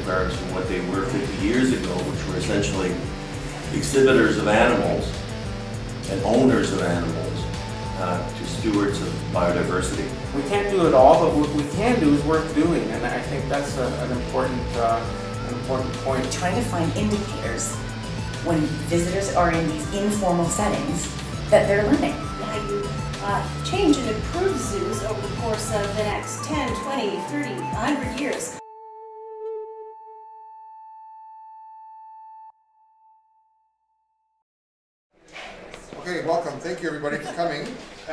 aquariums from what they were 50 years ago, which were essentially exhibitors of animals and owners of animals to stewards of biodiversity. We can't do it all, but what we can do is worth doing, and I think that's an important point. Trying to find indicators when visitors are in these informal settings that they're learning. How you change and improve zoos over the course of the next 10, 20, 30, 100 years. Okay, welcome. Thank you everybody for coming.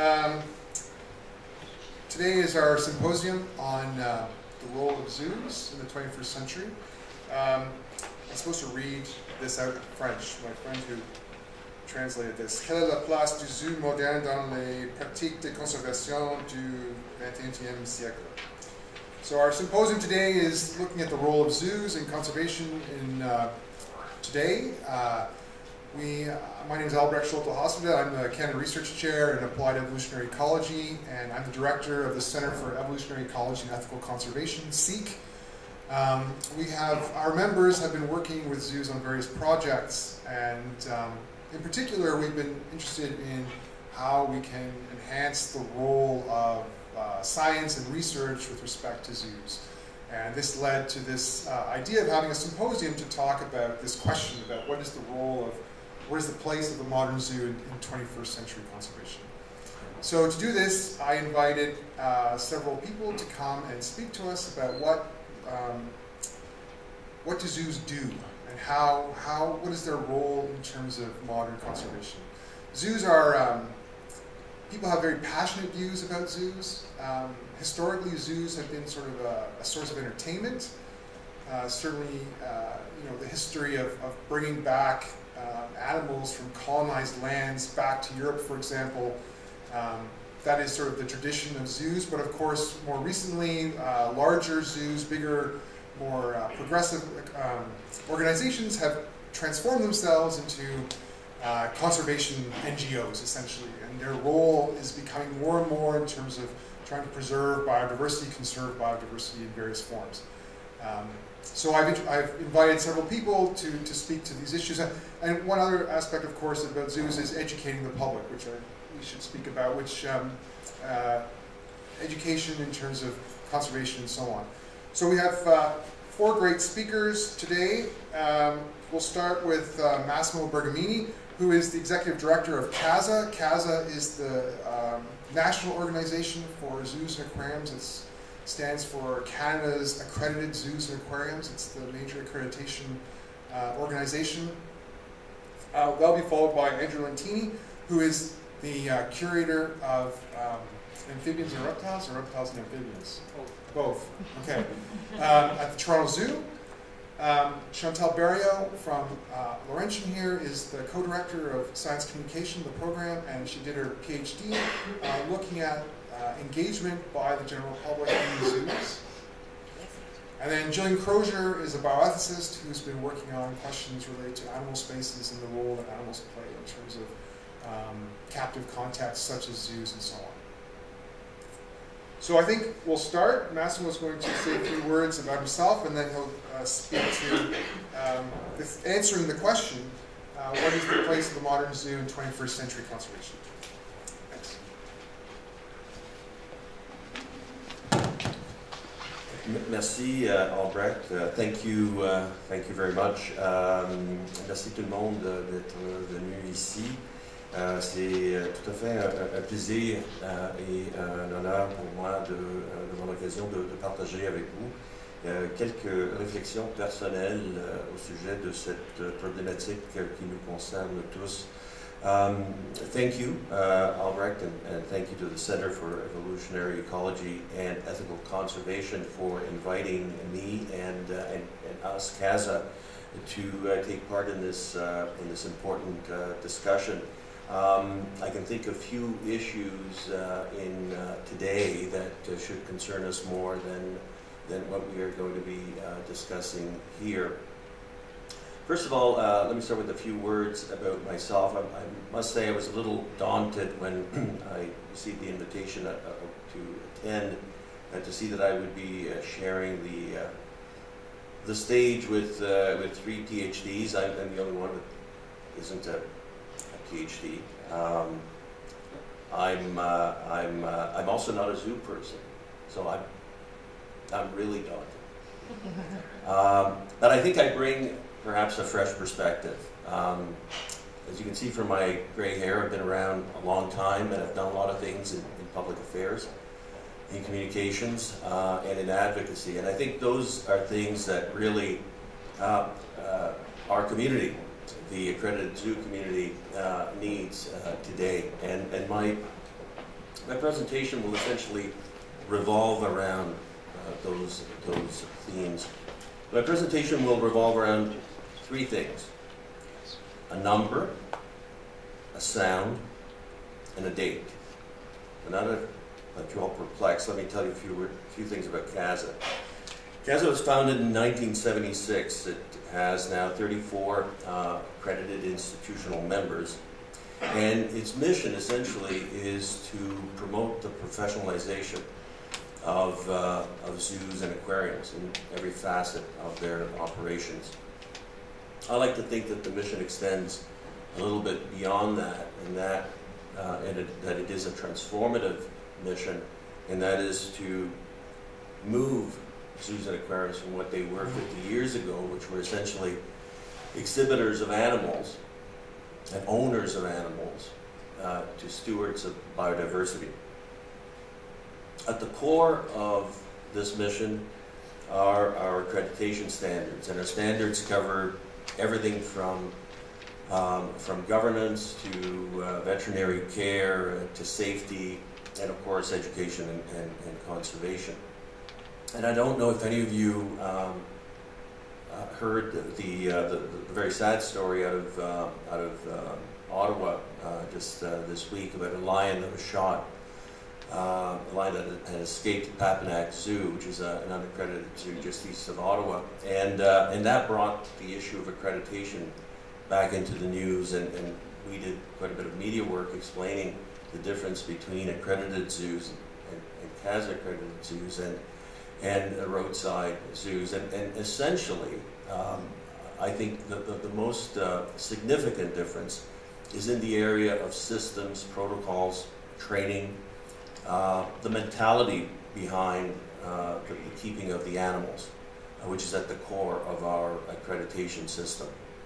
Today is our symposium on the role of zoos in the 21st century. I'm supposed to read this out in French. My friend who translated this. Quelle est la place du zoo moderne dans les pratiques de conservation du XXIe siècle? So our symposium today is looking at the role of zoos in conservation in today. My name is Schdulte-Hostedde. I'm the Canada Research Chair in Applied Evolutionary Ecology, and I'm the Director of the Centre for Evolutionary Ecology and Ethical Conservation, CEEEC. Our members have been working with zoos on various projects, and in particular we've been interested in how we can enhance the role of science and research with respect to zoos. And this led to this idea of having a symposium to talk about this question about what is the place of the modern zoo in 21st century conservation. So to do this, I invited several people to come and speak to us about what do zoos do and what is their role in terms of modern conservation. Zoos are, people have very passionate views about zoos. Historically, zoos have been sort of a source of entertainment. Certainly, the history of bringing back animals from colonized lands back to Europe, for example, that is sort of the tradition of zoos. But of course, more recently, larger zoos, bigger, more progressive organizations have transformed themselves into conservation NGOs, essentially. And their role is becoming more and more in terms of trying to preserve biodiversity, conserve biodiversity in various forms. So I've invited several people to speak to these issues. And one other aspect, of course, about zoos is educating the public, which we should speak about, which education in terms of conservation and so on. So we have 4 great speakers today. We'll start with Massimo Bergamini, who is the Executive Director of CAZA. CAZA is the national organization for zoos and aquariums. It stands for Canada's Accredited Zoos and Aquariums. It's the major accreditation organization. That'll be followed by Andrew Lentini, who is the Curator of Amphibians and Reptiles, or Reptiles and Amphibians? Both. Okay. At the Toronto Zoo. Chantal Barriault from Laurentian here is the co-director of Science Communication, the program, and she did her PhD looking at engagement by the general public in zoos. And then Gillian Crozier is a bioethicist who's been working on questions related to animal spaces and the role that animals play in terms of captive contexts such as zoos and so on. So I think we'll start. Massimo is going to say a few words about himself, and then he'll speak to answering the question, what is the place of the modern zoo in 21st century conservation? Thanks. Merci Albrecht. Thank you very much. Merci tout le monde d'être venu ici. C'est tout à fait un plaisir et un honneur pour moi d'avoir l'occasion de partager avec vous quelques réflexions personnelles au sujet de cette problématique qui nous concerne tous. Thank you, Albrecht, and thank you to the Center for Evolutionary Ecology and Ethical Conservation for inviting me and us, CAZA, to take part in this important discussion. I can think of few issues in today that should concern us more than what we are going to be discussing here. First of all, let me start with a few words about myself. I must say I was a little daunted when I received the invitation to attend, to see that I would be sharing the stage with 3 PhDs. I'm the only one that isn't a PhD. I'm also not a zoo person, so I'm really daunting. But I think I bring perhaps a fresh perspective. As you can see from my gray hair, I've been around a long time and I've done a lot of things in public affairs, in communications, and in advocacy. And I think those are things that really our community, the accredited zoo community, needs today. And my presentation will essentially revolve around those themes. My presentation will revolve around 3 things: a number, a sound, and a date. And now that I've you all perplexed, let me tell you a few things about CAZA. CAZA was founded in 1976. It has now 34 accredited institutional members. And its mission essentially is to promote the professionalization of zoos and aquariums in every facet of their operations. I like to think that the mission extends a little bit beyond that, and that it is a transformative mission, and that is to move zoos and aquariums from what they were 50 years ago, which were essentially exhibitors of animals and owners of animals, to stewards of biodiversity. At the core of this mission are our accreditation standards, and our standards cover everything from governance to veterinary care to safety, and of course education and conservation. And I don't know if any of you heard the very sad story out of Ottawa just this week about a lion that was shot. A lion that had escaped Papineau Zoo, which is an unaccredited zoo just east of Ottawa, and that brought the issue of accreditation back into the news, and we did quite a bit of media work explaining the difference between accredited zoos and CAZA accredited zoos and roadside zoos, and essentially I think the most significant difference is in the area of systems, protocols, training, the mentality behind the keeping of the animals, which is at the core of our accreditation system.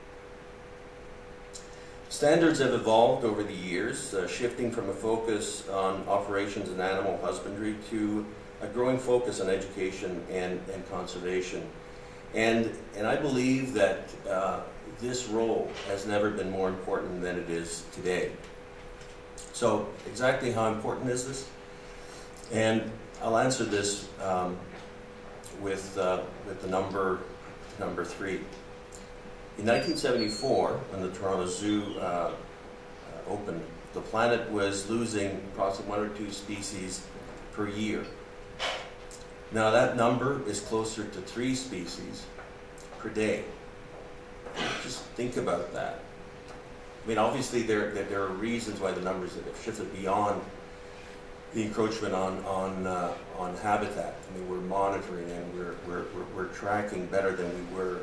Standards have evolved over the years, shifting from a focus on operations and animal husbandry to a growing focus on education and conservation. And I believe that this role has never been more important than it is today. So exactly how important is this? And I'll answer this with the number 3. In 1974, when the Toronto Zoo opened, the planet was losing approximately 1 or 2 species per year. Now that number is closer to 3 species per day. Just think about that. I mean, obviously there are reasons why the numbers have shifted beyond the encroachment on habitat. I mean, we're monitoring and we're tracking better than we were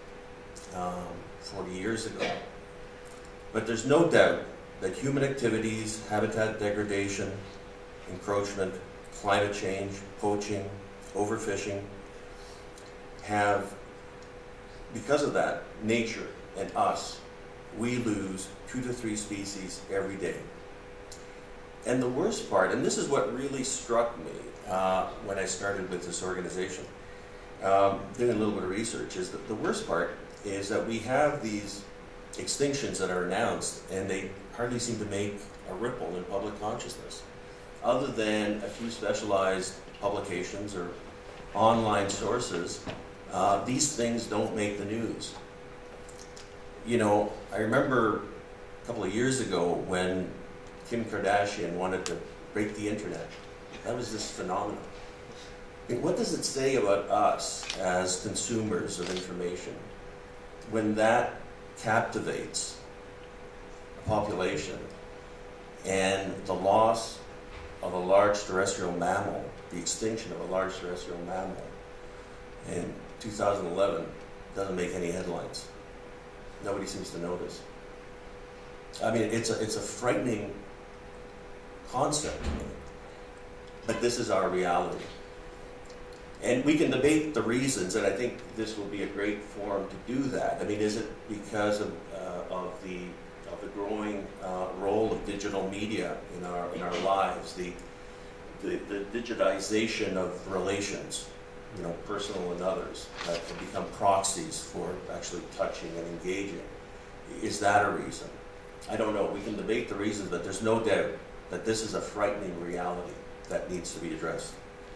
40 years ago. But there's no doubt that human activities, habitat degradation, encroachment, climate change, poaching, overfishing have, because of that, nature and us, we lose 2 to 3 species every day. And the worst part, and this is what really struck me when I started with this organization, doing a little bit of research, is that the worst part is that we have these extinctions that are announced and they hardly seem to make a ripple in public consciousness. Other than a few specialized publications or online sources, these things don't make the news. You know, I remember a couple of years ago when Kim Kardashian wanted to break the internet. That was this phenomenon. I mean, what does it say about us as consumers of information when that captivates a population and the loss of a large terrestrial mammal, the extinction of a large terrestrial mammal, and 2011 doesn't make any headlines. Nobody seems to notice. I mean, it's a frightening concept, but this is our reality. And we can debate the reasons, and I think this will be a great forum to do that. I mean, is it because of the growing role of digital media in our lives, the digitization of relations, you know, personal and others, that have become proxies for actually touching and engaging? Is that a reason? I don't know. We can debate the reasons, but there's no doubt that this is a frightening reality that needs to be addressed.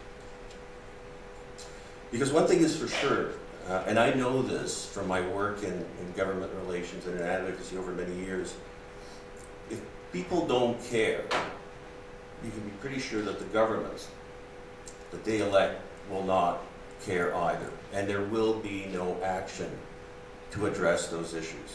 Because one thing is for sure, and I know this from my work in government relations and in advocacy over many years, if people don't care, you can be pretty sure that the governments that they elect will not care either. And there will be no action to address those issues.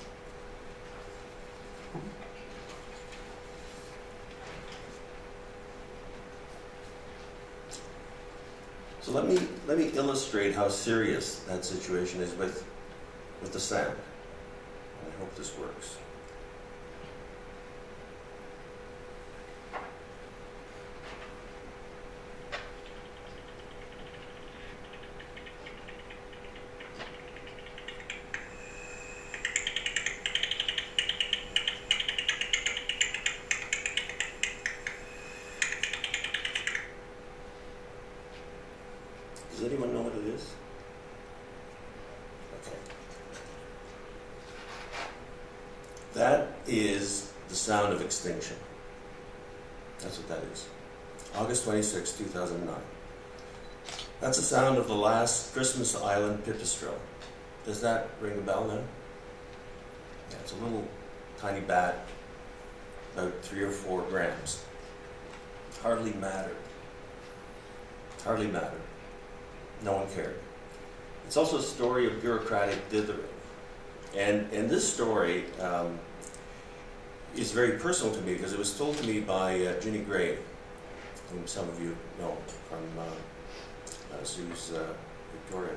So let me illustrate how serious that situation is with the sound. And I hope this works. Does anyone know what it is? Okay. That is the sound of extinction. That's what that is. August 26, 2009. That's the sound of the last Christmas Island pipistrelle. Does that ring a bell now? Yeah, it's a little tiny bat, about 3 or 4 grams. Hardly mattered. Hardly mattered. No one cared. It's also a story of bureaucratic dithering. And this story is very personal to me because it was told to me by Ginny Gray, whom some of you know from Zoos Victoria.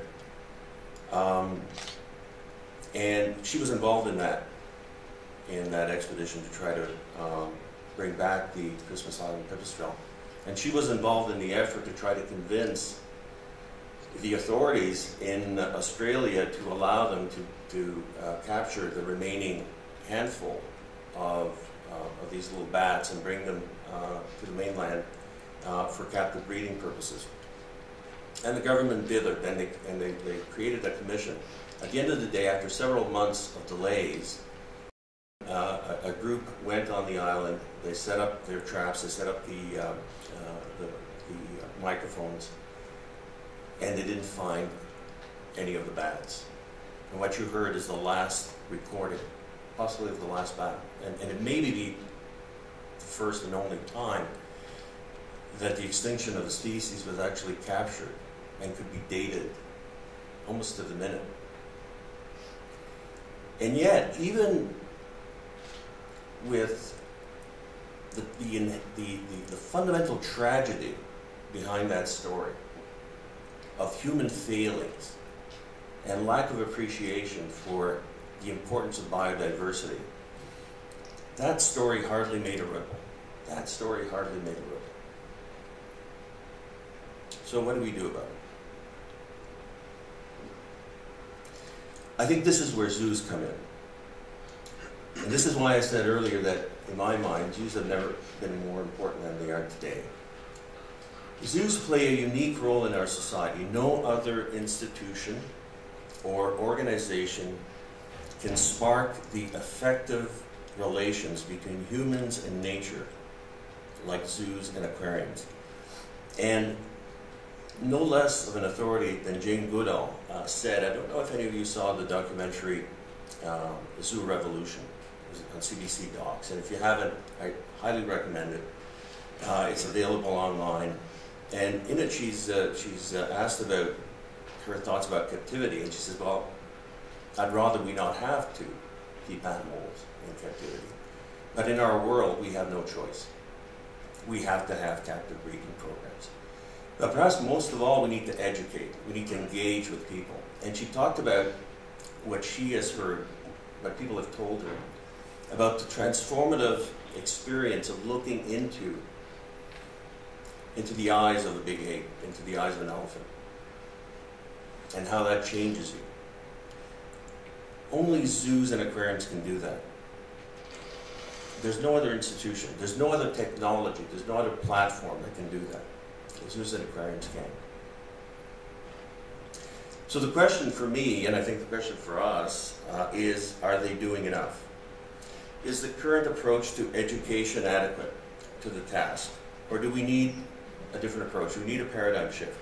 And she was involved in that expedition to try to bring back the Christmas Island pipistrelle. And she was involved in the effort to try to convince the authorities in Australia to allow them to capture the remaining handful of these little bats and bring them to the mainland for captive breeding purposes. And the government dithered, and they created a commission. At the end of the day, after several months of delays, a group went on the island. They set up their traps. They set up the microphones. And they didn't find any of the bats. And what you heard is the last recording, possibly of the last bat. And it may be the first and only time that the extinction of the species was actually captured and could be dated almost to the minute. And yet, even with the fundamental tragedy behind that story, of human failings and lack of appreciation for the importance of biodiversity, that story hardly made a ripple. That story hardly made a ripple. So what do we do about it? I think this is where zoos come in. And this is why I said earlier that, in my mind, zoos have never been more important than they are today. Zoos play a unique role in our society. No other institution or organization can spark the effective relations between humans and nature like zoos and aquariums. And no less of an authority than Jane Goodall said, I don't know if any of you saw the documentary Zoo Revolution. It was on CBC Docs. And if you haven't, I highly recommend it. It's available online. And in it, she's asked about her thoughts about captivity, and she says, well, I'd rather we not have to keep animals in captivity. But in our world, we have no choice. We have to have captive breeding programs. But perhaps most of all, we need to educate. We need to engage with people. And she talked about what she has heard, what people have told her, about the transformative experience of looking into the eyes of a big ape, into the eyes of an elephant, and how that changes you. Only zoos and aquariums can do that. There's no other institution, there's no other technology, there's no other platform that can do that. Zoos and aquariums can. So the question for me, and I think the question for us, is, are they doing enough? Is the current approach to education adequate to the task? Or do we need a different approach? Do we need a paradigm shift?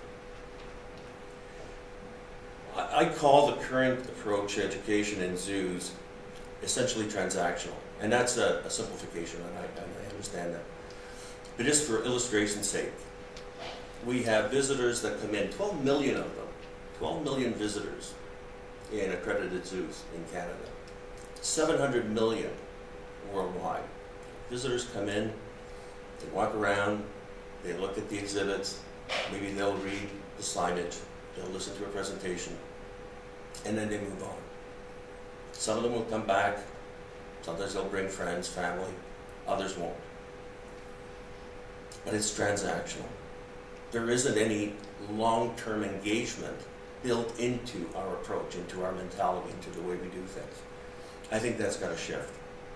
I call the current approach to education in zoos essentially transactional. And that's a simplification, and I understand that. But just for illustration's sake, we have visitors that come in, 12 million of them, 12 million visitors in accredited zoos in Canada, 700 million worldwide. Visitors come in, they walk around, they look at the exhibits, maybe they'll read the signage, they'll listen to a presentation, and then they move on. Some of them will come back, sometimes they'll bring friends, family, others won't. But it's transactional. There isn't any long-term engagement built into our approach, into our mentality, into the way we do things. I think that's got to shift.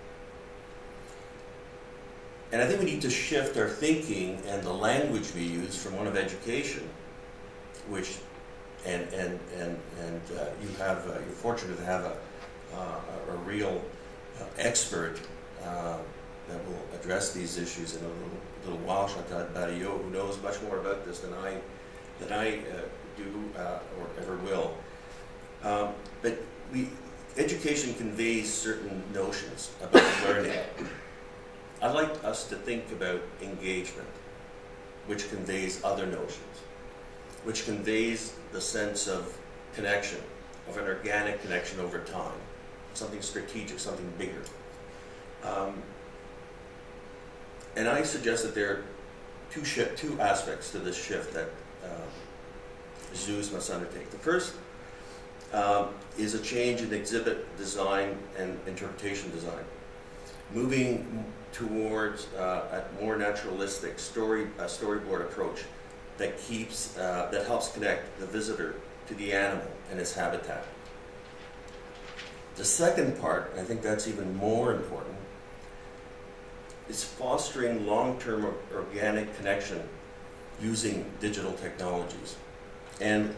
And I think we need to shift our thinking and the language we use from one of education, which, you're fortunate to have a real expert that will address these issues in a little while, Chantal Barriault, who knows much more about this than I do or ever will. But education conveys certain notions about learning. I'd like us to think about engagement, which conveys other notions, which conveys the sense of connection, of an organic connection over time, something strategic, something bigger. And I suggest that there are two aspects to this shift that zoos must undertake. The first is a change in exhibit design and interpretation design, moving towards a more naturalistic storyboard approach that helps connect the visitor to the animal and its habitat. The second part, I think that's even more important, is fostering long-term organic connection using digital technologies. And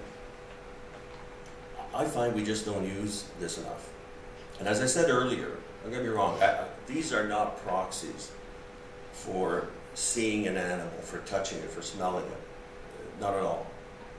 I find we just don't use this enough. And as I said earlier, don't get me wrong, these are not proxies for seeing an animal, for touching it, for smelling it. Not at all.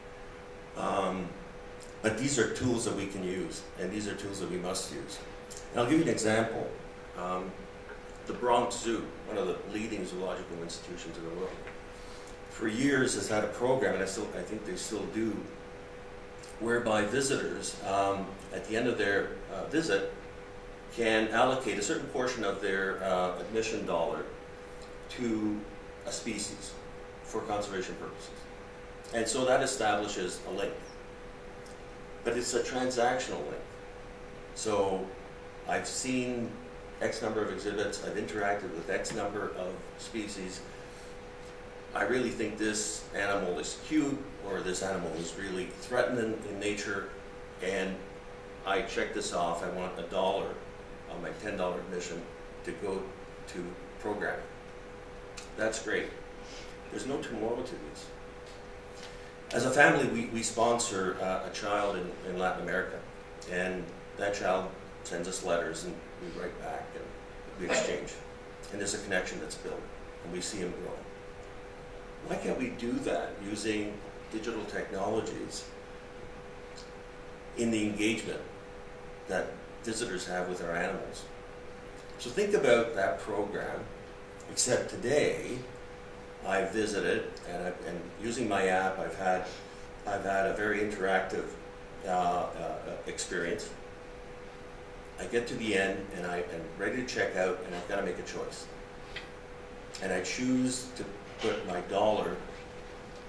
But these are tools that we can use, and these are tools that we must use. And I'll give you an example. The Bronx Zoo, one of the leading zoological institutions in the world, for years has had a program, and I think they still do, whereby visitors, at the end of their visit, can allocate a certain portion of their admission dollar to a species for conservation purposes. And so that establishes a link. But it's a transactional link. So I've seen X number of exhibits, I've interacted with X number of species. I really think this animal is cute, or this animal is really threatening in nature, and I check this off. I want $1 on my $10 admission to go to programming. That's great. There's no tomorrow to these. As a family, we sponsor a child in Latin America, and that child sends us letters, and we write back, and we exchange. And there's a connection that's built, and we see him grow. Why can't we do that using digital technologies in the engagement that visitors have with our animals? So think about that program, except today, I visited, and using my app, I've had a very interactive experience. I get to the end, and I am ready to check out, and I've got to make a choice. And I choose to put my dollar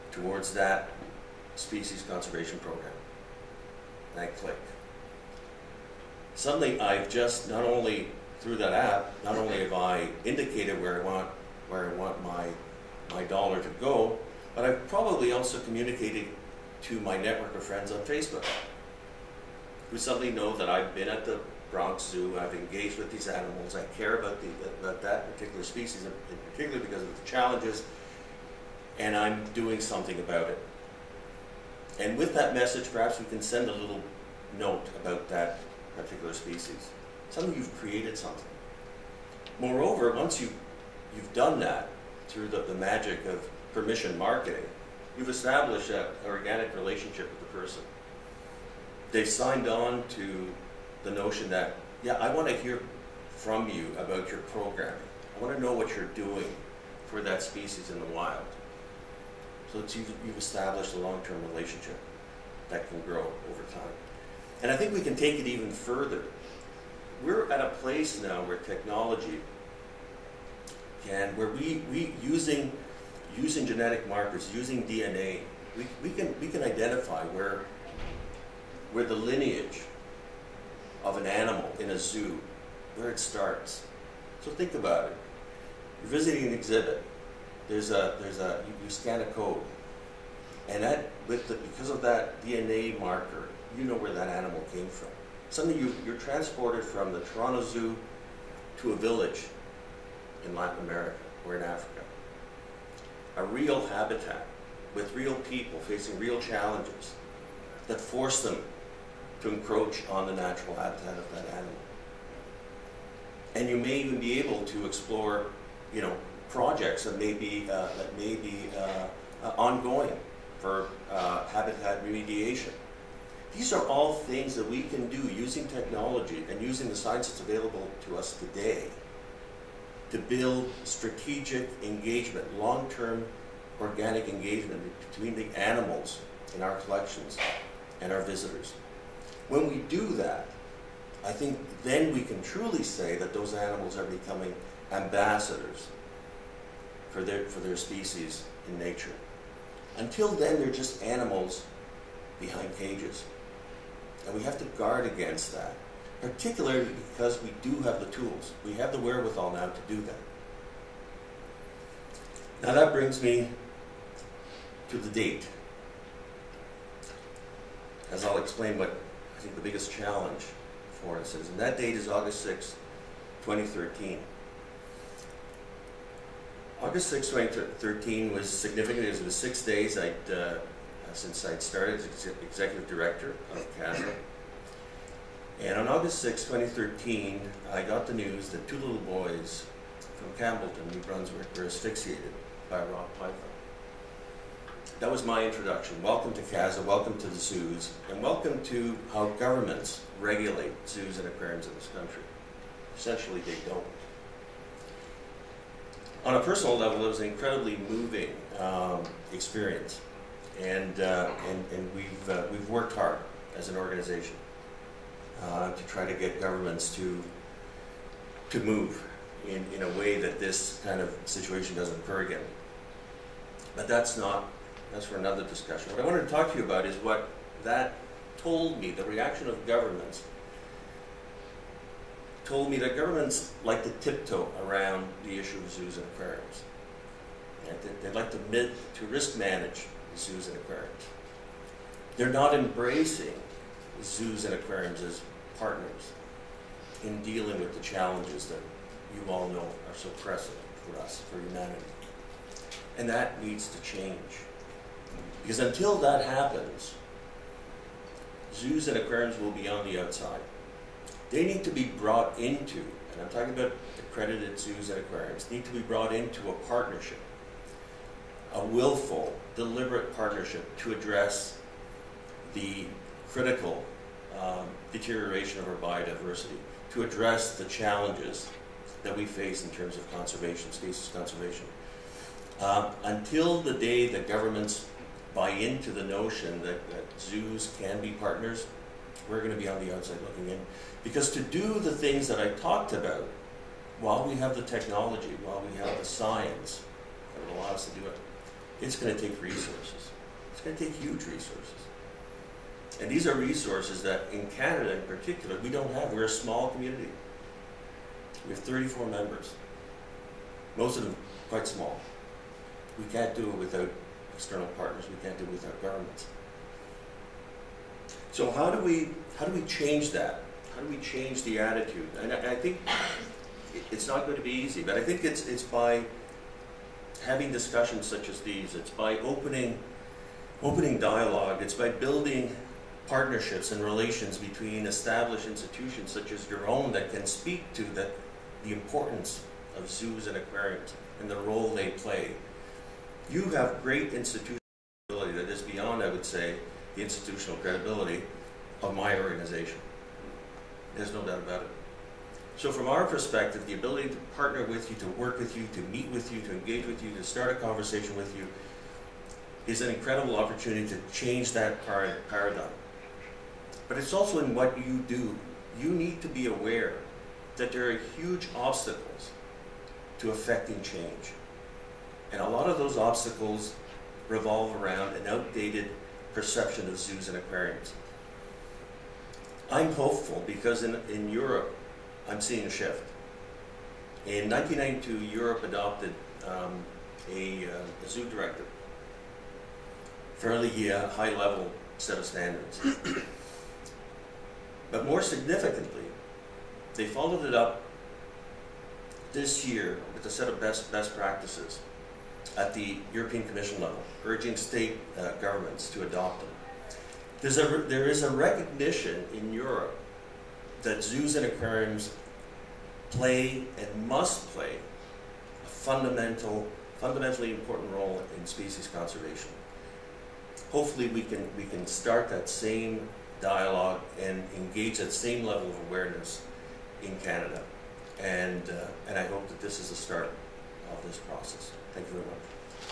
towards that species conservation program. And I click. Suddenly I've just, not only through that app, not only have I indicated where I want my dollar to go, but I've probably also communicated to my network of friends on Facebook, who suddenly know that I've been at the Bronx Zoo, I've engaged with these animals, I care about that particular species, and particularly because of the challenges, and I'm doing something about it. And with that message, perhaps we can send a little note about that particular species. Suddenly you've created something. Moreover, once you've done that through the magic of permission marketing, you've established that organic relationship with the person. They've signed on to the notion that, yeah, I want to hear from you about your programming. I want to know what you're doing for that species in the wild. So you've established a long-term relationship that can grow over time. And I think we can take it even further. We're at a place now where technology can, where we using genetic markers, using DNA, we can identify where the lineage of an animal in a zoo, where it starts. So think about it. You're visiting an exhibit. You scan a code, and because of that DNA marker, you know where that animal came from. Suddenly you're transported from the Toronto Zoo to a village in Latin America or in Africa. A real habitat with real people facing real challenges that force them to encroach on the natural habitat of that animal. And you may even be able to explore, projects that may be ongoing for habitat remediation. These are all things that we can do using technology and using the science that's available to us today to build strategic engagement, long-term organic engagement between the animals in our collections and our visitors. When we do that, I think then we can truly say that those animals are becoming ambassadors for their species in nature. Until then, they're just animals behind cages. And we have to guard against that, particularly because we do have the tools. We have the wherewithal now to do that. Now that brings me to the date. As I'll explain what I think the biggest challenge for us is. And that date is August 6, 2013. August 6, 2013 was significant. It was 6 days since I'd started as executive director of CAZA. And on August 6, 2013, I got the news that 2 little boys from Campbellton, New Brunswick, were asphyxiated by a rock python. That was my introduction. Welcome to CAZA, welcome to the zoos, and welcome to how governments regulate zoos and aquariums in this country. Essentially, they don't. On a personal level, it was an incredibly moving experience, and we've worked hard as an organization to try to get governments to move in a way that this kind of situation doesn't occur again. But that's for another discussion. What I wanted to talk to you about is what that told me, the reaction of governments told me that governments like to tiptoe around the issue of zoos and aquariums. And they'd like to risk manage zoos and aquariums. They're not embracing zoos and aquariums as partners in dealing with the challenges that you all know are so pressing for us, for humanity. And that needs to change. Because until that happens, zoos and aquariums will be on the outside. They need to be brought into, and I'm talking about accredited zoos and aquariums, need to be brought into a partnership, a willful, deliberate partnership to address the critical deterioration of our biodiversity, to address the challenges that we face in terms of conservation, species conservation. Until the day that governments buy into the notion that zoos can be partners, we're going to be on the outside looking in. Because to do the things that I talked about, while we have the technology, while we have the science that will allow us to do it, it's going to take resources. It's going to take huge resources. And these are resources that in Canada in particular, we don't have. We're a small community. We have 34 members. Most of them quite small. We can't do it without external partners. We can't do it without governments. So how do we change that? How do we change the attitude? And I think it's not going to be easy, but I think it's by having discussions such as these. It's by opening dialogue. It's by building partnerships and relations between established institutions such as your own that can speak to the importance of zoos and aquariums and the role they play. You have great institutional credibility that is beyond, I would say, the institutional credibility of my organization. There's no doubt about it. So from our perspective, the ability to partner with you, to work with you, to meet with you, to engage with you, to start a conversation with you is an incredible opportunity to change that paradigm. But it's also in what you do. You need to be aware that there are huge obstacles to affecting change. And a lot of those obstacles revolve around an outdated perception of zoos and aquariums. I'm hopeful because in Europe, I'm seeing a shift. In 1992, Europe adopted a zoo directive, fairly high-level set of standards. But more significantly, they followed it up this year with a set of best practices at the European Commission level, urging state governments to adopt them. There is a recognition in Europe that zoos and aquariums play and must play a fundamentally important role in species conservation. Hopefully we can start that same dialogue and engage that same level of awareness in Canada. And I hope that this is the start of this process. Thank you very much.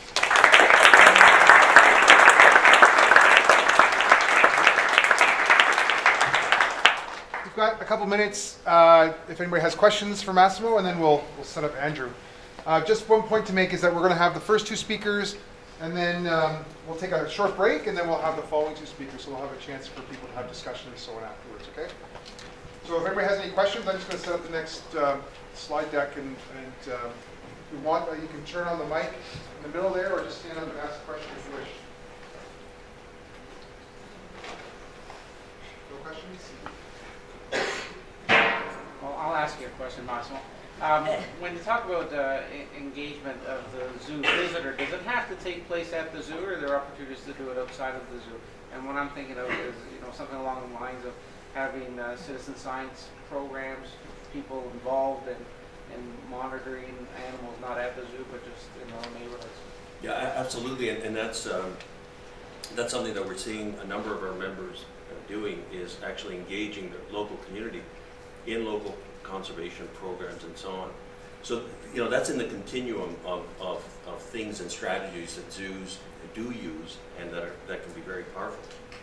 We've got a couple minutes if anybody has questions for Massimo, and then we'll set up Andrew. Just one point to make is that we're going to have the first two speakers, and then we'll take a short break, and then we'll have the following two speakers, so we'll have a chance for people to have discussion and so on afterwards, okay? So if anybody has any questions, I'm just going to set up the next slide deck, and if you want, you can turn on the mic in the middle there, or just stand up and ask a question if you wish. No questions? Well, I'll ask you a question, Massimo. When you talk about engagement of the zoo visitor, does it have to take place at the zoo, or are there opportunities to do it outside of the zoo? And what I'm thinking of is, something along the lines of having citizen science programs, people involved in monitoring animals not at the zoo, but just in their own neighborhoods. Yeah, absolutely, and that's something that we're seeing a number of our members doing, is actually engaging the local community in local conservation programs and so on. So, that's in the continuum of things and strategies that zoos do use and that can be very powerful.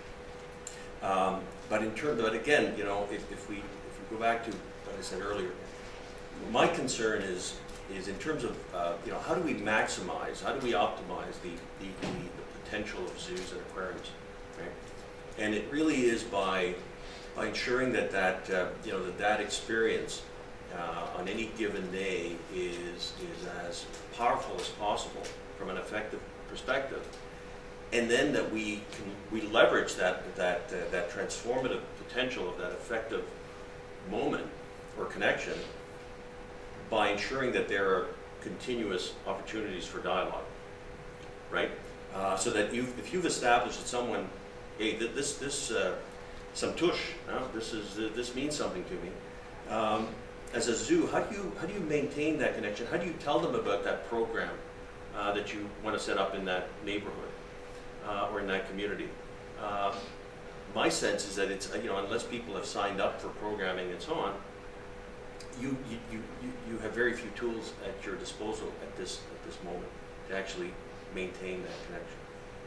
But in terms of it, again, if we go back to what I said earlier, my concern is in terms of how do we maximize, how do we optimize the potential of zoos and aquariums, right? And it really is by ensuring that experience on any given day is as powerful as possible from an effective perspective, and then that we leverage that transformative potential of that effective moment or connection by ensuring that there are continuous opportunities for dialogue, right? So that if you've established that someone, hey, some tush, this means something to me. As a zoo, how do you maintain that connection? How do you tell them about that program that you want to set up in that neighborhood or in that community? My sense is that it's unless people have signed up for programming and so on, you have very few tools at your disposal at this moment to actually maintain that connection.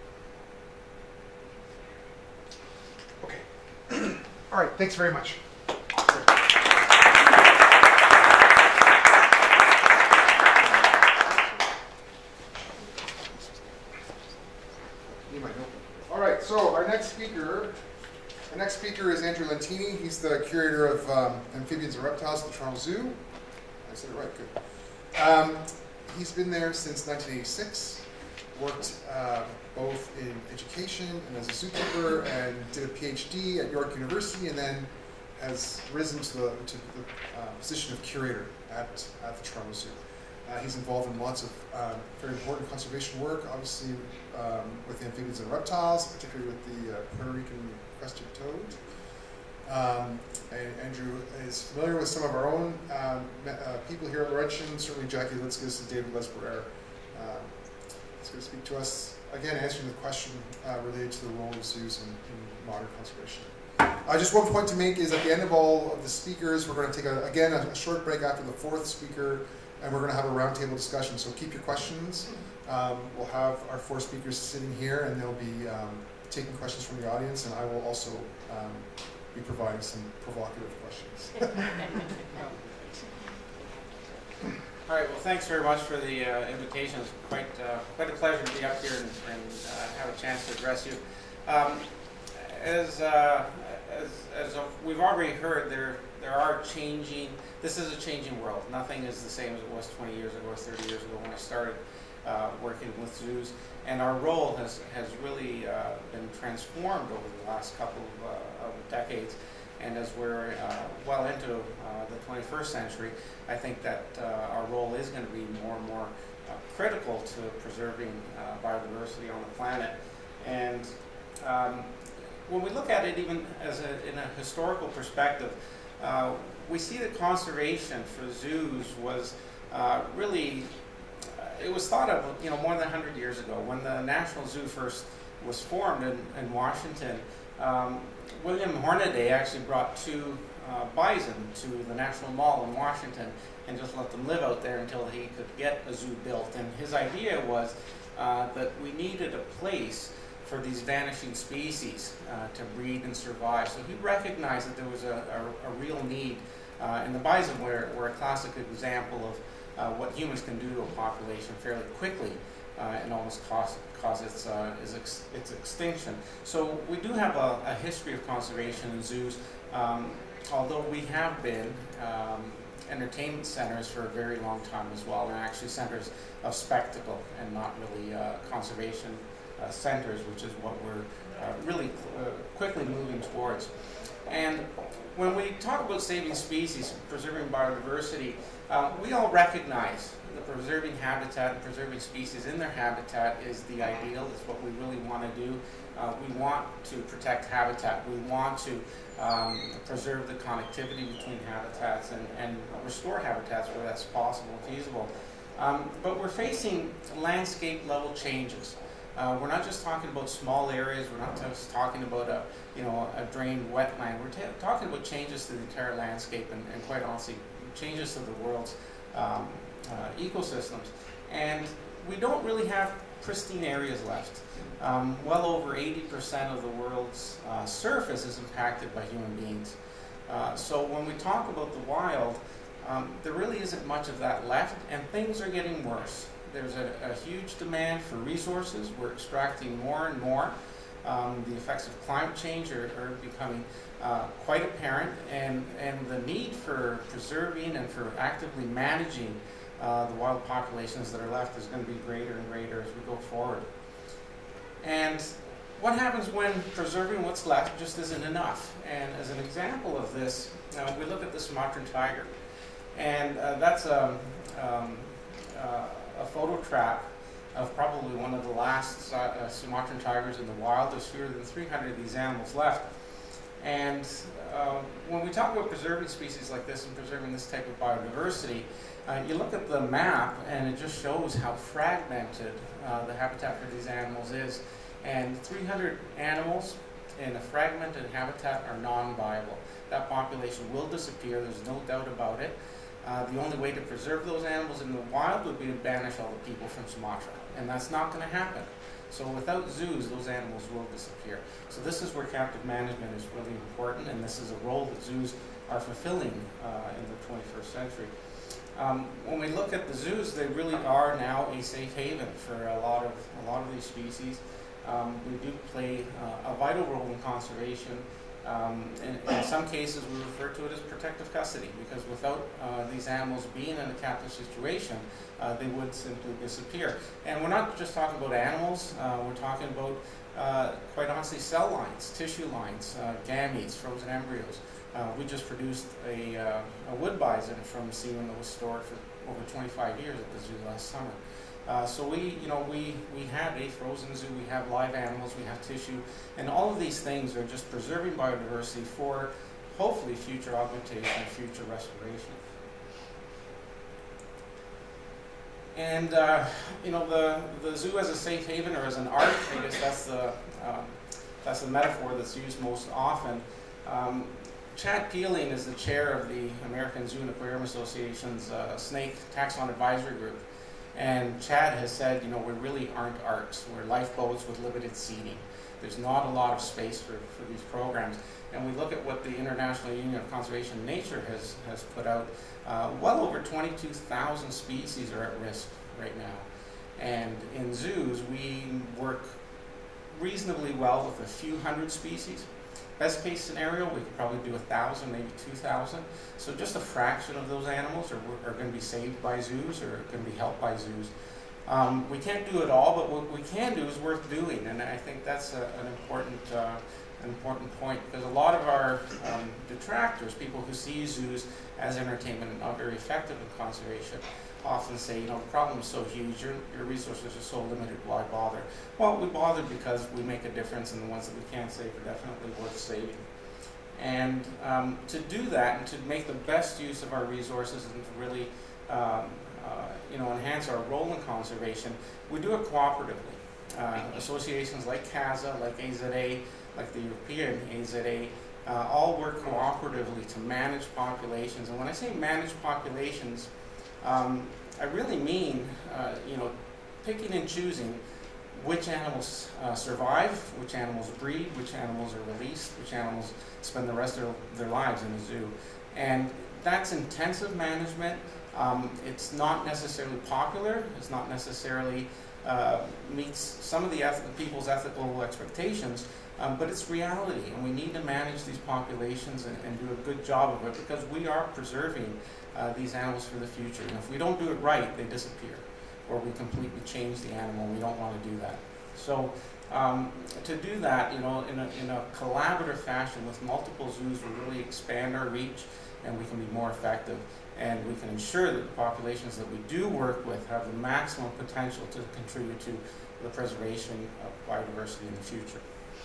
Okay. All right. Thanks very much. Our next speaker is Andrew Lentini. He's the curator of Amphibians and Reptiles at the Toronto Zoo. I said it right, good. He's been there since 1986, worked both in education and as a zookeeper, and did a PhD at York University, and then has risen to the position of curator at the Toronto Zoo. He's involved in lots of very important conservation work, obviously with the amphibians and reptiles, particularly with the Puerto Rican crested toad. And Andrew is familiar with some of our own people here at Laurentian, certainly Jackie Litzkis and David Lesbert. He's going to speak to us, again, answering the question related to the role of zoos in modern conservation. Just one point to make is at the end of all of the speakers, we're going to take, again, a short break after the fourth speaker, and we're going to have a roundtable discussion, so keep your questions. We'll have our four speakers sitting here, and they'll be taking questions from the audience, and I will also be providing some provocative questions. All right, well, thanks very much for the invitation. It's quite a pleasure to be up here and have a chance to address you. As we've already heard, there are changing, this is a changing world. Nothing is the same as it was 20 years ago or 30 years ago when I started working with zoos. And our role has really been transformed over the last couple of decades. And as we're well into the 21st century, I think that our role is going to be more and more critical to preserving biodiversity on the planet. And when we look at it even as in a historical perspective, we see that conservation for zoos was really, it was thought of more than 100 years ago. When the National Zoo first was formed in Washington, William Hornaday actually brought two bison to the National Mall in Washington and just let them live out there until he could get a zoo built. And his idea was that we needed a place for these vanishing species to breed and survive. So he recognized that there was a real need, and the bison were a classic example of what humans can do to a population fairly quickly and almost cause its extinction. So we do have a history of conservation in zoos, although we have been entertainment centers for a very long time as well, and actually centers of spectacle and not really conservation centers, which is what we're really quickly moving towards. And when we talk about saving species, preserving biodiversity, we all recognize that preserving habitat and preserving species in their habitat is the ideal. It's what we really want to do. We want to protect habitat. We want to preserve the connectivity between habitats and restore habitats where that's possible and feasible. But we're facing landscape level changes. We're not just talking about small areas. We're not just talking about a drained wetland. We're talking about changes to the entire landscape and quite honestly, changes to the world's ecosystems. And we don't really have pristine areas left. Well over 80% of the world's surface is impacted by human beings. So when we talk about the wild, there really isn't much of that left, and things are getting worse. There's a huge demand for resources. We're extracting more and more. The effects of climate change are becoming quite apparent, and the need for preserving and for actively managing the wild populations that are left is going to be greater and greater as we go forward. And what happens when preserving what's left just isn't enough? And as an example of this, we look at the Sumatran tiger. And that's a photo trap of probably one of the last Sumatran tigers in the wild. There's fewer than 300 of these animals left. And when we talk about preserving species like this and preserving this type of biodiversity, you look at the map and it just shows how fragmented the habitat for these animals is. And 300 animals in a fragmented habitat are non-viable. That population will disappear, there's no doubt about it. The only way to preserve those animals in the wild would be to banish all the people from Sumatra, and that's not going to happen. So without zoos, those animals will disappear. So this is where captive management is really important, and this is a role that zoos are fulfilling in the 21st century. When we look at the zoos, they really are now a safe haven for a lot of these species. We do play a vital role in conservation. In some cases, we refer to it as protective custody, because without these animals being in a captive situation, they would simply disappear. And we're not just talking about animals, we're talking about, quite honestly, cell lines, tissue lines, gametes, frozen embryos. We just produced a wood bison from semen that was stored for over 25 years at the zoo last summer. So we have a frozen zoo, we have live animals, we have tissue, and all of these things are just preserving biodiversity for hopefully future augmentation and future restoration. And the zoo as a safe haven or as an ark, I guess that's the metaphor that's used most often. Chad Peeling is the chair of the American Zoo and Aquarium Association's Snake Taxon Advisory Group. And Chad has said, we really aren't arks. We're lifeboats with limited seating. There's not a lot of space for these programs. And we look at what the International Union of Conservation Nature has put out. Well over 22,000 species are at risk right now. And in zoos, we work reasonably well with a few hundred species. Best case scenario, we could probably do 1,000, maybe 2,000. So just a fraction of those animals are going to be saved by zoos or going to be helped by zoos. We can't do it all, but what we can do is worth doing, and I think that's an important point, because a lot of our detractors, people who see zoos as entertainment and not very effective in conservation, often say, the problem is so huge, your resources are so limited, why bother? Well, we bother because we make a difference, and the ones that we can't save are definitely worth saving. And to do that, and to make the best use of our resources, and to really enhance our role in conservation, we do it cooperatively. Associations like CAZA, like AZA, like the European AZA, all work cooperatively to manage populations. And when I say manage populations, I really mean, picking and choosing which animals survive, which animals breed, which animals are released, which animals spend the rest of their lives in a zoo. And that's intensive management. It's not necessarily popular. It's not necessarily meets some of the people's ethical expectations, but it's reality, and we need to manage these populations and do a good job of it, because we are preserving these animals for the future. And if we don't do it right, they disappear, or we completely change the animal. We don't want to do that. So to do that, in a collaborative fashion with multiple zoos, we really expand our reach, and we can be more effective, and we can ensure that the populations that we do work with have the maximum potential to contribute to the preservation of biodiversity in the future.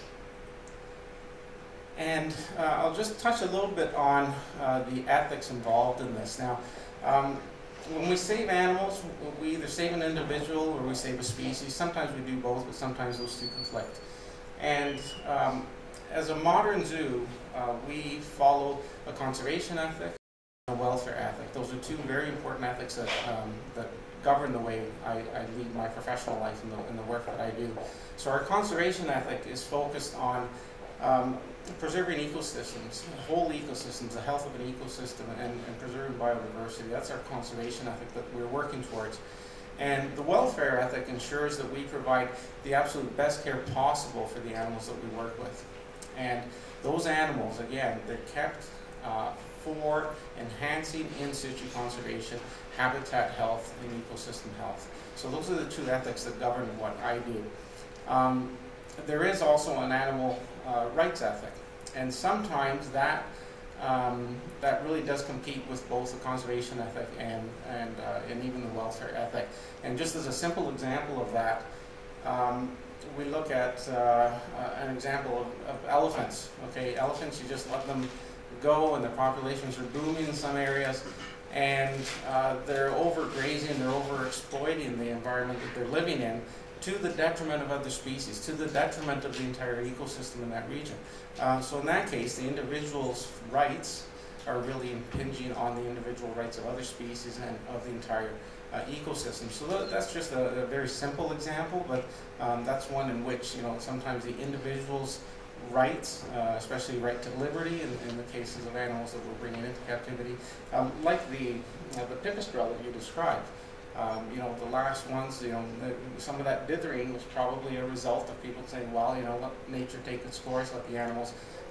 And I'll just touch a little bit on the ethics involved in this. Now, when we save animals, we either save an individual or we save a species. Sometimes we do both, but sometimes those two conflict. And as a modern zoo, we follow a conservation ethic and a welfare ethic. Those are two very important ethics that govern the way I lead my professional life in the work that I do. So our conservation ethic is focused on preserving ecosystems, whole ecosystems, the health of an ecosystem, and preserving biodiversity. That's our conservation ethic that we're working towards. And the welfare ethic ensures that we provide the absolute best care possible for the animals that we work with. And those animals, again, they're kept for enhancing in situ conservation, habitat health, and ecosystem health. So those are the two ethics that govern what I do. There is also an animal rights ethic, and sometimes that really does compete with both the conservation ethic and even the welfare ethic. And just as a simple example of that, we look at an example of elephants. Okay, elephants, you just let them go, and their populations are booming in some areas, and they're overgrazing, they're overexploiting the environment that they're living in, to the detriment of other species, to the detriment of the entire ecosystem in that region. So in that case, the individual's rights are really impinging on the individual rights of other species and of the entire ecosystem. So that's just a very simple example, but that's one in which sometimes the individual's rights, especially right to liberty in the cases of animals that we're bringing into captivity, like the pipistrelle that you described. The last ones, some of that dithering was probably a result of people saying, well, let nature take its course, let the animals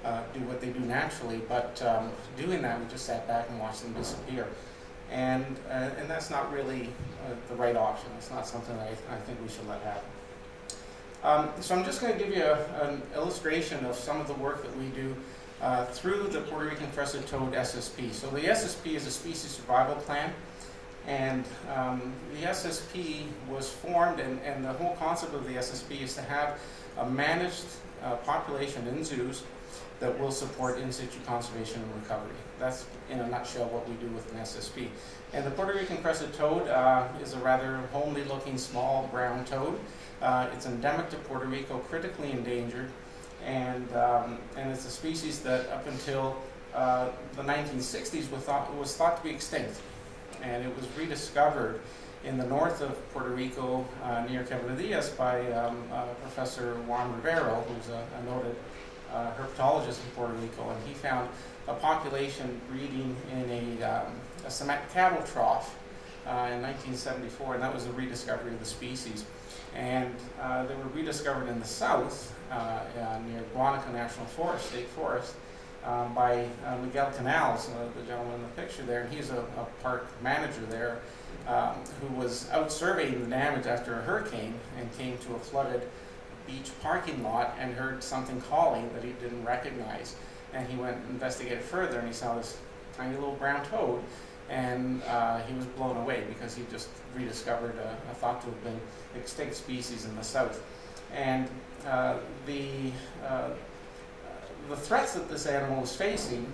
do what they do naturally, but doing that, we just sat back and watched them disappear. And that's not really the right option. It's not something that I think we should let happen. So I'm just going to give you an illustration of some of the work that we do through the Puerto Rican crested toad SSP. So the SSP is a species survival plan, and the SSP was formed, and the whole concept of the SSP is to have a managed population in zoos that will support in situ conservation and recovery. That's, in a nutshell, what we do with an SSP. And the Puerto Rican crested toad is a rather homely looking small brown toad. It's endemic to Puerto Rico, critically endangered, and it's a species that up until the 1960s was thought to be extinct. And it was rediscovered in the north of Puerto Rico near Quebradillas by Professor Juan Rivero, who's a noted herpetologist in Puerto Rico, and he found a population breeding in a cement cattle trough in 1974, and that was the rediscovery of the species. And they were rediscovered in the south near Guanica National Forest, State Forest, by Miguel Canals, the gentleman in the picture there, and he's a park manager there who was out surveying the damage after a hurricane and came to a flooded beach parking lot and heard something calling that he didn't recognize. And he went and investigated further, and he saw this tiny little brown toad, and he was blown away because he just rediscovered a thought to have been extinct species in the south. And the threats that this animal was facing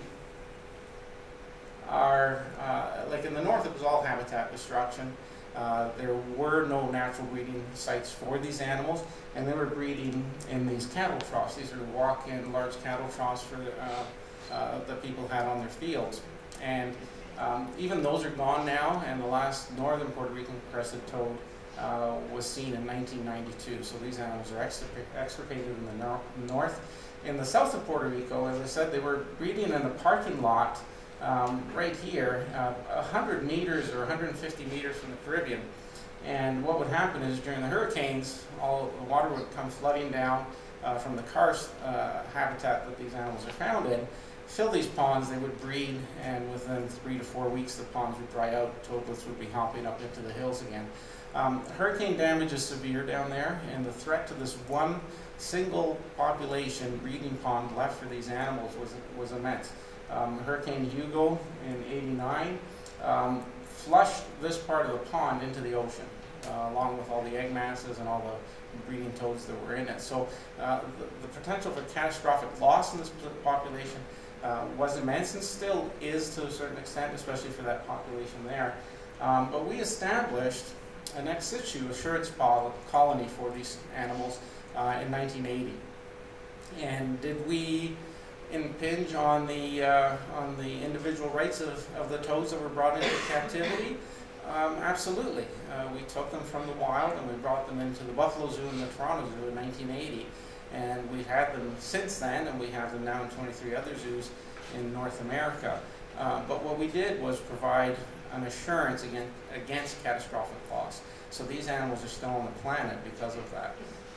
are, like in the north, it was all habitat destruction. There were no natural breeding sites for these animals, and they were breeding in these cattle troughs. These are walk-in large cattle troughs for that people had on their fields. And even those are gone now, and the last northern Puerto Rican crested toad was seen in 1992. So these animals are extirpated in the north. In the south of Puerto Rico, as I said, they were breeding in a parking lot right here, 100 meters or 150 meters from the Caribbean. And what would happen is during the hurricanes, all the water would come flooding down from the karst habitat that these animals are found in, fill these ponds, they would breed, and within 3 to 4 weeks the ponds would dry out, toadlets would be hopping up into the hills again. Hurricane damage is severe down there, and the threat to this one single population breeding pond left for these animals was immense. Hurricane Hugo in '89 flushed this part of the pond into the ocean, along with all the egg masses and all the breeding toads that were in it. So the potential for catastrophic loss in this population was immense, and still is to a certain extent, especially for that population there. But we established an ex situ assurance colony for these animals in 1980. And did we impinge on the individual rights of the toads that were brought into captivity? Absolutely. We took them from the wild and we brought them into the Buffalo Zoo and the Toronto Zoo in 1980. And we've had them since then, and we have them now in 23 other zoos in North America. But what we did was provide an assurance against catastrophic loss. So these animals are still on the planet because of that.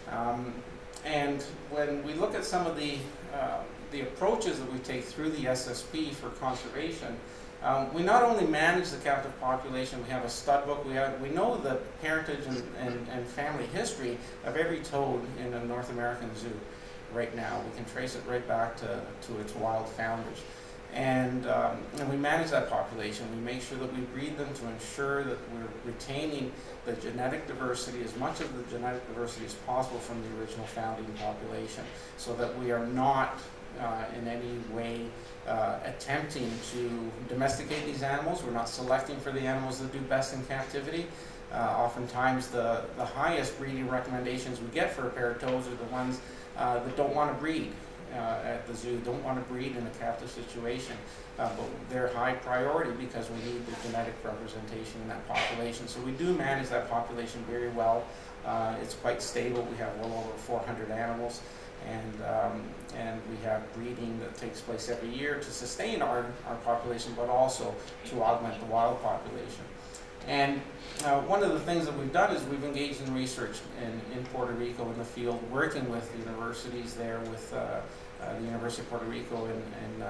And when we look at some of the approaches that we take through the SSP for conservation, we not only manage the captive population, we have a stud book, we know the parentage and family history of every toad in a North American zoo right now. We can trace it right back to its wild founders. And we manage that population. We make sure that we breed them to ensure that we're retaining the genetic diversity, as much of the genetic diversity as possible from the original founding population, so that we are not in any way attempting to domesticate these animals. We're not selecting for the animals that do best in captivity. Oftentimes the highest breeding recommendations we get for a pair of toads are the ones that don't want to breed at the zoo, don't want to breed in a captive situation, but they're high priority because we need the genetic representation in that population. So we do manage that population very well. It's quite stable. We have well over 400 animals, and we have breeding that takes place every year to sustain our population, but also to augment the wild population. And one of the things that we've done is we've engaged in research in Puerto Rico in the field, working with universities there, with the University of Puerto Rico in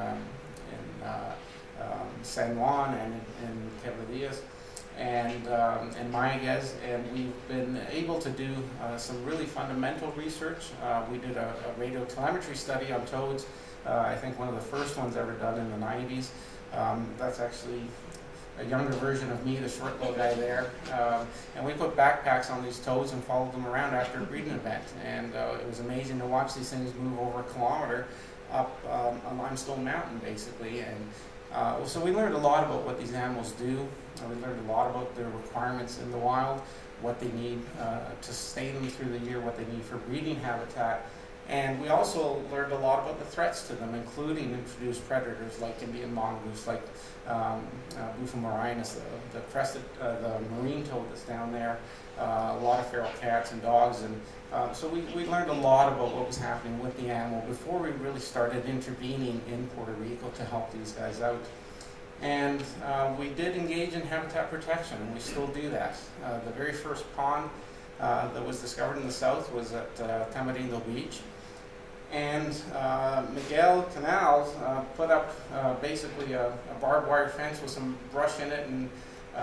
San Juan and in Quebradillas and Mayaguez, and we've been able to do some really fundamental research. We did a radiotelemetry study on toads, I think one of the first ones ever done in the 90s. That's actually a younger version of me, the short little guy there. And we put backpacks on these toads and followed them around after a breeding event. And it was amazing to watch these things move over a kilometer up a limestone mountain, basically. And so we learned a lot about what these animals do. We learned a lot about their requirements in the wild, what they need to sustain them through the year, what they need for breeding habitat. And we also learned a lot about the threats to them, including introduced predators like Indian mongoose, like Bufomorhinus, the marine toad that's down there, a lot of feral cats and dogs. And so we learned a lot about what was happening with the animal before we really started intervening in Puerto Rico to help these guys out. And we did engage in habitat protection, and we still do that. The very first pond that was discovered in the south was at Tamarindo Beach. And Miguel Canals put up basically a barbed wire fence with some brush in it and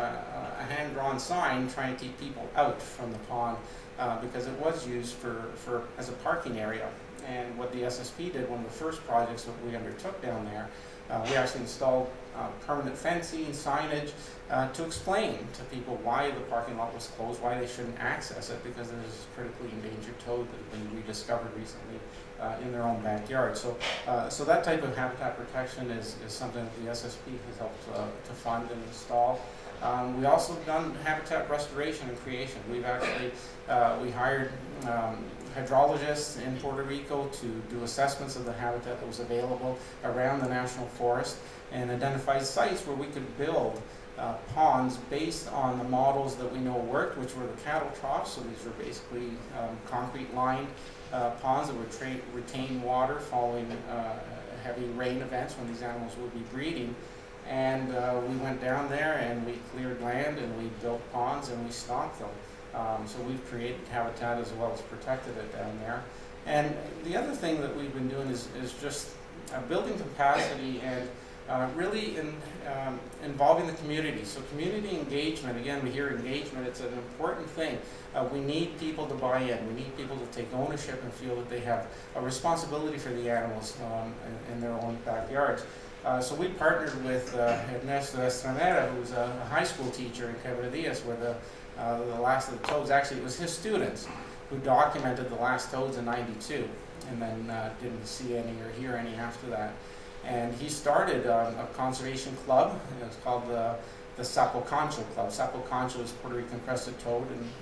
a hand-drawn sign trying to keep people out from the pond because it was used as a parking area. And what the SSP did, one of the first projects that we undertook down there, we actually installed permanent fencing, signage, to explain to people why the parking lot was closed, why they shouldn't access it, because there's this critically endangered toad that has been rediscovered recently in their own backyard. So that type of habitat protection is something that the SSP has helped to fund and install. We also done habitat restoration and creation. We've actually, we hired hydrologists in Puerto Rico to do assessments of the habitat that was available around the national forest and identify sites where we could build ponds based on the models that we know worked, which were the cattle troughs. So these were basically concrete lined ponds that would retain water following heavy rain events when these animals would be breeding. And we went down there and we cleared land and we built ponds and we stocked them. So we've created habitat as well as protected it down there. And the other thing that we've been doing is just building capacity and really involving the community. So community engagement, again, we hear engagement, it's an important thing. We need people to buy in. We need people to take ownership and feel that they have a responsibility for the animals in their own backyards. So we partnered with Ernesto Estranera, who's a high school teacher in Quebradillas, where the last of the toads, actually it was his students who documented the last toads in '92 and then didn't see any or hear any after that. And he started a conservation club. It's called the Sapo Concho Club. Sapo Concho is Puerto Rican crested toad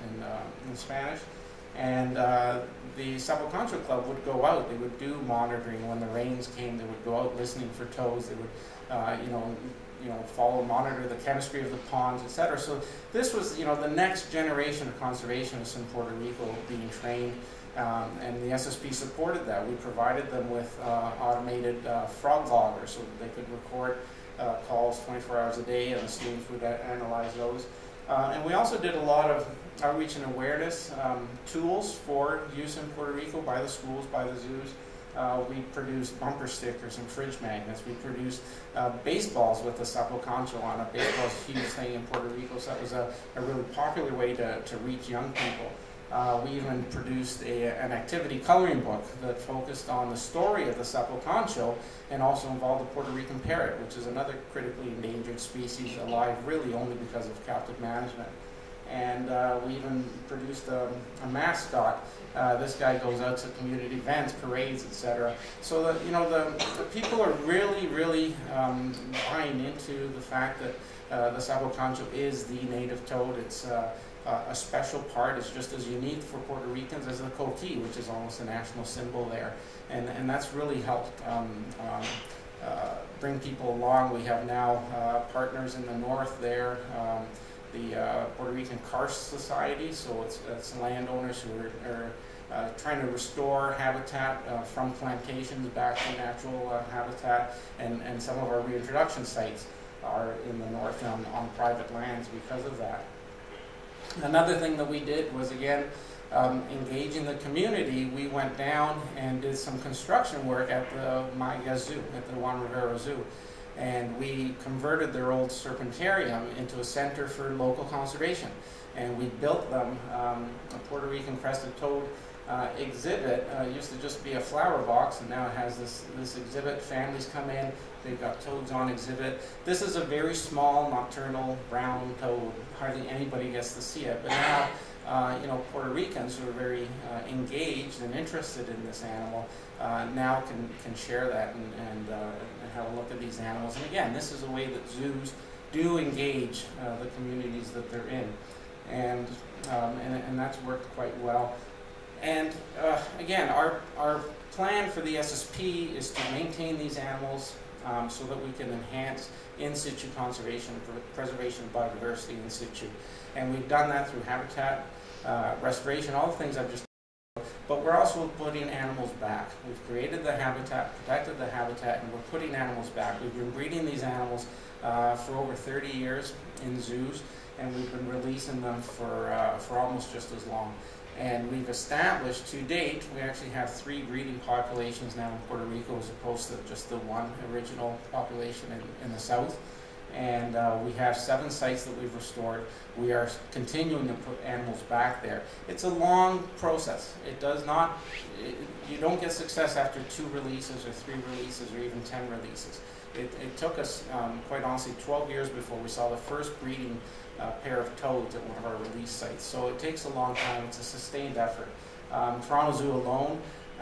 in Spanish. And the Sapo Concho Club would go out. They would do monitoring when the rains came. They would go out listening for toads. They would monitor the chemistry of the ponds, etc. So this was, the next generation of conservationists in Puerto Rico being trained, and the SSP supported that. We provided them with automated frog loggers so that they could record calls 24 hours a day, and the students would analyze those. And we also did a lot of outreach and awareness tools for use in Puerto Rico by the schools, by the zoos. We produced bumper stickers and fridge magnets. We produced baseballs with the Sapo Concho on it. Baseball's a huge thing in Puerto Rico, so that was a really popular way to reach young people. We even produced an activity coloring book that focused on the story of the Sapo Concho and also involved the Puerto Rican parrot, which is another critically endangered species alive really only because of captive management. And we even produced a mascot. This guy goes out to community events, parades, etc. So that the people are really, really buying into the fact that the Sapo Concho is the native toad. It's a special part. It's just as unique for Puerto Ricans as the coqui, which is almost a national symbol there. And that's really helped bring people along. We have now partners in the north there. The Puerto Rican Karst Society, so it's landowners who are trying to restore habitat from plantations back to natural habitat, and some of our reintroduction sites are in the north on private lands because of that. Another thing that we did was, again, engaging the community, we went down and did some construction work at the Maya Zoo, at the Juan Rivera Zoo. And we converted their old serpentarium into a center for local conservation. And we built them a Puerto Rican crested toad exhibit. It used to just be a flower box, and now it has this exhibit. Families come in, they've got toads on exhibit. This is a very small nocturnal brown toad. Hardly anybody gets to see it. But now, you know, Puerto Ricans who are very engaged and interested in this animal now can share that and have a look at these animals. And again, this is a way that zoos do engage the communities that they're in. And that's worked quite well. And again, our plan for the SSP is to maintain these animals so that we can enhance in situ conservation, preservation of biodiversity in situ. And we've done that through habitat restoration, all the things I've just talked about. But we're also putting animals back. We've created the habitat, protected the habitat, and we're putting animals back. We've been breeding these animals for over 30 years in zoos, and we've been releasing them for almost just as long. And we've established, to date, we actually have 3 breeding populations now in Puerto Rico as opposed to just the one original population in the south. And we have 7 sites that we've restored. We are continuing to put animals back there. It's a long process. It does not, you don't get success after 2 releases or 3 releases or even 10 releases. It took us, quite honestly, 12 years before we saw the first breeding pair of toads at one of our release sites. So it takes a long time. It's a sustained effort. Toronto Zoo alone,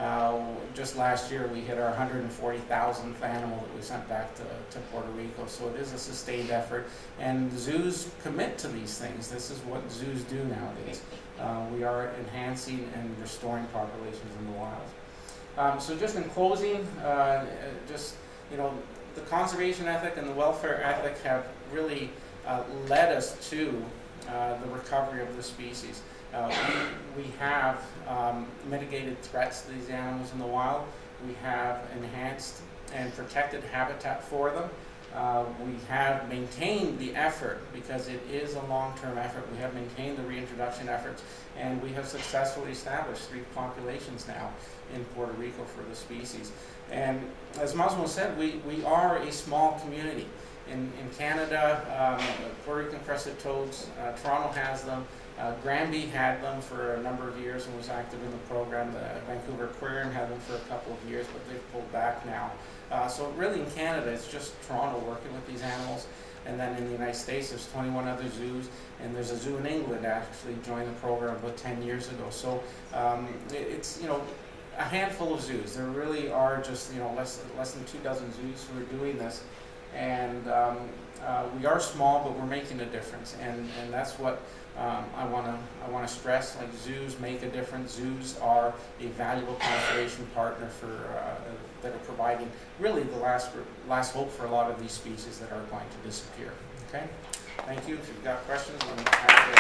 just last year we hit our 140,000th animal that we sent back to Puerto Rico. So it is a sustained effort. And zoos commit to these things. This is what zoos do nowadays. We are enhancing and restoring populations in the wild. So just in closing, you know, the conservation ethic and the welfare ethic have really led us to the recovery of the species. We have mitigated threats to these animals in the wild. We have enhanced and protected habitat for them. We have maintained the effort, because it is a long-term effort. We have maintained the reintroduction efforts, and we have successfully established 3 populations now in Puerto Rico for the species. And as Massimo said, we are a small community. In Canada, Puerto Rican crested toads, Toronto has them. Granby had them for a number of years and was active in the program. The Vancouver Aquarium had them for a couple of years, but they've pulled back now. So really in Canada, it's just Toronto working with these animals. And then in the United States, there's 21 other zoos, and there's a zoo in England that actually joined the program about 10 years ago. So it's, you know, a handful of zoos. There really are just, you know, less than 24 zoos who are doing this. And we are small, but we're making a difference, and that's what I want to stress. Like, zoos make a difference. Zoos are a valuable conservation partner for that are providing really the last hope for a lot of these species that are going to disappear. Okay, thank you. If you've got questions, I'm happy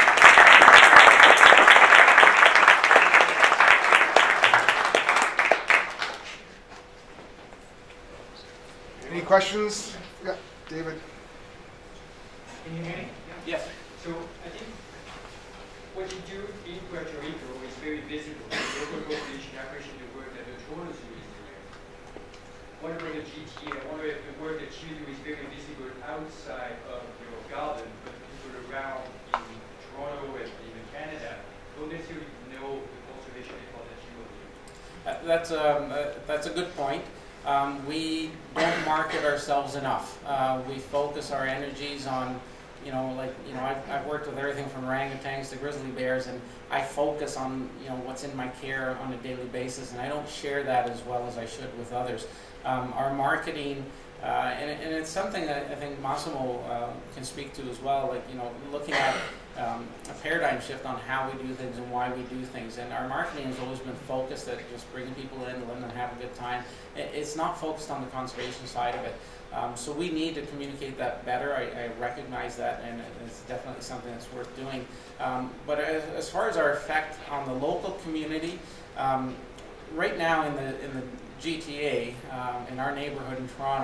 Any questions? Yeah, David. Can you hear me? Yes. So I think what you do in Puerto Rico is very visible. The local population appreciate the work that the Toronto Zoo is doing. What about the GTA? I wonder if the work that you do is very visible outside of your garden, but people around in Toronto and even Canada don't necessarily know the conservation effort that you are doing. That's a good point. We don't market ourselves enough. We focus our energies on, you know, like, you know, I've worked with everything from orangutans to grizzly bears, and I focus on, you know, what's in my care on a daily basis, and I don't share that as well as I should with others. Our marketing, and it's something that I think Massimo can speak to as well, like, you know, looking at a paradigm shift on how we do things and why we do things. And our marketing has always been focused at just bringing people in, letting them have a good time. It's not focused on the conservation side of it. So we need to communicate that better. I recognize that, and it's definitely something that's worth doing. But as far as our effect on the local community, right now in the GTA, in our neighborhood in Toronto,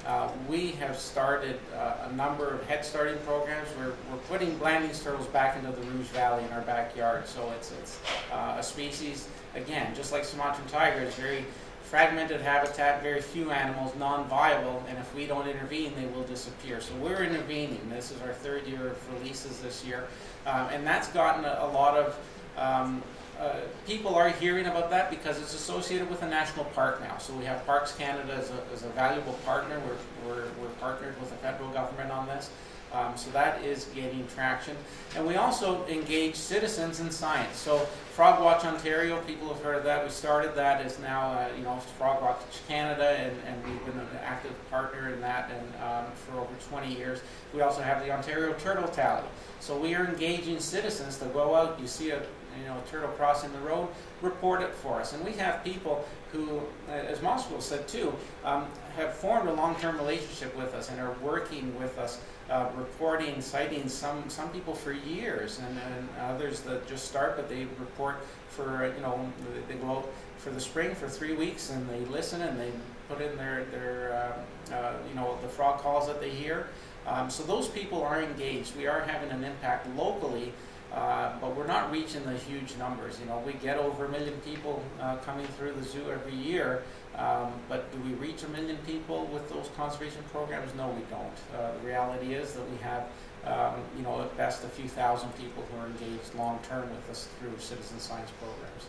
we have started a number of head starting programs. We're putting Blanding's turtles back into the Rouge Valley in our backyard. So it's a species, again, just like Sumatran tiger, it's very fragmented habitat, very few animals, non-viable, and if we don't intervene, they will disappear. So we're intervening. This is our 3rd year of releases this year, and that's gotten a lot of people are hearing about that because it's associated with a national park now. So we have Parks Canada as a valuable partner. We're partnered with the federal government on this. So that is gaining traction. And we also engage citizens in science. So Frog Watch Ontario, people have heard of that. We started that as now, Frog Watch Canada, and we've been an active partner in that and for over 20 years. We also have the Ontario Turtle Tally. So we are engaging citizens to go out, you see a turtle crossing the road, report it for us. And we have people who, as Massimo said too, have formed a long-term relationship with us and are working with us, reporting sightings, some people for years, and others that just start, but they report for, they go out for the spring for 3 weeks and they listen and they put in their the frog calls that they hear. So those people are engaged. We are having an impact locally, but we're not reaching the huge numbers. We get over 1 million people coming through the zoo every year, but do we reach 1 million people with those conservation programs? No, we don't. The reality is that we have, at best a few thousand people who are engaged long term with us through citizen science programs.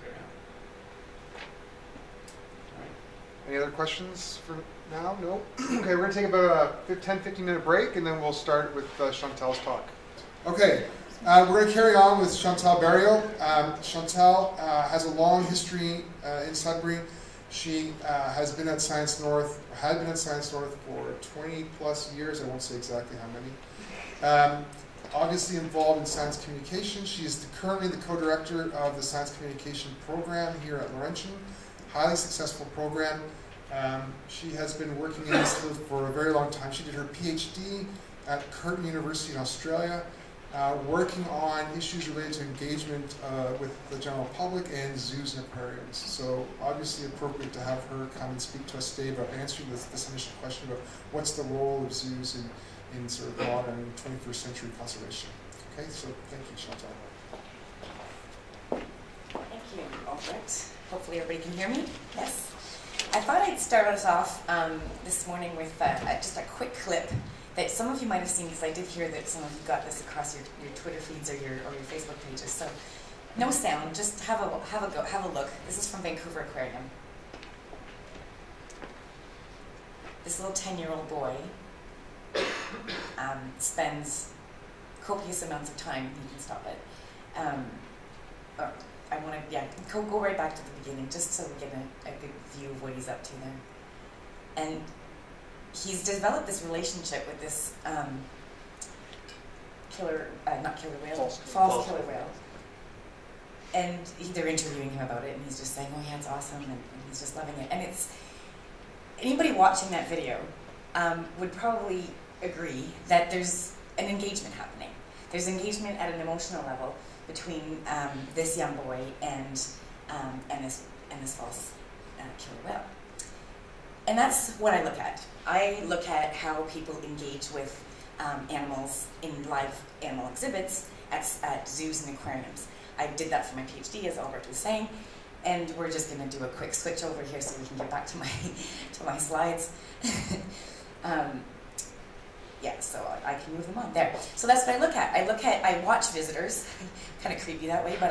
Any other questions for now? No? Okay, we're going to take about a 10-15 minute break, and then we'll start with Chantal's talk. Okay, we're going to carry on with Chantal Barriault. Chantal has a long history in Sudbury. She had been at Science North for 20 plus years. I won't say exactly how many. Obviously involved in science communication. She is currently the co-director of the science communication program here at Laurentian. Highly successful program. She has been working in this field for a very long time. She did her PhD at Curtin University in Australia, working on issues related to engagement with the general public and zoos and aquariums. So obviously appropriate to have her come and speak to us today about answering this initial question about what's the role of zoos in sort of modern 21st century conservation. Okay, so thank you, Chantal. Thank you, Albert. Hopefully everybody can hear me. Yes. I thought I'd start us off this morning with just a quick clip that some of you might have seen, because I did hear that some of you got this across your Twitter feeds or your Facebook pages. So no sound, just have a look. This is from Vancouver Aquarium. This little 10-year-old boy spends copious amounts of time. You can stop it. I want to, go right back to the beginning, just so we get a good view of what he's up to there. And he's developed this relationship with this false killer whale. And they're interviewing him about it, and he's just saying, oh yeah, it's awesome, and he's just loving it. And it's, anybody watching that video would probably agree that there's an engagement happening. There's engagement at an emotional level between this young boy and this false killer whale. And that's what I look at. I look at how people engage with animals in live animal exhibits at zoos and aquariums. I did that for my PhD, as Albert was saying, and we're just going to do a quick switch over here so we can get back to my slides. Yeah, so I can move them on there. So that's what I look at. I watch visitors, kind of creepy that way, but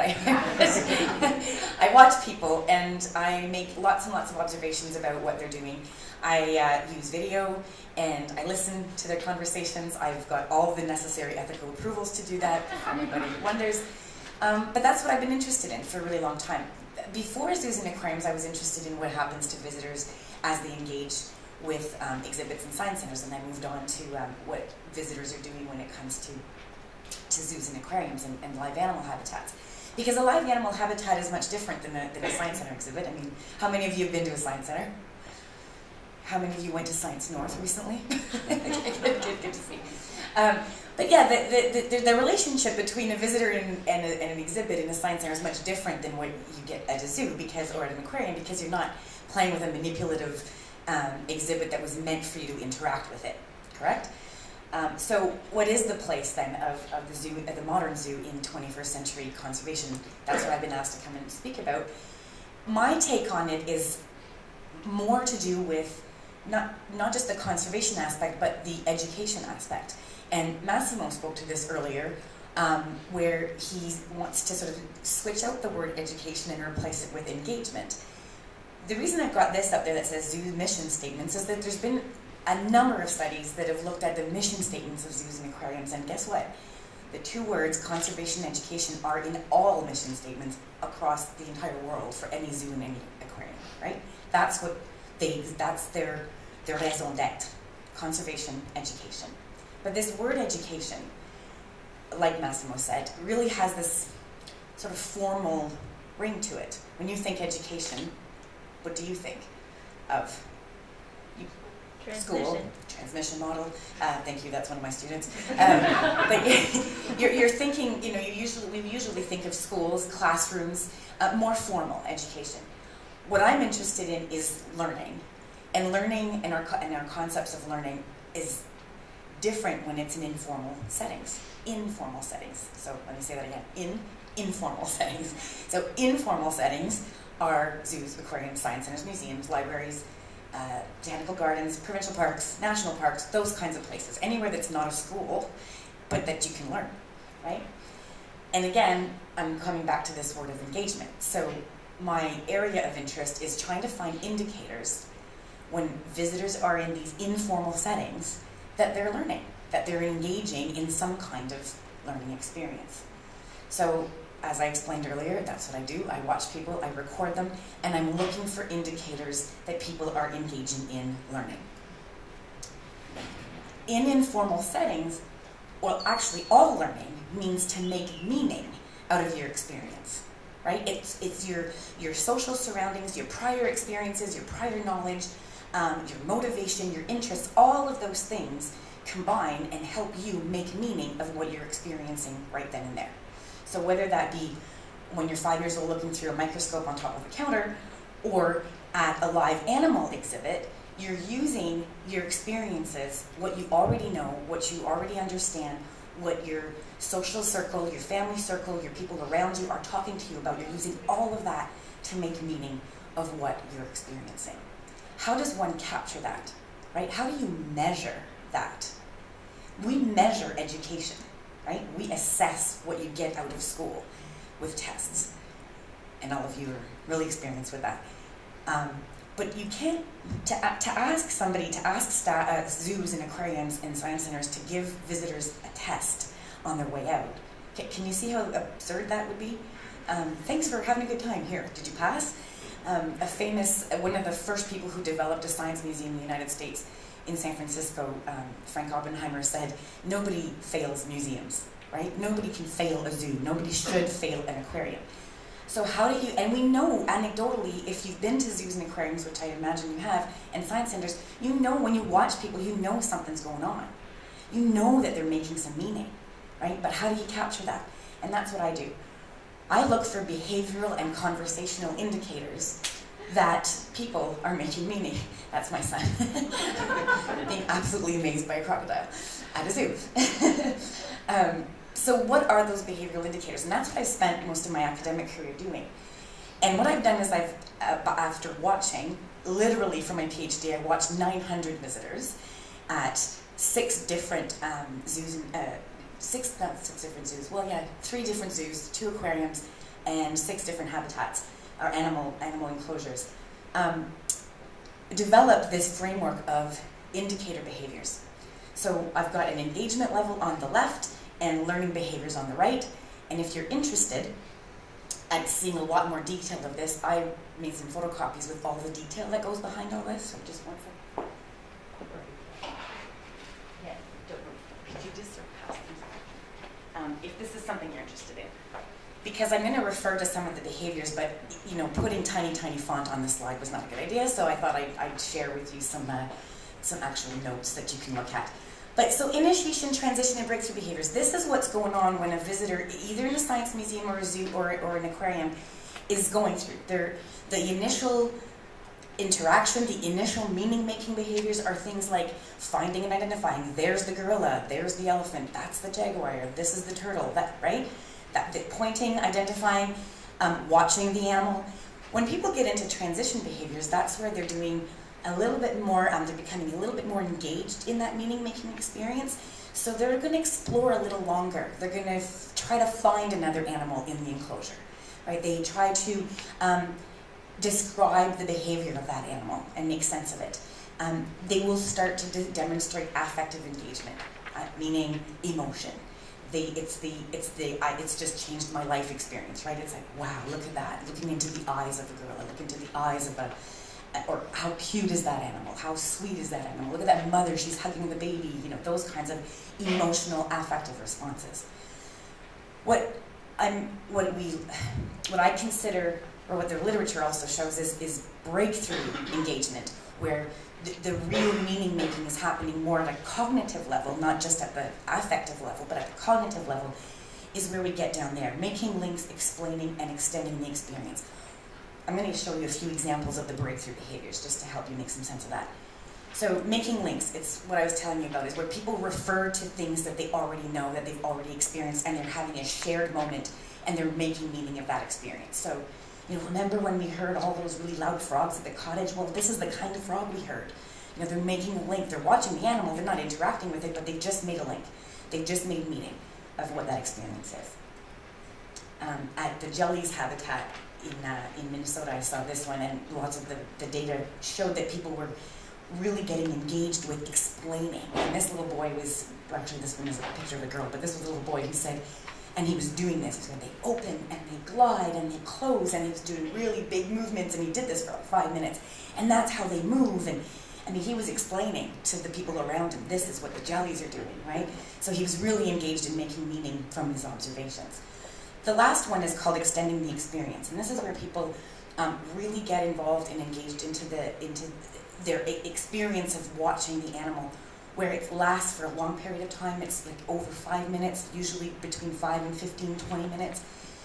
I watch people, and I make lots and lots of observations about what they're doing. I use video, and I listen to their conversations. I've got all the necessary ethical approvals to do that, if anybody wonders. But that's what I've been interested in for a really long time. Before zoos and aquariums, I was interested in what happens to visitors as they engage with exhibits and science centers, and I moved on to what visitors are doing when it comes to zoos and aquariums and live animal habitats. Because a live animal habitat is much different than a science center exhibit. I mean, how many of you have been to a science center? How many of you went to Science North recently? Good to see. But yeah, the relationship between a visitor and an exhibit in a science center is much different than what you get at a zoo, or at an aquarium, because you're not playing with a manipulative exhibit that was meant for you to interact with it, correct? So what is the place then of the zoo, the modern zoo in 21st century conservation? That's what I've been asked to come and speak about. My take on it is more to do with not just the conservation aspect, but the education aspect. And Massimo spoke to this earlier, where he wants to sort of switch out the word education and replace it with engagement. The reason I've got this up there that says zoo mission statements is that there's been a number of studies that have looked at the mission statements of zoos and aquariums, and guess what? The two words, conservation and education, are in all mission statements across the entire world for any zoo and any aquarium, right? That's their raison d'etre, conservation, education. But this word education, like Massimo said, really has this sort of formal ring to it. When you think education, what do you think of? School, transmission model. Thank you, that's one of my students. But you're thinking, we usually think of schools, classrooms, more formal education. What I'm interested in is learning. And learning and our concepts of learning is different when it's in informal settings. Informal settings. So let me say that again. Informal settings. So informal settings are zoos, aquariums, science centers, museums, libraries, botanical gardens, provincial parks, national parks, those kinds of places. Anywhere that's not a school, but that you can learn, right? And again, I'm coming back to this word of engagement. So my area of interest is trying to find indicators when visitors are in these informal settings that they're learning, that they're engaging in some kind of learning experience. So as I explained earlier, that's what I do. I watch people, I record them, and I'm looking for indicators that people are engaging in learning. In informal settings, well, actually all learning means to make meaning out of your experience, right? It's your social surroundings, your prior experiences, your prior knowledge, your motivation, your interests, all of those things combine and help you make meaning of what you're experiencing right then and there. So whether that be when you're 5 years old looking through a microscope on top of a counter, or at a live animal exhibit, you're using your experiences, what you already know, what you already understand, what your social circle, your family circle, your people around you are talking to you about. You're using all of that to make meaning of what you're experiencing. How does one capture that, right? How do you measure that? We measure education. Right? We assess what you get out of school with tests. And all of you are really experienced with that. But you can't, to ask somebody, to ask zoos and aquariums and science centers to give visitors a test on their way out. Can you see how absurd that would be? Thanks for having a good time here. Did you pass? One of the first people who developed a science museum in the United States in San Francisco, Frank Oppenheimer, said, nobody fails museums, right? Nobody can fail a zoo. Nobody should fail an aquarium. So how do you, and we know anecdotally, if you've been to zoos and aquariums, which I imagine you have, and science centers, you know when you watch people, you know something's going on. You know that they're making some meaning, right? But how do you capture that? And that's what I do. I look for behavioral and conversational indicators that people are making meaning. That's my son. Being absolutely amazed by a crocodile at a zoo. So what are those behavioral indicators? And that's what I've spent most of my academic career doing. And what I've done is after watching, literally for my PhD, I watched 900 visitors at 6 different zoos, 3 different zoos, 2 aquariums, and 6 different habitats, or animal enclosures. Develop this framework of indicator behaviors. So I've got an engagement level on the left and learning behaviors on the right. And if you're interested at seeing a lot more detail of this, I made some photocopies with all the detail that goes behind all this. So just one second. Yeah, don't worry. Could you just pass these? If this is something you're interested in. Because I'm going to refer to some of the behaviors, but putting tiny font on the slide was not a good idea, so I thought I'd share with you some actual notes that you can look at. But so initiation, transition, and breakthrough behaviors. This is what's going on when a visitor, either in a science museum or a zoo or an aquarium, is going through. The initial interaction, the initial meaning-making behaviors are things like finding and identifying, there's the gorilla, there's the elephant, that's the jaguar, this is the turtle, that, right? The pointing, identifying, watching the animal. When people get into transition behaviors, that's where they're doing a little bit more, they're becoming a little bit more engaged in that meaning-making experience. So they're going to explore a little longer. They're going to try to find another animal in the enclosure, right? They try to describe the behavior of that animal and make sense of it. They will start to demonstrate affective engagement, meaning emotion. It's just changed my life experience, right? It's like, wow, look at that. Looking into the eyes of a gorilla, look into the eyes of or how cute is that animal? How sweet is that animal? Look at that mother, she's hugging the baby, you know, those kinds of emotional, affective responses. What I consider, or what the literature also shows, is breakthrough engagement, where the real meaning making is happening more at a cognitive level, not just at the affective level, but at the cognitive level is where we get down there, making links, explaining, and extending the experience. I'm going to show you a few examples of the breakthrough behaviors just to help you make some sense of that. So making links, it's what I was telling you about, is where people refer to things that they already know, that they've already experienced, and they're having a shared moment, and they're making meaning of that experience. So, you know, remember when we heard all those really loud frogs at the cottage? Well, this is the kind of frog we heard. You know, they're making a link. They're watching the animal. They're not interacting with it, but they've just made a link. They've just made meaning of what that experience is. At the jellies habitat in Minnesota, I saw this one, and lots of the data showed that people were really getting engaged with explaining. And this little boy was, actually this one is a picture of a girl, but this was a little boy who said, and he was doing this, so they open and they glide and they close, and he was doing really big movements, and he did this for like 5 minutes, and that's how they move. And I mean, he was explaining to the people around him, this is what the jellies are doing, right? So he was really engaged in making meaning from his observations. The last one is called extending the experience, and this is where people really get involved and engaged into their experience of watching the animal, where it lasts for a long period of time. It's like over 5 minutes, usually between 5 and 15, 20 minutes.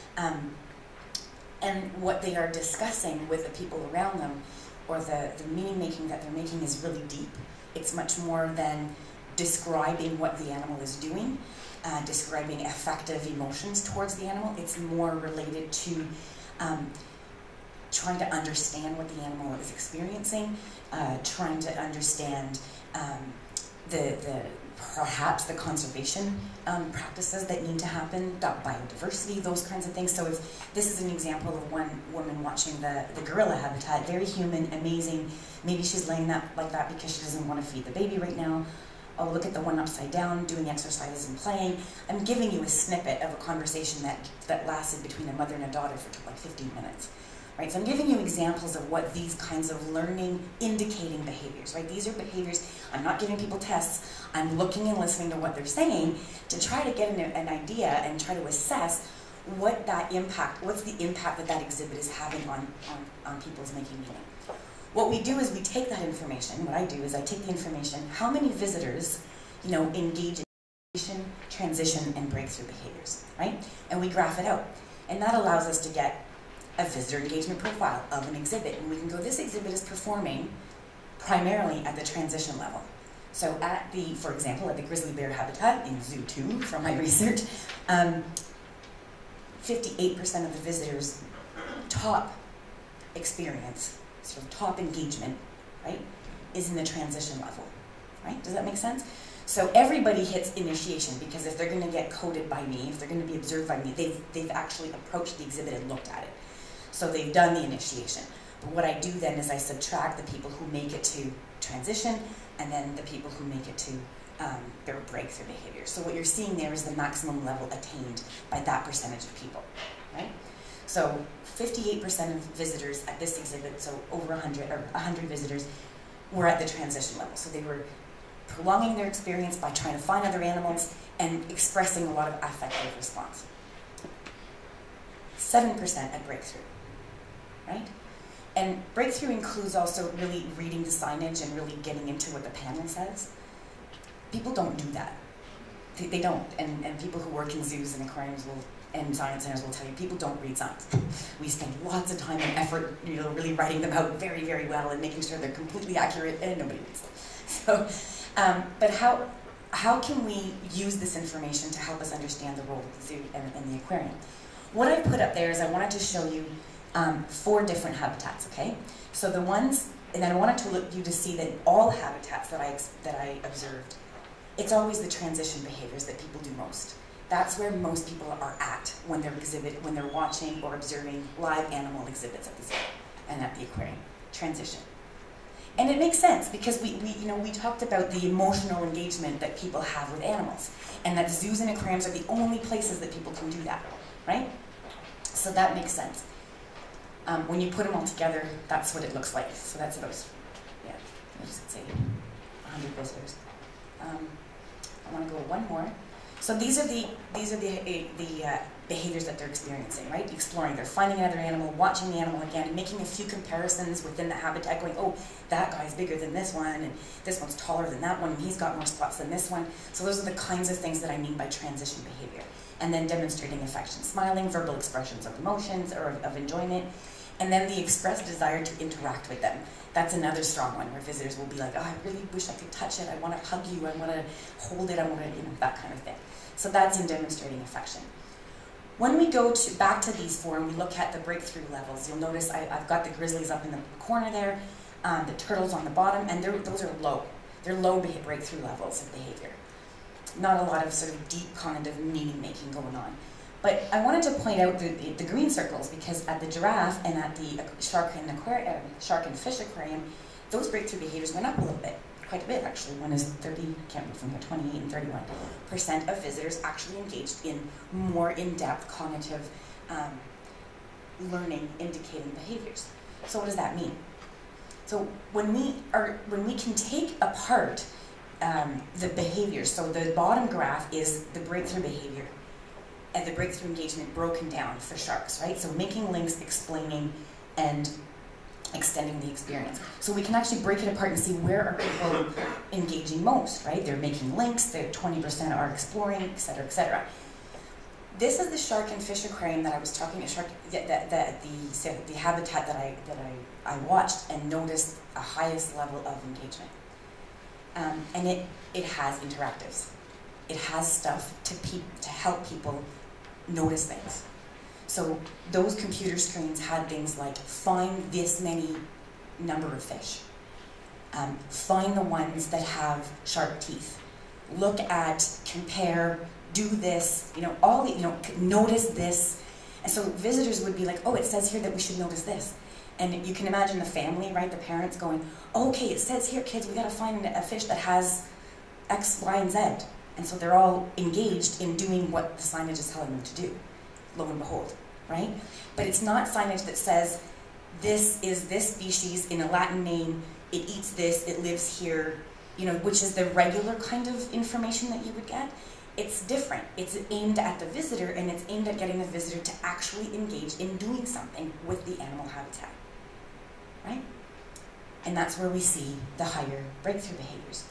And what they are discussing with the people around them, or the meaning making that they're making, is really deep. It's much more than describing what the animal is doing, describing affective emotions towards the animal. It's more related to trying to understand what the animal is experiencing, trying to understand perhaps the conservation practices that need to happen, biodiversity, those kinds of things. So if this is an example of one woman watching the gorilla habitat, very human, amazing. Maybe she's laying like that because she doesn't want to feed the baby right now. Oh, look at the one upside down, doing exercises and playing. I'm giving you a snippet of a conversation that lasted between a mother and a daughter for like 15 minutes. Right? So I'm giving you examples of what these kinds of learning indicating behaviors, right? These are behaviors. I'm not giving people tests. I'm looking and listening to what they're saying to try to get an idea and try to assess what's the impact that exhibit is having on people's making meaning. What we do is we take that information. What I do is I take the information, how many visitors, you know, engage in transition and breakthrough behaviors, right? And we graph it out. And that allows us to get a visitor engagement profile of an exhibit. And we can go, this exhibit is performing primarily at the transition level. So for example, at the grizzly bear habitat in Zoo 2, from my research, 58% of the visitors' top experience, sort of top engagement, right, is in the transition level, right? Does that make sense? So everybody hits initiation, because if they're going to get coded by me, if they're going to be observed by me, they've actually approached the exhibit and looked at it. So they've done the initiation. But what I do then is I subtract the people who make it to transition, and then the people who make it to their breakthrough behavior. So what you're seeing there is the maximum level attained by that percentage of people, right? So 58% of visitors at this exhibit, so over 100 visitors, were at the transition level. So they were prolonging their experience by trying to find other animals and expressing a lot of affective response. 7% at breakthrough, right? And breakthrough includes also really reading the signage and really getting into what the panel says. People don't do that. They don't, and people who work in zoos and aquariums will and science centers will tell you, people don't read science. We spend lots of time and effort, really writing them out very, very well and making sure they're completely accurate, and nobody reads them. So, but how can we use this information to help us understand the role of the zoo and the aquarium? What I put up there is I wanted to show you 4 different habitats, okay? So the ones, and then I wanted you to see that all habitats that I observed, it's always the transition behaviors that people do most. That's where most people are at when they're watching or observing live animal exhibits at the zoo and at the aquarium. Transition. And it makes sense because we talked about the emotional engagement that people have with animals, and that zoos and aquariums are the only places that people can do that, right? So that makes sense. When you put them all together, that's what it looks like. So that's about, yeah, let's say 100 visitors. I want to go one more. So these are the behaviors that they're experiencing, right? Exploring, they're finding another animal, watching the animal again, making a few comparisons within the habitat, going, oh, that guy's bigger than this one, and this one's taller than that one, and he's got more spots than this one. So those are the kinds of things that I mean by transition behavior. And then demonstrating affection, smiling, verbal expressions of emotions or of enjoyment, and then the expressed desire to interact with them. That's another strong one where visitors will be like, oh, I really wish I could touch it, I want to hug you, I want to hold it, I want to, that kind of thing. So that's in demonstrating affection. When we go back to these 4 and we look at the breakthrough levels, you'll notice I've got the grizzlies up in the corner there, the turtles on the bottom, and those are low. They're low breakthrough levels of behavior. Not a lot of sort of deep cognitive meaning making going on. But I wanted to point out the green circles because at the giraffe and at the shark and fish aquarium, those breakthrough behaviors went up a little bit, quite a bit actually. One is 30, can't read from here, 28 and 31% of visitors actually engaged in more in-depth cognitive learning indicating behaviors. So what does that mean? So when we can take apart the behaviors, so the bottom graph is the breakthrough behavior and the breakthrough engagement broken down for sharks, right? So making links, explaining, and extending the experience. So we can actually break it apart and see where are people engaging most, right? They're making links, they're 20% are exploring, et cetera, et cetera. This is the shark and fish aquarium that I was talking about, the habitat that I watched and noticed a highest level of engagement. And it has interactives. It has stuff to help people notice things. So those computer screens had things like find this many number of fish, find the ones that have sharp teeth, look at, compare, do this, notice this. And so visitors would be like, oh, it says here that we should notice this. And you can imagine the family, right, the parents going, oh, okay, it says here, kids, we gotta find a fish that has X, Y, and Z. And so they're all engaged in doing what the signage is telling them to do, lo and behold, right? But it's not signage that says, this is this species in a Latin name, it eats this, it lives here, which is the regular kind of information that you would get. It's different. It's aimed at the visitor, and it's aimed at getting the visitor to actually engage in doing something with the animal habitat, right? And that's where we see the higher breakthrough behaviors.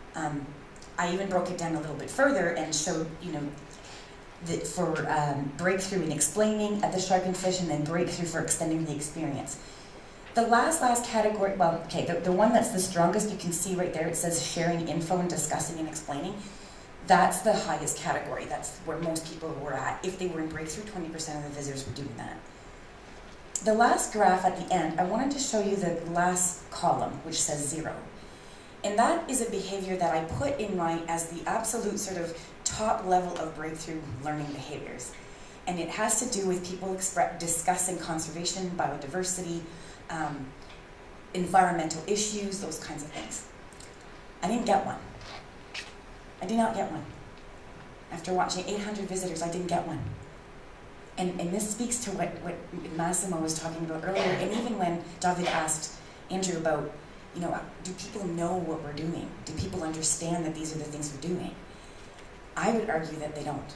I even broke it down a little bit further and showed, that for breakthrough in explaining at the shark and fish, and then breakthrough for extending the experience. The last category, well, okay, the one that's the strongest, you can see right there, it says sharing info and discussing and explaining. That's the highest category. That's where most people were at. If they were in breakthrough, 20% of the visitors were doing that. The last graph at the end, I wanted to show you the last column, which says 0. And that is a behavior that I put in mind as the absolute sort of top level of breakthrough learning behaviors. And it has to do with people discussing conservation, biodiversity, environmental issues, those kinds of things. I didn't get one. I did not get one. After watching 800 visitors, I didn't get one. And this speaks to what Massimo was talking about earlier, and even when David asked Andrew about, do people know what we're doing? Do people understand that these are the things we're doing? I would argue that they don't.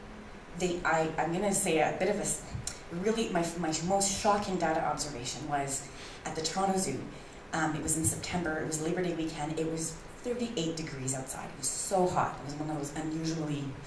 I'm going to say a bit of my most shocking data observation was at the Toronto Zoo. It was in September, it was Labor Day weekend, it was 38 degrees outside. It was so hot. It was one of those unusually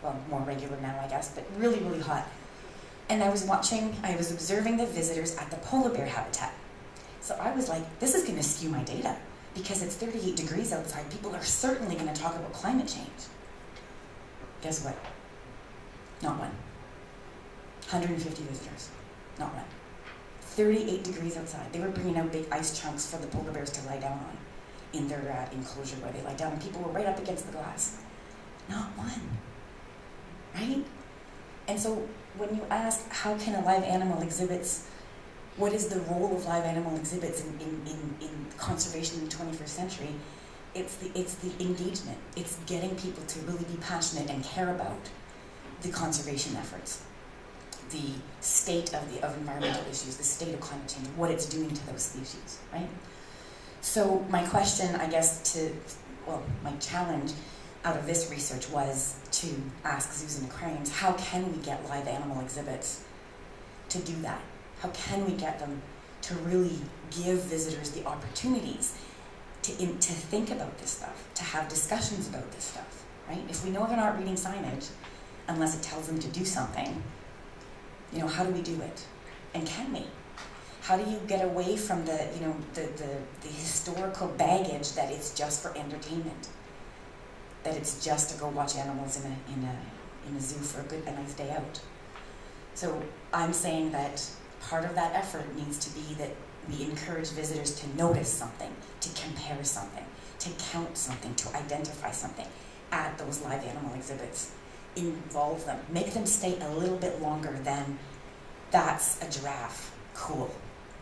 well, more regular now, I guess, but really, really hot. And I was observing the visitors at the polar bear habitat. So I was like, this is going to skew my data, because it's 38 degrees outside. People are certainly going to talk about climate change. Guess what? Not one. 150 visitors. Not one. 38 degrees outside. They were bringing out big ice chunks for the polar bears to lie down on in their enclosure where they lie down. And people were right up against the glass. Not one. Right? And so when you ask, how can a live animal exhibits, what is the role of live animal exhibits in conservation in the 21st century? It's the engagement. It's getting people to really be passionate and care about the conservation efforts, the state of environmental issues, the state of climate change, what it's doing to those species, right? So my question, I guess, my challenge out of this research was to ask zoos and aquariums, how can we get live animal exhibits to do that? How can we get them to really give visitors the opportunities to think about this stuff, to have discussions about this stuff, right? If we know they're not reading signage, unless it tells them to do something, you know, how do we do it? And can we? How do you get away from the historical baggage that it's just for entertainment? That it's just to go watch animals in a zoo for a nice day out. So I'm saying that part of that effort needs to be that we encourage visitors to notice something, to compare something, to count something, to identify something at those live animal exhibits. Involve them, make them stay a little bit longer than that's a giraffe, cool.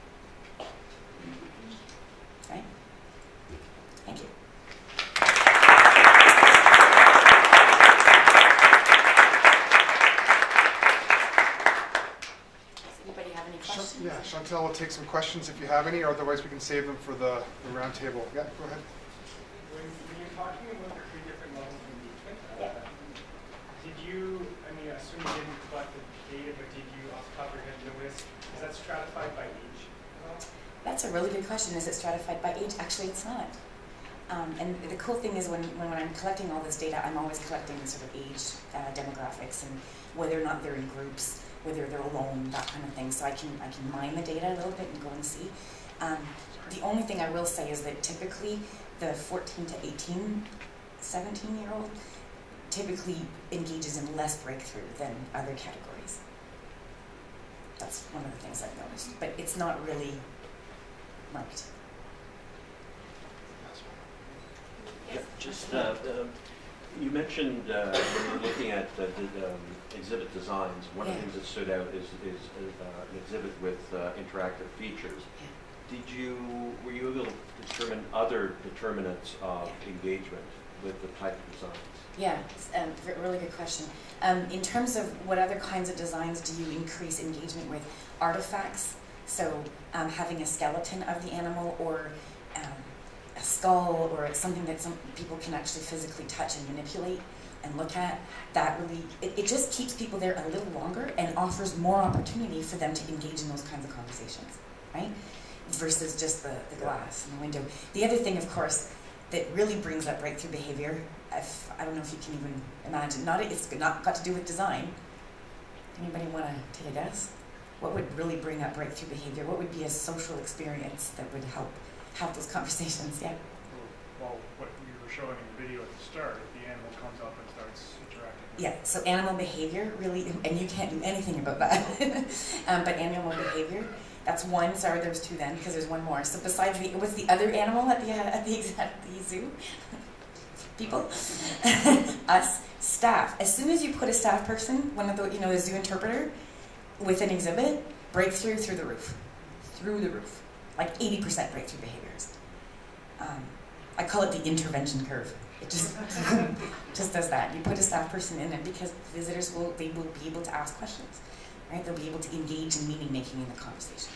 Right? Thank you. Yeah, Chantal will take some questions if you have any, or otherwise we can save them for the round table. Yeah, go ahead. When you're talking about the 3 different levels of engagement, did you, I mean, I assume you didn't collect the data, but did you off the top of your head notice, is that stratified by age? That's a really good question. Is it stratified by age? Actually, it's not. And the cool thing is when I'm collecting all this data, I'm always collecting sort of age demographics and whether or not they're in groups, whether they're alone, that kind of thing. So I can mine the data a little bit and go and see. The only thing I will say is that typically the 14 to 18, 17-year-old typically engages in less breakthrough than other categories. That's one of the things I've noticed, but it's not really marked. Yeah, just you mentioned when you're looking at exhibit designs, one of the things that stood out is an exhibit with interactive features. Were you able to determine other determinants of engagement with the type of designs? Yeah, really good question. In terms of what other kinds of designs do you increase engagement with? Artifacts, so having a skeleton of the animal or a skull or something that some people can actually physically touch and manipulate and look at, that really, it just keeps people there a little longer and offers more opportunity for them to engage in those kinds of conversations, right? Versus just the glass and the window. The other thing, of course, that really brings up breakthrough behavior, I don't know if you can even imagine, it's not got to do with design. Anybody want to take a guess? What would really bring up breakthrough behavior? What would be a social experience that would help have those conversations? Yeah. Well, what you were showing in the video at the start, if the animal comes up and starts interacting. Yeah, so animal behavior really, and you can't do anything about that, but animal behavior, that's one. Sorry, there's two then, because there's one more. So besides what's the other animal at the zoo? People, us, staff. As soon as you put a staff person, one of the, the zoo interpreter, with an exhibit, breakthrough through the roof, like 80% breakthrough behaviors. I call it the intervention curve. It just just does that. You put a staff person in it because visitors will be able to ask questions, right? They'll be able to engage in meaning making in the conversation.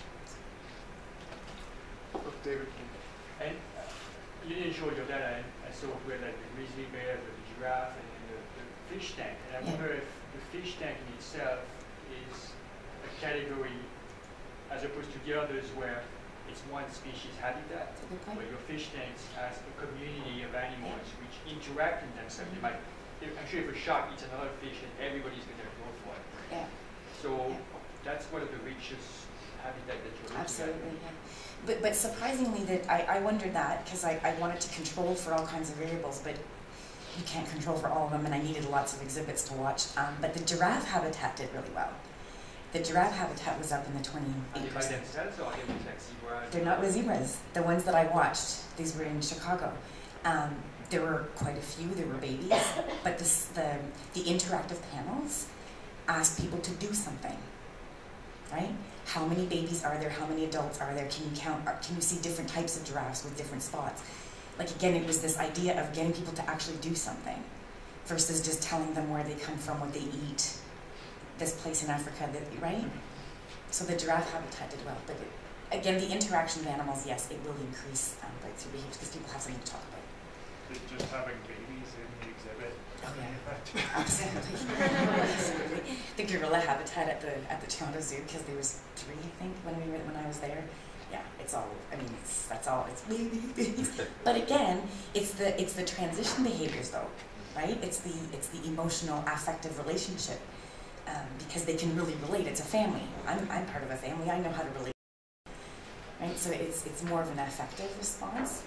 David. And you didn't show your data. I saw where like the grizzly bear, the giraffe, and the fish tank. And I wonder if the fish tank in itself is a category as opposed to the others where it's one species habitat, where your fish tanks has a community of animals which interact in themselves. I'm sure if a shark eats another fish, then everybody's going to go for it. Yeah. So that's one of the richest habitat that you're looking Absolutely, at. yeah. But surprisingly, that I wondered that because I wanted to control for all kinds of variables, but you can't control for all of them, and I needed lots of exhibits to watch. But the giraffe habitat did really well. The giraffe habitat was up in the 28%. Are they by themselves or are they with like zebras? They're not with zebras. The ones that I watched, these were in Chicago. There were quite a few. There were babies, but the interactive panels asked people to do something. Right? How many babies are there? How many adults are there? Can you count? Can you see different types of giraffes with different spots? Like again, it was this idea of getting people to actually do something versus just telling them where they come from, what they eat, this place in Africa, right? So the giraffe habitat did well, but again, the interaction of animals, yes, it will increase breakthrough behaviors because people have something to talk about. Just having babies in the exhibit. Oh yeah, absolutely. The gorilla habitat at the Toronto Zoo, because there was 3, I think, when I was there. Yeah, it's all. I mean, that's all. It's babies. But again, it's the transition behaviors, though, right? It's the emotional, affective relationship, because they can really relate. It's a family. I'm part of a family. I know how to relate. Right. So it's more of an affective response.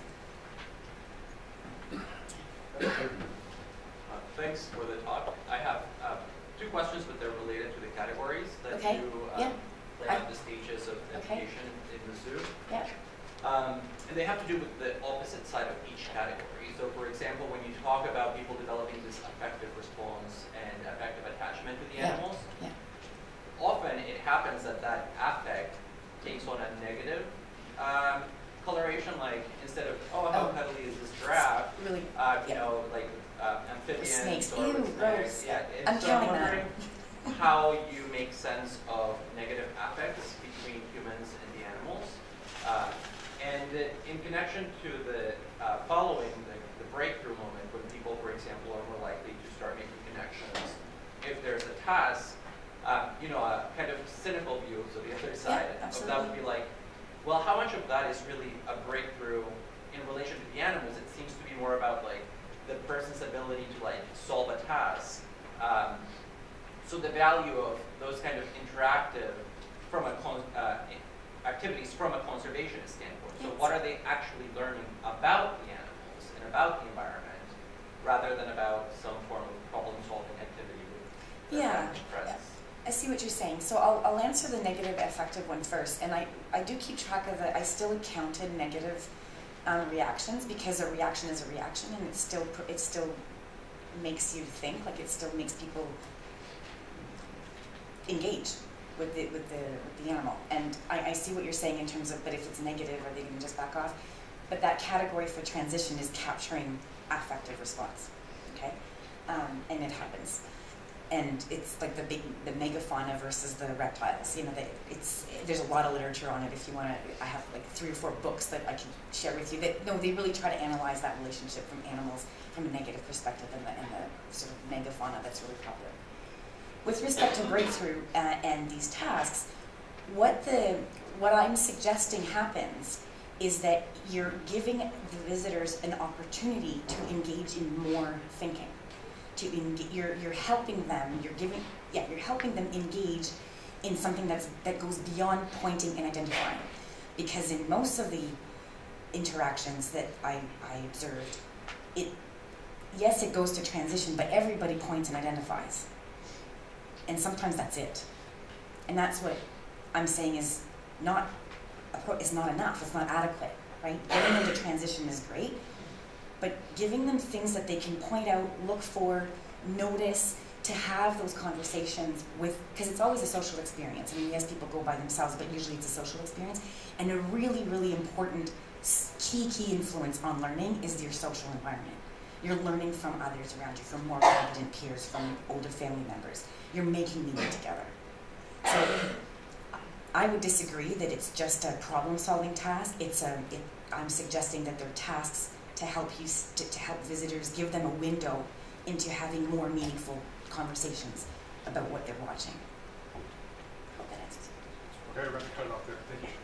Thanks for the talk. I have 2 questions, but they're related to the categories that you lay out the stages of education in the zoo. Yeah. And they have to do with the opposite side of each category. So for example, when you talk about people developing this affective response and affective attachment to the animals, often it happens that affect takes on a negative coloration, like instead of, how cuddly is this giraffe, really, you know, like amphibians snakes. or Ew, snakes. Yeah. I'm so counting I'm wondering how you make sense of negative affects between humans and the animals. And in connection to the following, the breakthrough moment, when people, for example, are more likely to start making connections, if there's a task, you know, a kind of cynical view, so the other side of that would be like, well, how much of that is really a breakthrough in relation to the animals? It seems to be more about like the person's ability to like solve a task. So the value of those kind of interactive from a activities from a conservationist standpoint. So what are they actually learning about the animals and about the environment, rather than about some form of problem-solving activity with their friends? I see what you're saying. So I'll answer the negative affective one first. And I do keep track of it. I still counted negative reactions, because a reaction is a reaction, and it still makes you think, like it still makes people engage with the animal. And I see what you're saying in terms of, but if it's negative, are they going to just back off? But that category for transition is capturing affective response, okay? And it happens. And it's like the megafauna versus the reptiles. You know, there's a lot of literature on it. If you want to, I have like 3 or 4 books that I can share with you. They really try to analyze that relationship from animals from a negative perspective, and the sort of megafauna that's really popular. With respect to breakthrough and these tasks, what I'm suggesting happens is that you're giving the visitors an opportunity to engage in more thinking. You're helping them. You're helping them engage in something that goes beyond pointing and identifying, because in most of the interactions that I observed, it goes to transition, but everybody points and identifies, and sometimes that's it, and that's what I'm saying is not enough. It's not adequate, right? Getting them to transition is great. But giving them things that they can point out, look for, notice, to have those conversations with, because it's always a social experience. I mean, yes, people go by themselves, but usually it's a social experience. And a really, really important key influence on learning is your social environment. You're learning from others around you, from more competent peers, from older family members. You're making meaning together. So I would disagree that it's just a problem-solving task. I'm suggesting that they're tasks to help to help visitors, give them a window into having more meaningful conversations about what they're watching. Hope that answers. Okay, we're going to cut it off there. Thank you.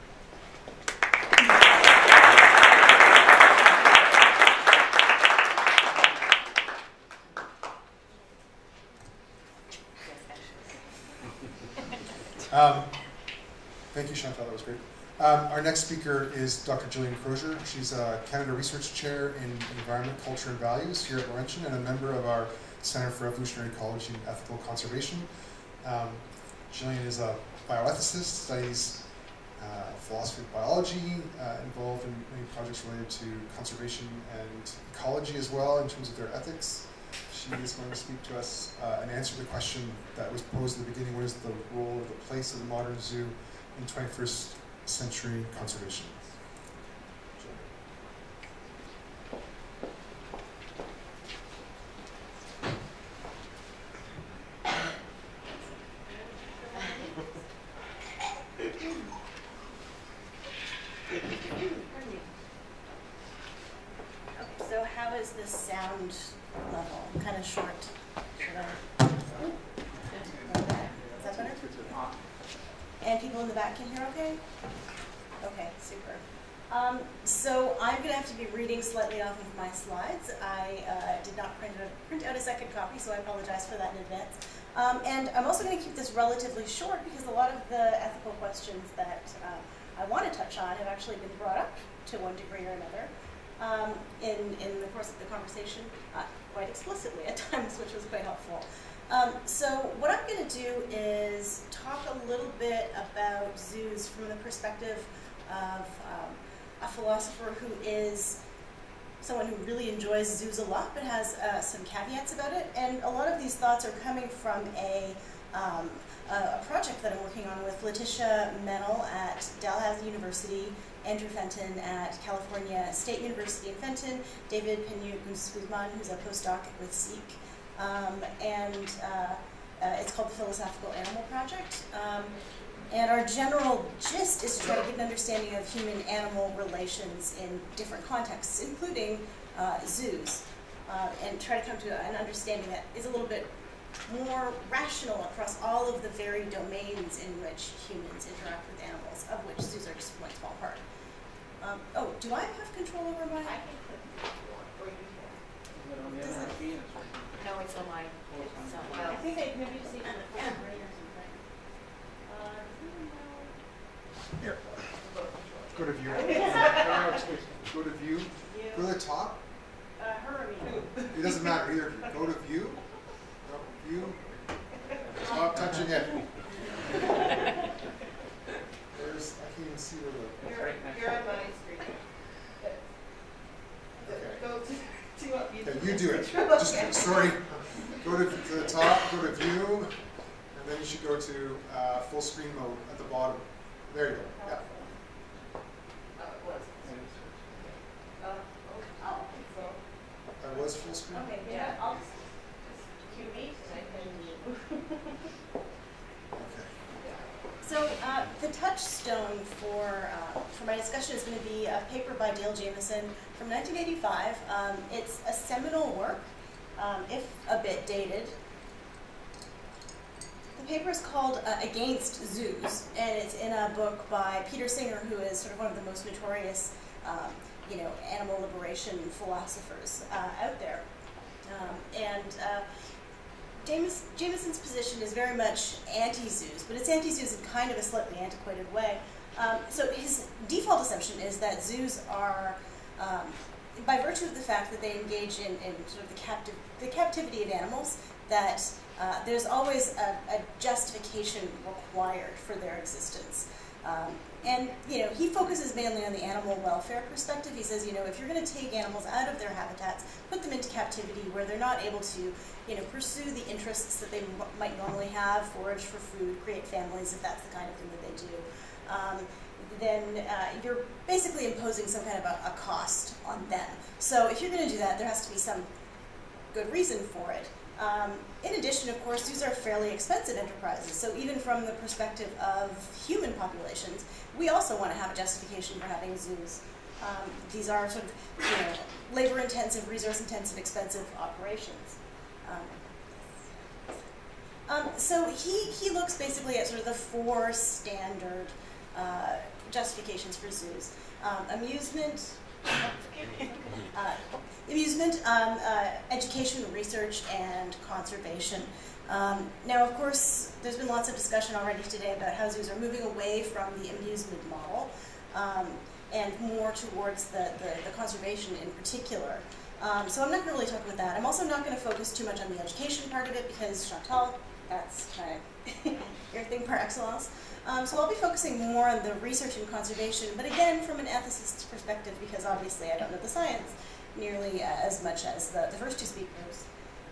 Thank you, Chantal, that was great. Our next speaker is Dr. Gillian Crozier. She's a Canada Research Chair in Environment, Culture and Values here at Laurentian and a member of our Centre for Evolutionary Ecology and Ethical Conservation. Gillian is a bioethicist, studies philosophy of biology, involved in many projects related to conservation and ecology as well in terms of their ethics. She is going to speak to us and answer the question that was posed at the beginning: what is the role or the place of the modern zoo in 21st century conservation? So how is the sound level? Kind of short. Should I? Is that better? And people in the back can hear okay? Okay, super. So I'm going to have to be reading slightly off of my slides. I did not print out a second copy, so I apologize for that in advance. And I'm also going to keep this relatively short because a lot of the ethical questions that I want to touch on have actually been brought up to one degree or another in the course of the conversation, quite explicitly at times, which was quite helpful. So what I'm going to do is talk a little bit about zoos from the perspective of a philosopher who is someone who really enjoys zoos a lot but has some caveats about it. And a lot of these thoughts are coming from a project that I'm working on with Letitia Mennel at Dalhousie University, Andrew Fenton at California State University in Fenton, David Peña-Guzman, who's a postdoc with CEEEC. It's called the Philosophical Animal Project. And our general gist is to try to get an understanding of human-animal relations in different contexts, including zoos, and try to come to an understanding that is a little bit more rational across all of the varied domains in which humans interact with animals, of which zoos are just one small part. Oh, do I have control over my? I can click or you can. No, it's on mine. I think I maybe just need to full screen or something. Here. Go to view. Go to view. Go to the top. Her or me? It doesn't matter either. Go to view. Go to view. Stop touching it. There's, I can't even see where the. You're on my screen. Okay. Go to what you Okay, you do it. Just sorry. Go to the top. Go to view, and then you should go to full screen mode at the bottom. There you go. Yeah. It was. That was full screen. Okay, Yeah. I'll Just cue me and I can. So the touchstone for my discussion is going to be a paper by Dale Jamieson from 1985. It's a seminal work, if a bit dated. The paper is called Against Zoos, and it's in a book by Peter Singer, who is sort of one of the most notorious, animal liberation philosophers out there. Jamieson's position is very much anti-zoos, but it's anti-zoos in kind of a slightly antiquated way. So his default assumption is that zoos are, by virtue of the fact that they engage in sort of the captivity of animals, that there's always a justification required for their existence. And he focuses mainly on the animal welfare perspective. He says, if you're going to take animals out of their habitats, put them into captivity where they're not able to, pursue the interests that they might normally have, forage for food, create families, if that's the kind of thing that they do, then you're basically imposing some kind of a cost on them. So if you're going to do that, there has to be some good reason for it. In addition, of course, zoos are fairly expensive enterprises, so even from the perspective of human populations, we also want to have a justification for having zoos. These are sort of, labor-intensive, resource-intensive, expensive operations. So he looks basically at sort of the four standard justifications for zoos: amusement, education, research, and conservation. Now, of course, there's been lots of discussion already today about how zoos are moving away from the amusement model and more towards the conservation in particular. So I'm not going to really talk about that. I'm also not going to focus too much on the education part of it because Chantal, that's kind of your thing par excellence. So I'll be focusing more on the research and conservation, but again, from an ethicist's perspective, because obviously I don't know the science nearly as much as the first two speakers.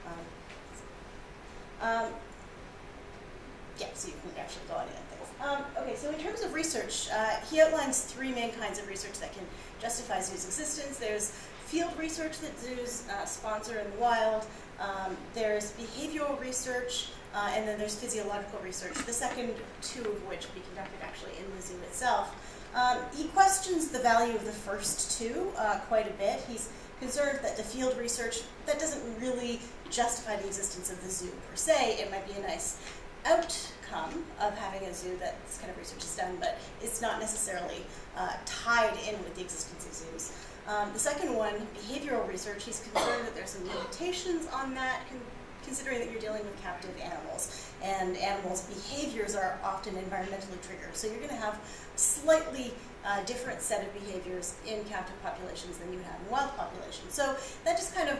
Yeah, so you can actually go on in things. Okay, so in terms of research, he outlines three main kinds of research that can justify zoos' existence. There's field research that zoos sponsor in the wild. There's behavioral research, and then there's physiological research, the second two of which will be conducted actually in the zoo itself. He questions the value of the first two quite a bit. He's concerned that the field research, that doesn't really justify the existence of the zoo per se. It might be a nice outcome of having a zoo that this kind of research is done, but it's not necessarily tied in with the existence of zoos. The second one, behavioral research, he's concerned that there's some limitations on that, considering that you're dealing with captive animals, and animals' behaviors are often environmentally triggered. So you're going to have slightly different set of behaviors in captive populations than you have in wild populations. So that just kind of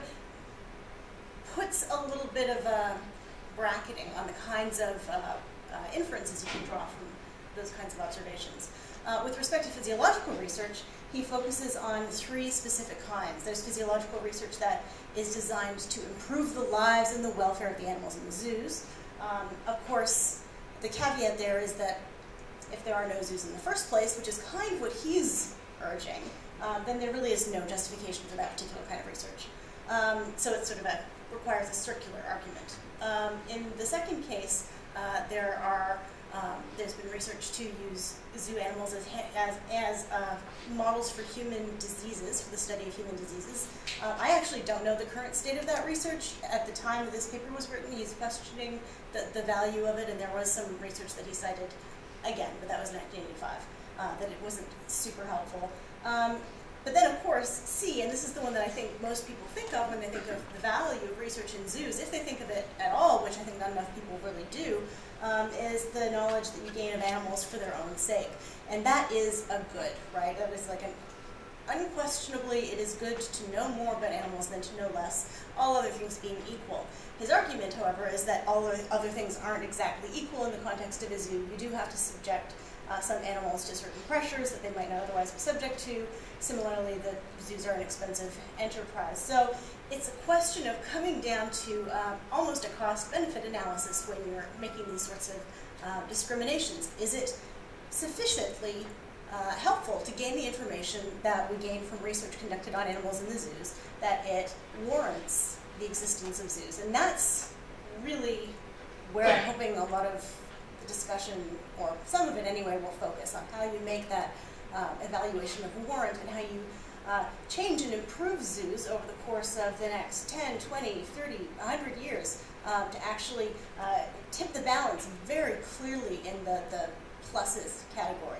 puts a little bit of bracketing on the kinds of inferences you can draw from those kinds of observations. With respect to physiological research, he focuses on three specific kinds. There's physiological research that is designed to improve the lives and the welfare of the animals in the zoos. Of course, the caveat there is that if there are no zoos in the first place, which is kind of what he's urging, then there really is no justification for that particular kind of research. So it sort of requires a circular argument. In the second case, there's been research to use zoo animals as models for human diseases, for the study of human diseases. I actually don't know the current state of that research. At the time this paper was written, he's questioning the value of it, and there was some research that he cited, again, but that was in 1985, that it wasn't super helpful. But then, of course, C, and this is the one that I think most people think of when they think of the value of research in zoos, if they think of it at all, which I think not enough people really do, is the knowledge that you gain of animals for their own sake. And that is a good, right? That is like unquestionably, it is good to know more about animals than to know less, all other things being equal. His argument, however, is that all other things aren't exactly equal in the context of a zoo. You do have to subject some animals to certain pressures that they might not otherwise be subject to. Similarly, the zoos are an expensive enterprise. So it's a question of coming down to almost a cost-benefit analysis when you're making these sorts of discriminations. Is it sufficiently helpful to gain the information that we gain from research conducted on animals in the zoos, that it warrants the existence of zoos? And that's really where I'm hoping a lot of the discussion, or some of it anyway, will focus on how you make that evaluation of warrant and how you change and improve zoos over the course of the next 10, 20, 30, 100 years to actually tip the balance very clearly in the pluses category.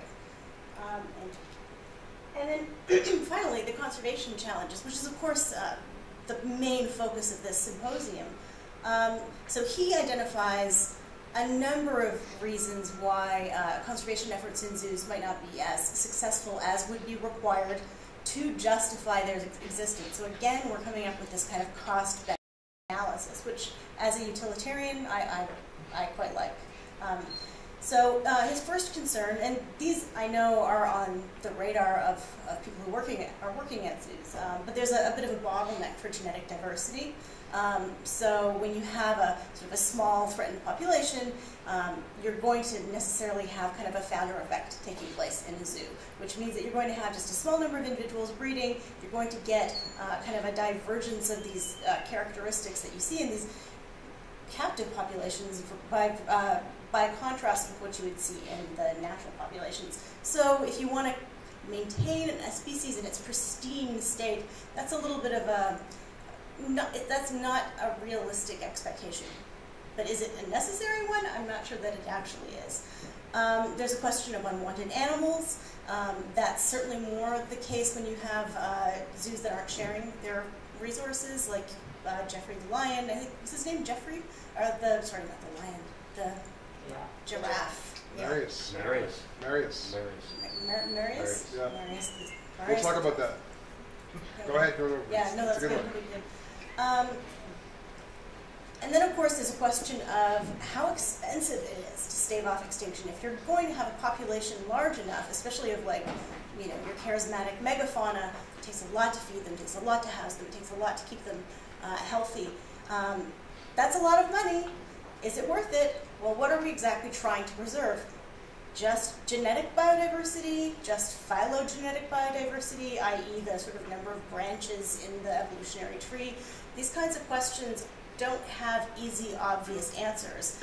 And then finally, the conservation challenges, which is of course the main focus of this symposium. So he identifies a number of reasons why conservation efforts in zoos might not be as successful as would be required to justify their existence. So again, we're coming up with this kind of cost-benefit analysis, which as a utilitarian, I quite like. So his first concern, and these I know are on the radar of people who are working at zoos, but there's a bit of a bottleneck for genetic diversity. So when you have a sort of a small threatened population, you're going to necessarily have kind of a founder effect taking place in a zoo, which means that you're going to have just a small number of individuals breeding. You're going to get kind of a divergence of these characteristics that you see in these captive populations by contrast with what you would see in the natural populations. So if you want to maintain a species in its pristine state, that's a little bit of a that's not a realistic expectation. But is it a necessary one? I'm not sure that it actually is. There's a question of unwanted animals. That's certainly more the case when you have zoos that aren't sharing their resources. Like Jeffrey the lion. I think, was his name Jeffrey? Or sorry, not the lion, the giraffe. Marius. Marius. Marius. Marius? Marius, yeah. Marius. We'll talk about that. Go ahead. No, Yeah, no, that's it's a good. one. Pretty good. And then, of course, there's a question of how expensive it is to stave off extinction. If you're going to have a population large enough, especially of like, you know, your charismatic megafauna, it takes a lot to feed them, it takes a lot to house them, it takes a lot to keep them healthy. That's a lot of money. Is it worth it? Well, what are we exactly trying to preserve? Just genetic biodiversity, just phylogenetic biodiversity, i.e. the sort of number of branches in the evolutionary tree. These kinds of questions don't have easy, obvious answers.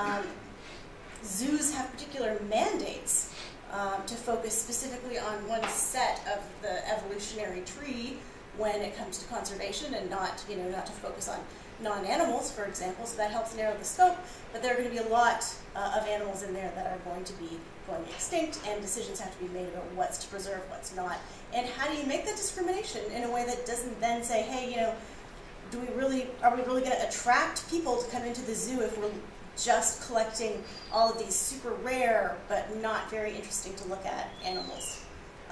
Zoos have particular mandates to focus specifically on one set of the evolutionary tree when it comes to conservation, and not, you know, not to focus on non-animals, for example, so that helps narrow the scope, but there are going to be a lot of animals in there that are going to be going extinct, and decisions have to be made about what's to preserve, what's not. And how do you make that discrimination in a way that doesn't then say, hey, you know, are we really going to attract people to come into the zoo if we're just collecting all of these super rare but not very interesting to look at animals?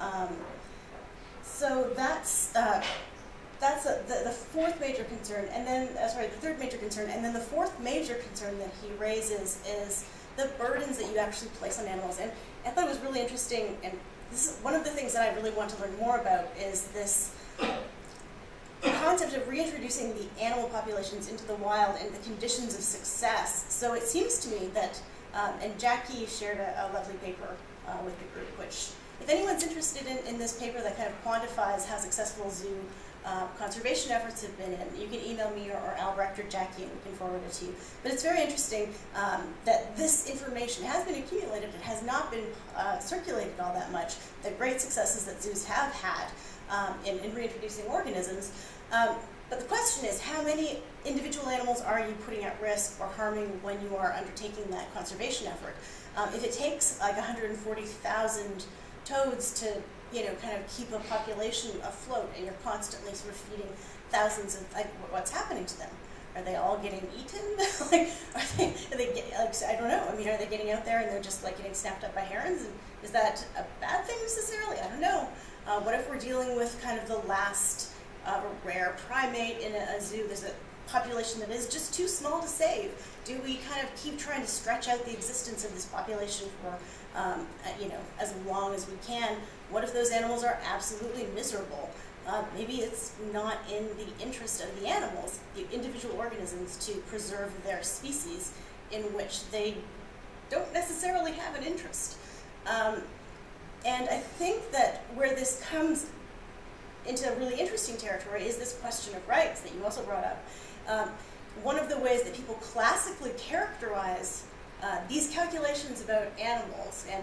So that's the fourth major concern, and then, the third major concern, and then the fourth major concern that he raises is the burdens that you actually place on animals. And I thought it was really interesting, and this is one of the things that I really want to learn more about, is this concept of reintroducing the animal populations into the wild and the conditions of success. So it seems to me that, and Jackie shared a lovely paper with the group, which, if anyone's interested in this paper that kind of quantifies how successful zoo conservation efforts have been in, you can email me or Albrecht or Jackie and we can forward it to you. But it's very interesting that this information has been accumulated. It has not been circulated all that much. The great successes that zoos have had in reintroducing organisms. But the question is, how many individual animals are you putting at risk or harming when you are undertaking that conservation effort? If it takes like 140,000 toads to, you know, kind of keep a population afloat, and you're constantly sort of feeding thousands of, like, what's happening to them? Are they all getting eaten? Like, are they getting, like, I don't know. I mean, are they getting out there and they're just like getting snapped up by herons? And is that a bad thing necessarily? I don't know. What if we're dealing with kind of the last rare primate in a zoo? There's a population that is just too small to save. Do we kind of keep trying to stretch out the existence of this population for, you know, as long as we can? What if those animals are absolutely miserable? Maybe it's not in the interest of the animals, the individual organisms, to preserve their species in which they don't necessarily have an interest. And I think that where this comes into really interesting territory is this question of rights that you also brought up. One of the ways that people classically characterize these calculations about animals and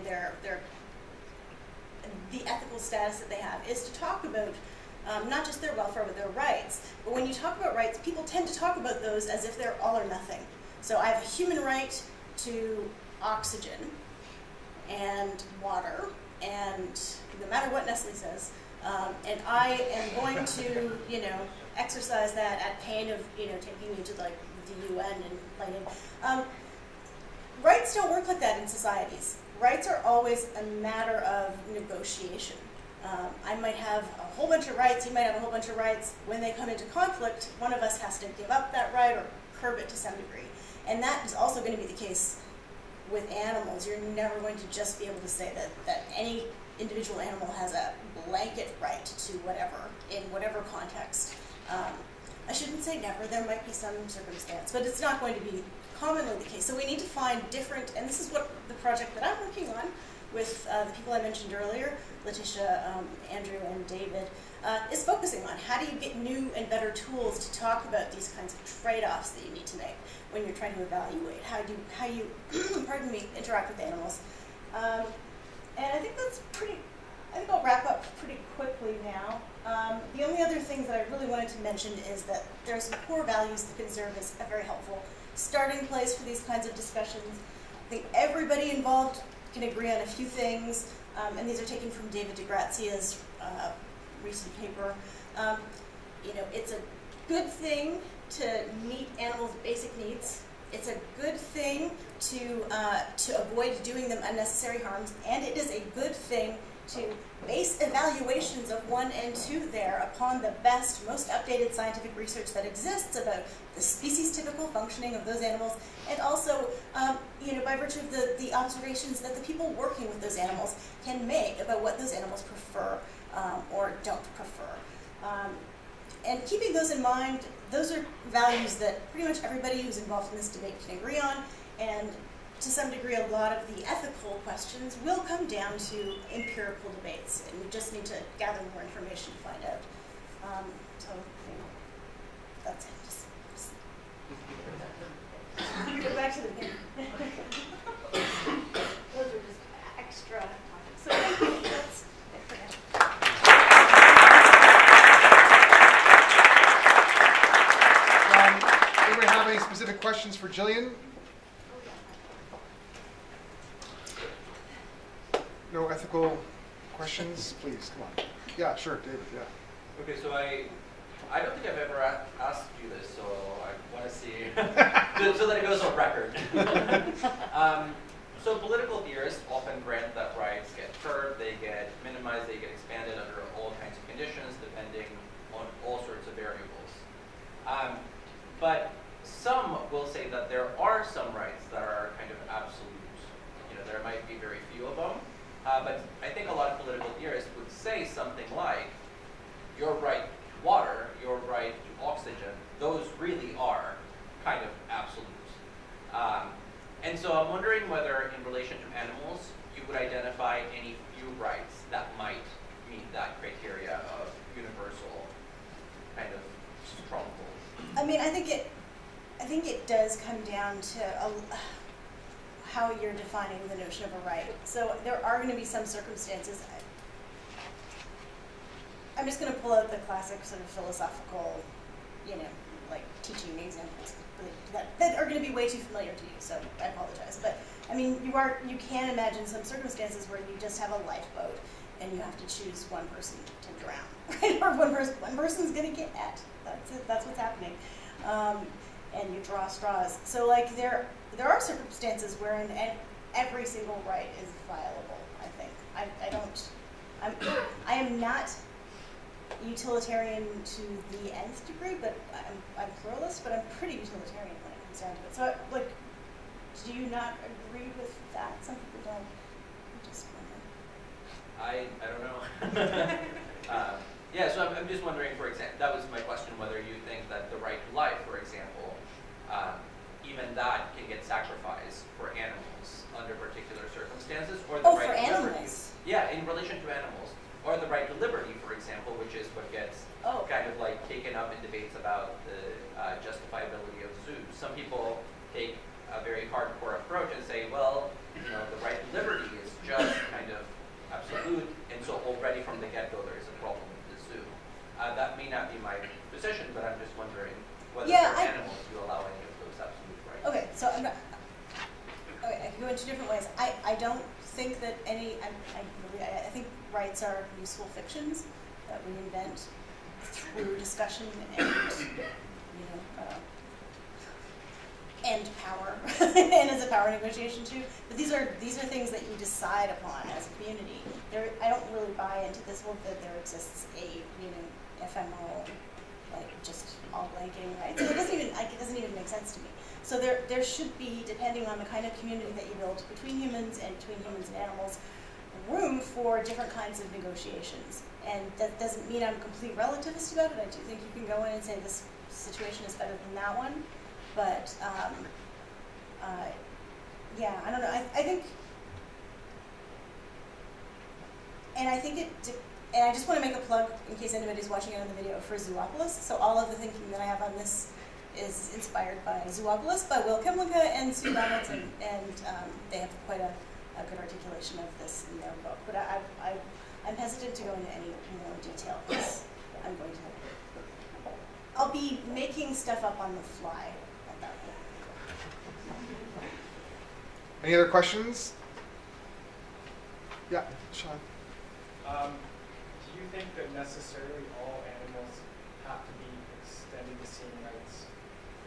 the ethical status that they have is to talk about not just their welfare, but their rights. But when you talk about rights, people tend to talk about those as if they're all or nothing. So I have a human right to oxygen and water, and no matter what Nestle says, and I am going to, you know, exercise that at pain of, you know, taking you to like the UN and fighting. Rights don't work like that in societies. Rights are always a matter of negotiation. I might have a whole bunch of rights, you might have a whole bunch of rights. When they come into conflict, one of us has to give up that right or curb it to some degree. And that is also going to be the case with animals. You're never going to just be able to say that any individual animal has a blanket right to whatever, in whatever context. I shouldn't say never, there might be some circumstance, but it's not going to be commonly the case. So we need to find different, and this is what the project that I'm working on with the people I mentioned earlier, Letitia, Andrew, and David, is focusing on. How do you get new and better tools to talk about these kinds of trade-offs that you need to make when you're trying to evaluate how you pardon me, interact with animals. And I think that's I think I'll wrap up pretty quickly now. The only other things that I really wanted to mention is that there are some core values that can serve as a very helpful starting place for these kinds of discussions. I think everybody involved can agree on a few things, and these are taken from David DeGrazia's recent paper. You know, it's a good thing to meet animals' basic needs. It's a good thing to avoid doing them unnecessary harms, and it is a good thing to base evaluations of 1 and 2 there upon the best, most updated scientific research that exists about the species-typical functioning of those animals, and also, by virtue of the observations that the people working with those animals can make about what those animals prefer or don't prefer. And keeping those in mind, those are values that pretty much everybody who's involved in this debate can agree on, and to some degree, a lot of the ethical questions will come down to empirical debates, and we just need to gather more information to find out. That's it. Just go back to the beginning. Those are just extra topics. So thank you. That's it for now. Anybody have any specific questions for Jillian? No ethical questions? Please, come on. Yeah, sure, David, yeah. Okay, so I don't think I've ever asked you this, so I want to see, so that it goes on record. So political theorists often grant that rights get curbed, they get minimized, they get expanded under all kinds of conditions, depending on all sorts of variables. But some will say that there are some rights that are kind of absolute. There might be very few of them. But I think a lot of political theorists would say something like, your right to water, your right to oxygen, those really are kind of absolute. And so I'm wondering whether in relation to animals, you would identify any few rights that might meet that criteria of universal kind of stronghold. I mean, I think it does come down to how you're defining the notion of a right. So there are going to be some circumstances. I'm just going to pull out the classic sort of philosophical, like teaching examples that are going to be way too familiar to you. So I apologize, but I mean, you can imagine some circumstances where you just have a lifeboat and you have to choose one person to drown, right? Or one person's going to get at. That's it. That's what's happening. And you draw straws. So like there are circumstances wherein every single right is violable, I think. I am not utilitarian to the nth degree, but I'm pluralist, but I'm pretty utilitarian when it comes down to it. So like, do you not agree with that? Some people don't. I'm just wondering. I don't know. Yeah, so I'm just wondering, for example, that was my question, whether you think that the right to life, for example, even that can get sacrificed for animals under particular circumstances, or the right for to animals? liberty. Yeah, in relation to animals. Or the right to liberty, for example, which is what gets kind of like taken up in debates about the justifiability of zoos. Some people take a very hardcore approach and say, well, the right to liberty is just kind of absolute, and so already from the get-go there is a problem with the zoo. That may not be my position, but I'm just wondering whether for animals you allow any of those absolute rights. Okay, so I can go in two different ways. I don't think that any. I think rights are useful fictions that we invent through discussion and power, and as a power negotiation too. But these are things that you decide upon as a community. I don't really buy into this whole that there exists a ephemeral, like just all blanketing right. So it doesn't even make sense to me. So there should be, depending on the kind of community that you build between humans and animals, room for different kinds of negotiations. And that doesn't mean I'm a complete relativist about it. I do think you can go in and say this situation is better than that one. But yeah, I don't know. I think and I just want to make a plug in case anybody's watching it on the video for Zoopolis. So all of the thinking that I have on this is inspired by Zoopolis by Will Kimlicka and Sue Donaldson, and they have quite a good articulation of this in their book. But I'm hesitant to go into any more detail because I'll be making stuff up on the fly about it. Any other questions? Yeah, Sean. Do you think that necessarily all animals have to be extended the same rights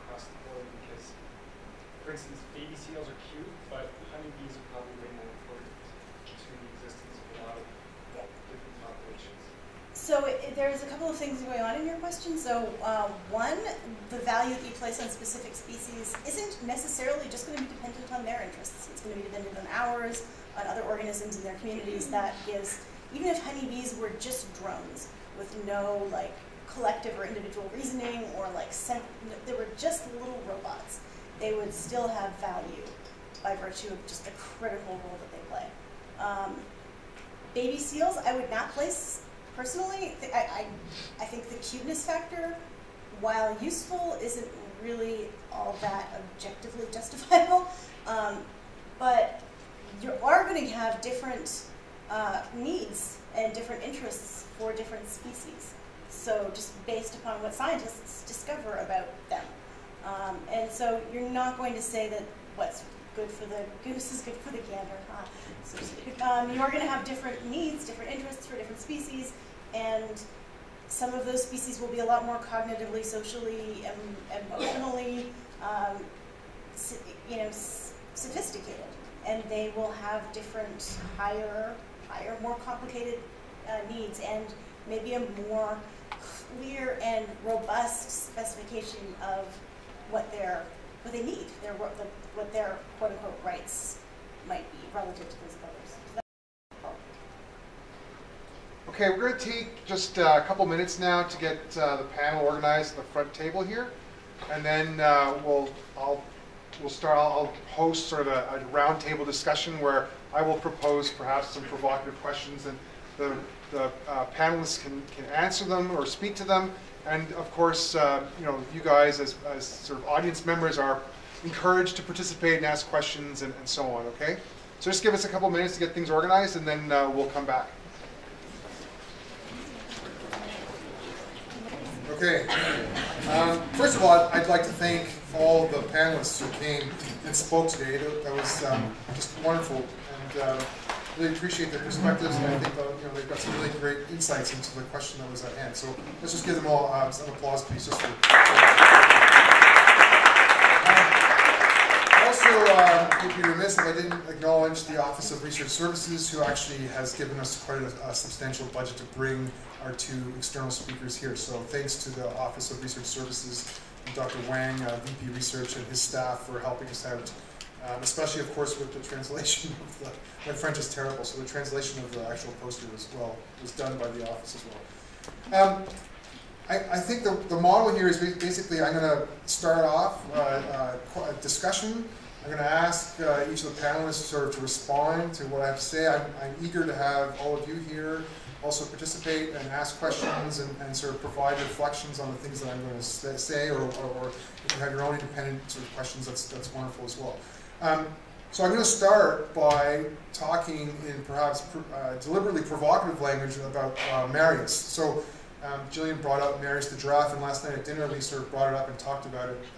across the board because, for instance, baby seals are cute, but honeybees are probably way more important to the existence of a lot of different populations. So there's a couple of things going on in your question. So one, the value that you place on specific species isn't necessarily just going to be dependent on their interests. It's going to be dependent on ours, on other organisms in their communities. That gives, even if honeybees were just drones with no like collective or individual reasoning or like they were just little robots, they would still have value by virtue of just the critical role that they play. Baby seals, I would not place. Personally, I think the cuteness factor, while useful, isn't really all that objectively justifiable. But you are going to have different needs and different interests for different species. So just based upon what scientists discover about them. And so you're not going to say that what's good for the goose is good for the gander, so to speak. You are going to have different needs, different interests for different species, and some of those species will be a lot more cognitively, socially, emotionally, sophisticated, and they will have different, higher, more complicated needs, and maybe a more clear and robust specification of what they need, what their quote unquote rights might be relative to those of others. Okay, we're going to take just a couple minutes now to get the panel organized at the front table here, and then I'll host sort of a roundtable discussion where I will propose perhaps some provocative questions, and the panelists can answer them or speak to them, and of course, you guys as sort of audience members are encouraged to participate and ask questions and so on. Okay, so just give us a couple minutes to get things organized, and then we'll come back. Okay. First of all, I'd like to thank all the panelists who came and spoke today. That was just wonderful, and really appreciate their perspectives. And I think they've got some really great insights into the question that was at hand. So let's just give them all an applause, please. Just for also, would be remiss if I didn't acknowledge the Office of Research Services, who actually has given us quite a substantial budget to bring our two external speakers here. So thanks to the Office of Research Services and Dr. Wang, VP Research, and his staff for helping us out, especially, of course, with the translation of my French is terrible, so the translation of the actual poster was done by the office as well. I think the model here is basically I'm going to start off a discussion. I'm going to ask each of the panelists sort of to respond to what I have to say. I'm eager to have all of you here also participate and ask questions and sort of provide reflections on the things that I'm going to say, or if you have your own independent sort of questions, that's wonderful as well. So I'm going to start by talking in perhaps deliberately provocative language about Marius. So Gillian brought up Marius the giraffe, and last night at dinner we sort of brought it up and talked about it.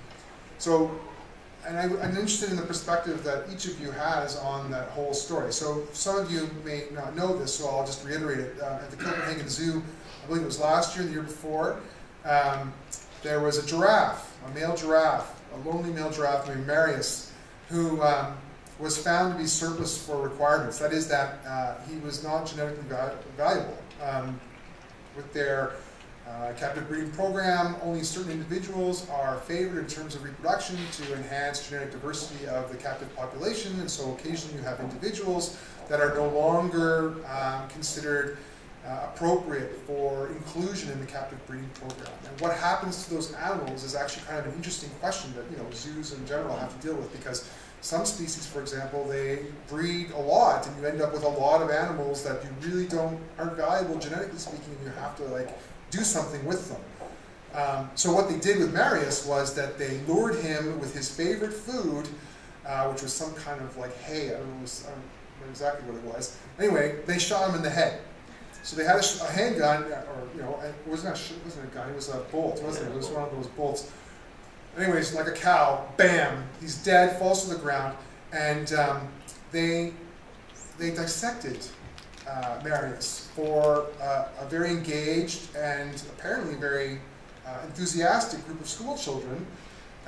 And I'm interested in the perspective that each of you has on that whole story. So some of you may not know this, so I'll just reiterate it. At the Copenhagen Zoo, I believe it was last year, the year before, there was a giraffe, a male giraffe, a lonely male giraffe named Marius, who was found to be surplus for requirements. That is that he was not genetically valuable. With their captive breeding program, only certain individuals are favored in terms of reproduction to enhance genetic diversity of the captive population, and so occasionally you have individuals that are no longer considered appropriate for inclusion in the captive breeding program. And what happens to those animals is actually kind of an interesting question that zoos in general have to deal with, because some species, for example, they breed a lot, and you end up with a lot of animals that you really aren't valuable genetically speaking, and you have to do something with them. So what they did with Marius was that they lured him with his favorite food, which was some kind of hay. I don't know exactly what it was. Anyway, they shot him in the head. So they had a handgun, or it wasn't a gun. It was a bolt, wasn't it? It was one of those bolts. Anyways, like a cow, bam, he's dead, falls to the ground, and they dissected Marius for a very engaged and apparently very enthusiastic group of school children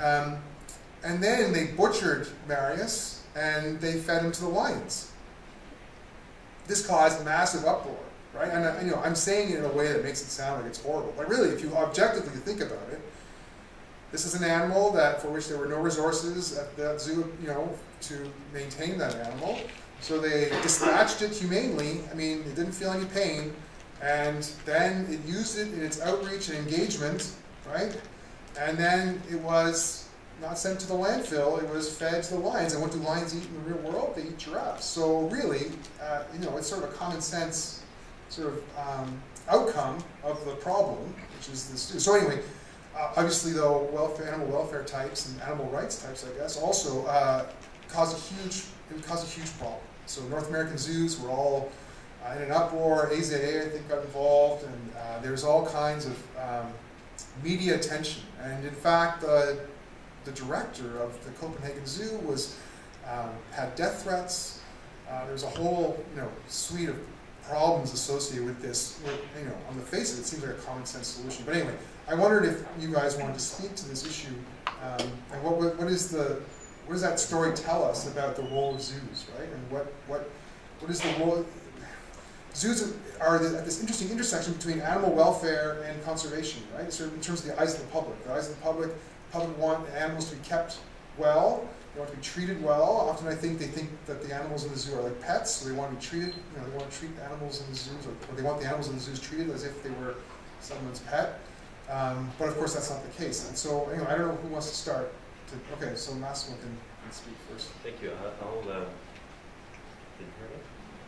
And then they butchered Marius and they fed him to the lions. This caused massive uproar, right? And you know, I'm saying it in a way that makes it sound like it's horrible, but really, if you objectively think about it, this is an animal for which there were no resources at the zoo, you know, to maintain that animal. So they dispatched it humanely. I mean, it didn't feel any pain, and then it used it in its outreach and engagement, right? And then it was not sent to the landfill, it was fed to the lions. And what do lions eat in the real world? They eat giraffes. So really, you know, it's sort of a common sense sort of outcome of the problem, which is this. So anyway, obviously though, animal welfare types and animal rights types, I guess, also cause a huge problem. So North American zoos were all in an uproar. AZA, I think, got involved, and there's all kinds of media attention. And in fact, the director of the Copenhagen Zoo had death threats. There's a whole suite of problems associated with this. You know, on the face of it, it seems like a common sense solution. But anyway, I wondered if you guys wanted to speak to this issue, and what does that story tell us about the role of zoos, right? And what is the role? Zoos are at this interesting intersection between animal welfare and conservation, right? So in terms of the eyes of the public. The eyes of the public want animals to be kept well, they want to be treated well. Often I think they think that the animals in the zoo are like pets, so they want to be treated, they want to treat animals in the zoos, or they want the animals in the zoos treated as if they were someone's pet. But of course that's not the case. And so anyway, I don't know who wants to start. Okay, so Massimo can speak first. Thank you. I'll can you hear me?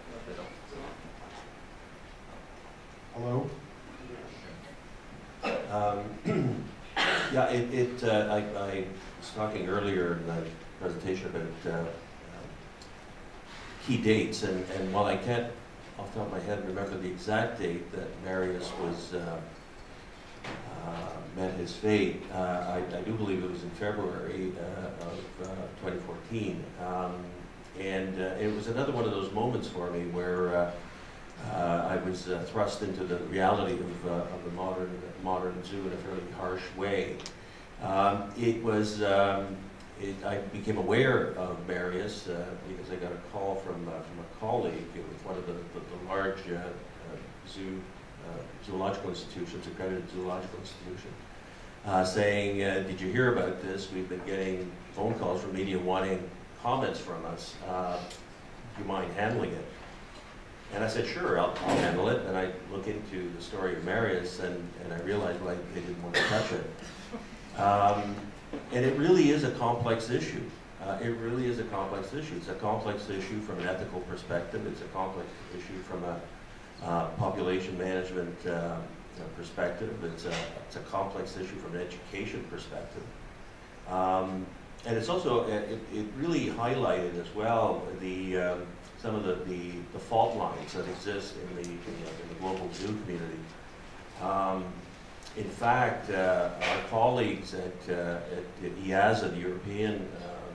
Hello? Yeah, I was talking earlier in the presentation about key dates, and while I can't, off the top of my head, remember the exact date that Marius met his fate, I do believe it was in February of 2014, and it was another one of those moments for me where I was thrust into the reality of the modern zoo in a fairly harsh way. I became aware of Marius because I got a call from a colleague with one of the large zoological institutions, accredited zoological institution, saying, did you hear about this? We've been getting phone calls from media wanting comments from us. Do you mind handling it? And I said, sure, I'll handle it. And I look into the story of Marius, and I realized why they didn't want to touch it. And it really is a complex issue. It really is a complex issue. It's a complex issue from an ethical perspective. It's a complex issue from a population management perspective. It's a complex issue from an education perspective. And it's also, it really highlighted as well some of the fault lines that exist in the global zoo community. In fact, our colleagues at CAZA, the European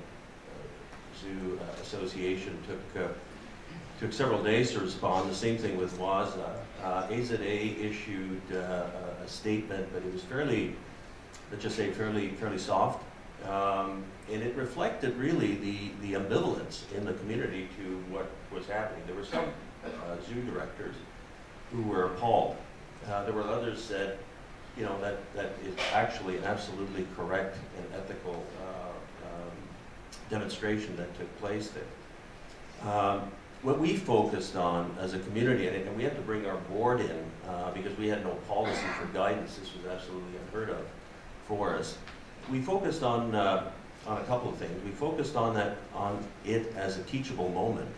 Zoo Association, took several days to respond. The same thing with CAZA. AZA issued a statement, but it was fairly, let's just say, fairly soft. And it reflected really the ambivalence in the community to what was happening. There were some zoo directors who were appalled. There were others that, that is actually an absolutely correct and ethical demonstration that took place there. What we focused on as a community, and we had to bring our board in because we had no policy for guidance. This was absolutely unheard of for us. We focused on a couple of things. We focused on it as a teachable moment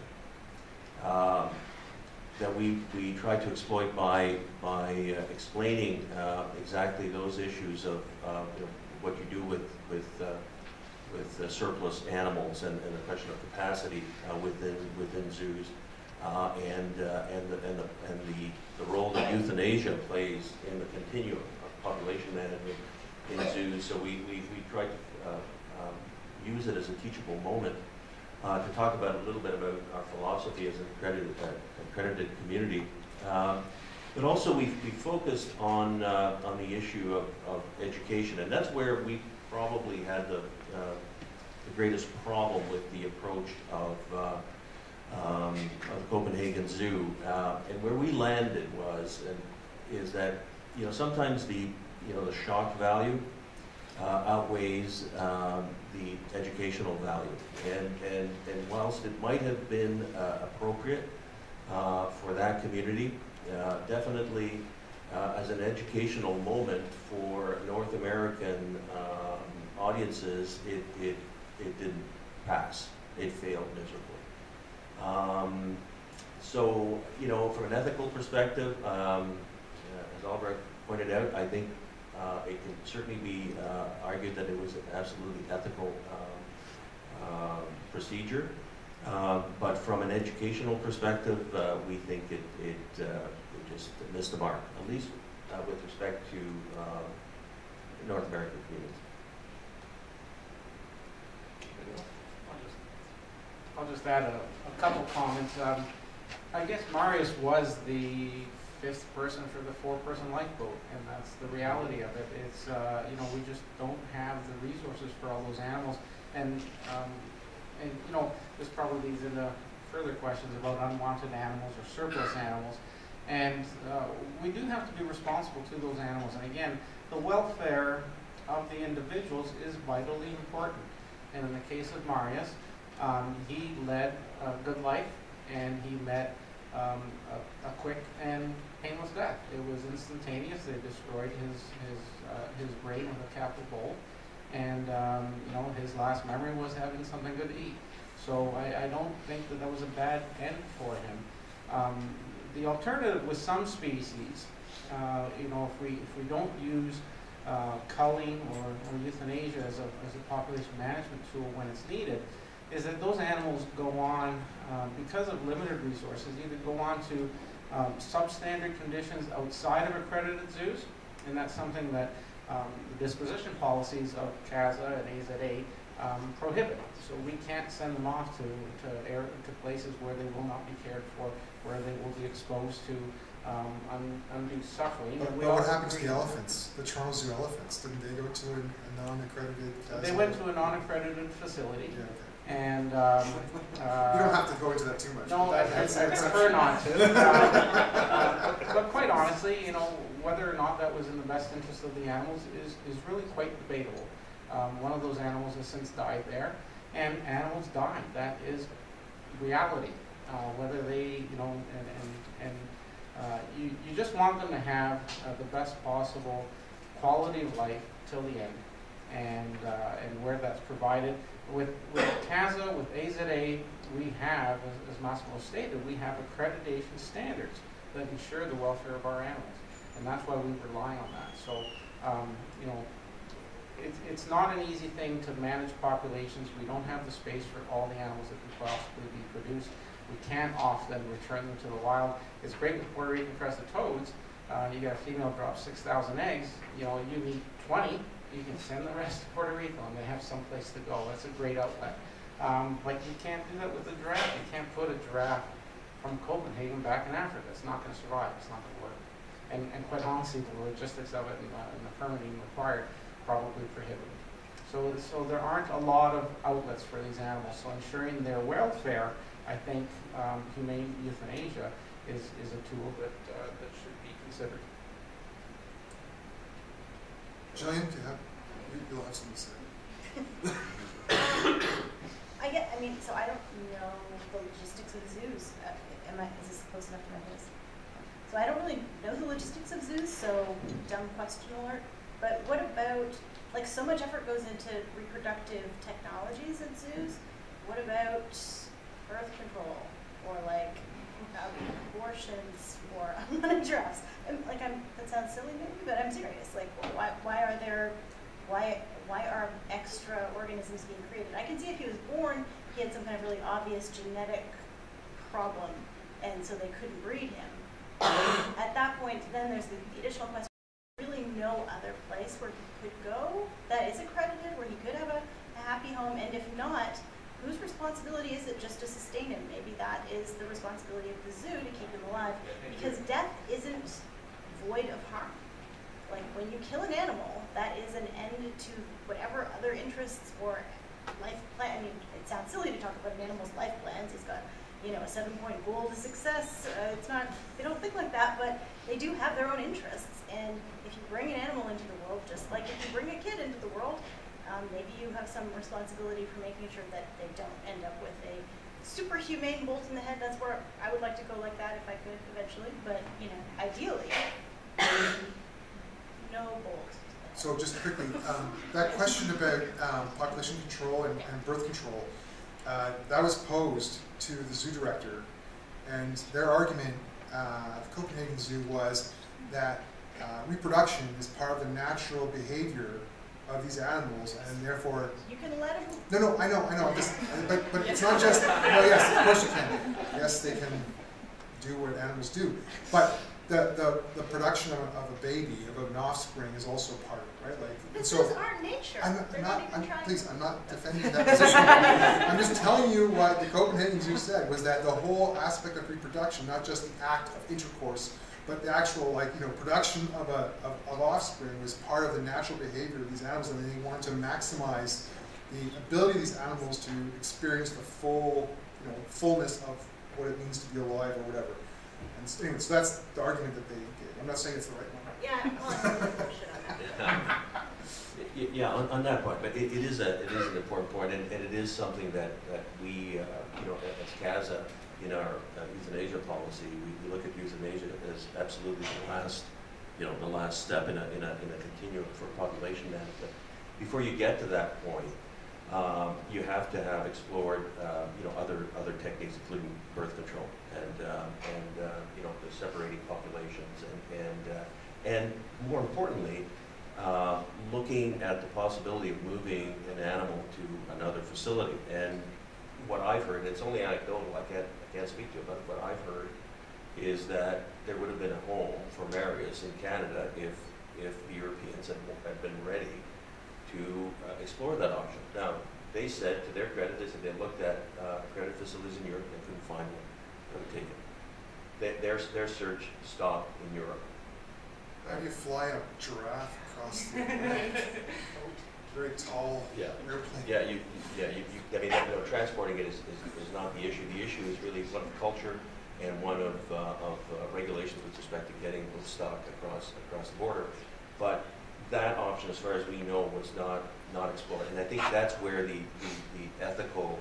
that we tried to exploit by explaining exactly those issues of what you do with surplus animals and the question of capacity within zoos and the role that euthanasia plays in the continuum of population management in zoos. So we tried to use it as a teachable moment to talk about a little bit about our philosophy as an accredited community. But also we focused on the issue of education, and that's where we probably had the greatest problem with the approach of the Copenhagen Zoo. And where we landed is that, you know, sometimes the shock value outweighs the educational value. And whilst it might have been appropriate for that community, definitely as an educational moment for North American audiences, it didn't pass. It failed miserably. So, you know, from an ethical perspective, as Albrecht pointed out, I think it can certainly be argued that it was an absolutely ethical procedure. But from an educational perspective, we think it just missed the mark, at least with respect to North American communities. I'll just add a couple comments. I guess Marius was the 5th person for the 4-person lifeboat, and that's the reality of it. It's you know, we just don't have the resources for all those animals, and you know, this probably leads into further questions about unwanted animals or surplus animals, and we do have to be responsible to those animals. And again, the welfare of the individuals is vitally important. And in the case of Marius, he led a good life, and he met a quick and painless death. It was instantaneous. They destroyed his brain with a capital bolt, and you know, his last memory was having something good to eat. So I don't think that was a bad end for him. The alternative with some species, you know, if we don't use culling or euthanasia as a population management tool when it's needed, is that those animals go on, because of limited resources, either go on to substandard conditions outside of accredited zoos, and that's something that the disposition policies of CAZA and AZA prohibit. So we can't send them off to places where they will not be cared for, where they will be exposed to undue suffering. But what happened to the elephants, the Toronto Zoo elephants? Didn't they go to a non-accredited CAZA? They went to a non-accredited facility. Yeah, okay. And you don't have to go into that too much. No, I prefer not to. But quite honestly, you know, whether or not that was in the best interest of the animals is really quite debatable. One of those animals has since died there, and animals die. That is reality. Whether they, you know, you just want them to have the best possible quality of life till the end, and where that's provided. With CAZA, with AZA, we have, as Massimo stated, we have accreditation standards that ensure the welfare of our animals, and that's why we rely on that. So, you know, it's not an easy thing to manage populations. We don't have the space for all the animals that can possibly be produced. We can't often return them to the wild. It's great with Puerto Rican crested toads. You got a female drop 6,000 eggs. You know, you need 20. You can send the rest to Puerto Rico, and they have some place to go. That's a great outlet. But you can't do that with a giraffe. You can't put a giraffe from Copenhagen back in Africa. It's not going to survive. It's not going to work. And quite honestly, the logistics of it and the permitting required probably prohibitive. So there aren't a lot of outlets for these animals. So ensuring their welfare, I think humane euthanasia is a tool that should be considered. Jillian, you'll have something to say. So I don't know the logistics of zoos. Is this close enough to my voice? So I don't really know the logistics of zoos, so dumb question alert. But what about, like, so much effort goes into reproductive technologies at zoos. What about birth control or like abortions for unwanted giraffes? That sounds silly maybe, but I'm serious. Like, why are extra organisms being created? I can see if he was born, he had some kind of really obvious genetic problem, and so they couldn't breed him. At that point, then there's the additional question: really no other place where he could go that is accredited, where he could have a happy home, and if not, whose responsibility is it just to sustain him? Maybe that is the responsibility of the zoo to keep him alive, because death isn't void of harm. Like, when you kill an animal, that is an end to whatever other interests or life plan. I mean, it sounds silly to talk about an animal's life plans. He's got, you know, a 7-point goal to success. It's not, they don't think like that, but they do have their own interests. And if you bring an animal into the world, just like if you bring a kid into the world, maybe you have some responsibility for making sure that they don't end up with a super humane bolt in the head. That's where I would like to go like that if I could eventually, but, you know, ideally, no bolt. So just quickly, that question about population control and birth control, that was posed to the zoo director, and their argument at the Copenhagen Zoo was that reproduction is part of the natural behavior of these animals, and therefore... You can let them... No, I know. But it's not just... No, yes, of course you can. Yes, they can do what animals do. But the production of a baby, of an offspring, is also part of it, right? Like, this so is our nature. I'm not defending that position. I'm just telling you what the Copenhagen Zoo said, was that the whole aspect of reproduction, not just the act of intercourse, but the actual, like, you know, production of offspring was part of the natural behavior of these animals, and they wanted to maximize the ability of these animals to experience the full, you know, fullness of what it means to be alive or whatever. And so, anyway, so that's the argument that they gave. I'm not saying it's the right one. Yeah, on that. Yeah, on that point, but it is an important point, and it is something that we, you know, as CAZA, in our euthanasia policy, we look at euthanasia as absolutely the last step in a continuum for population management. Before you get to that point, you have to have explored, you know, other techniques, including birth control and you know, the separating populations, and more importantly, looking at the possibility of moving an animal to another facility. And what I've heard, and it's only anecdotal, I can't speak to it, but what I've heard is that there would have been a home for Marius in Canada if the Europeans had been ready to explore that option. Now, they said, to their credit, they looked at accredited facilities in Europe and couldn't find one that would take it. Their search stopped in Europe. How do you fly a giraffe across the very tall airplane? Yeah, I mean, you know, transporting it is not the issue. The issue is really one of culture and one of regulations with respect to getting stock across the border. But that option, as far as we know, was not explored. And I think that's where the ethical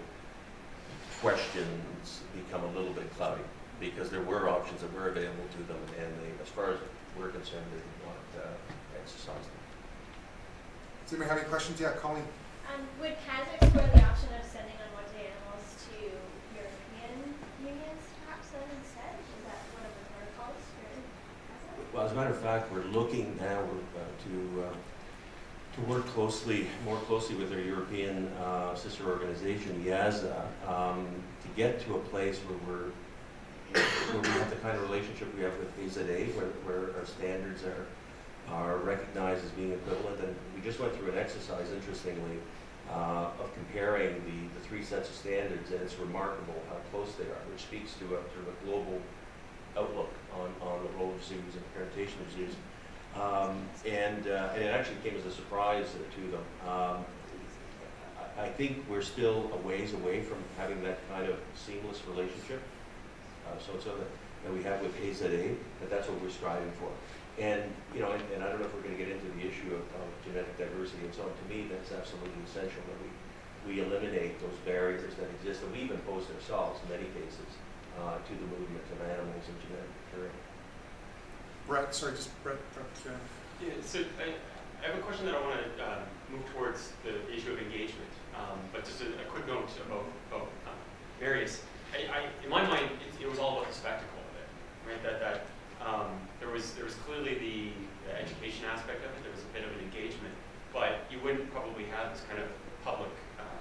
questions become a little bit cloudy, because there were options that were available to them, and they, as far as we're concerned, they did not exercise them. Does anybody have any questions? Yeah, Colleen. Would CAZA explore the option of sending unwanted animals to European unions, perhaps, then instead? Is that one of the protocols for CAZA? Well, as a matter of fact, we're looking now to work more closely with our European sister organization, CAZA, to get to a place where we have the kind of relationship we have with CAZA, where our standards are recognized as being equivalent. And we just went through an exercise, interestingly, of comparing the three sets of standards, and it's remarkable how close they are, which speaks to a sort of a global outlook on the role of zoos and parentation of zoos. And it actually came as a surprise to them. I think we're still a ways away from having that kind of seamless relationship. So that we have with CAZA, that's what we're striving for. And, you know, and I don't know if we're going to get into the issue of genetic diversity and so on. To me, that's absolutely essential that we eliminate those barriers that exist, and we even pose ourselves in many cases to the movement of animals and genetic material. Brett, sorry, just Brett. Yeah, so I have a question that I want to move towards the issue of engagement, but just a quick note about Marius. In my mind, it was all about the spectacle of it, right? That there was clearly the education aspect of it. There was a bit of an engagement, but you wouldn't probably have this kind of public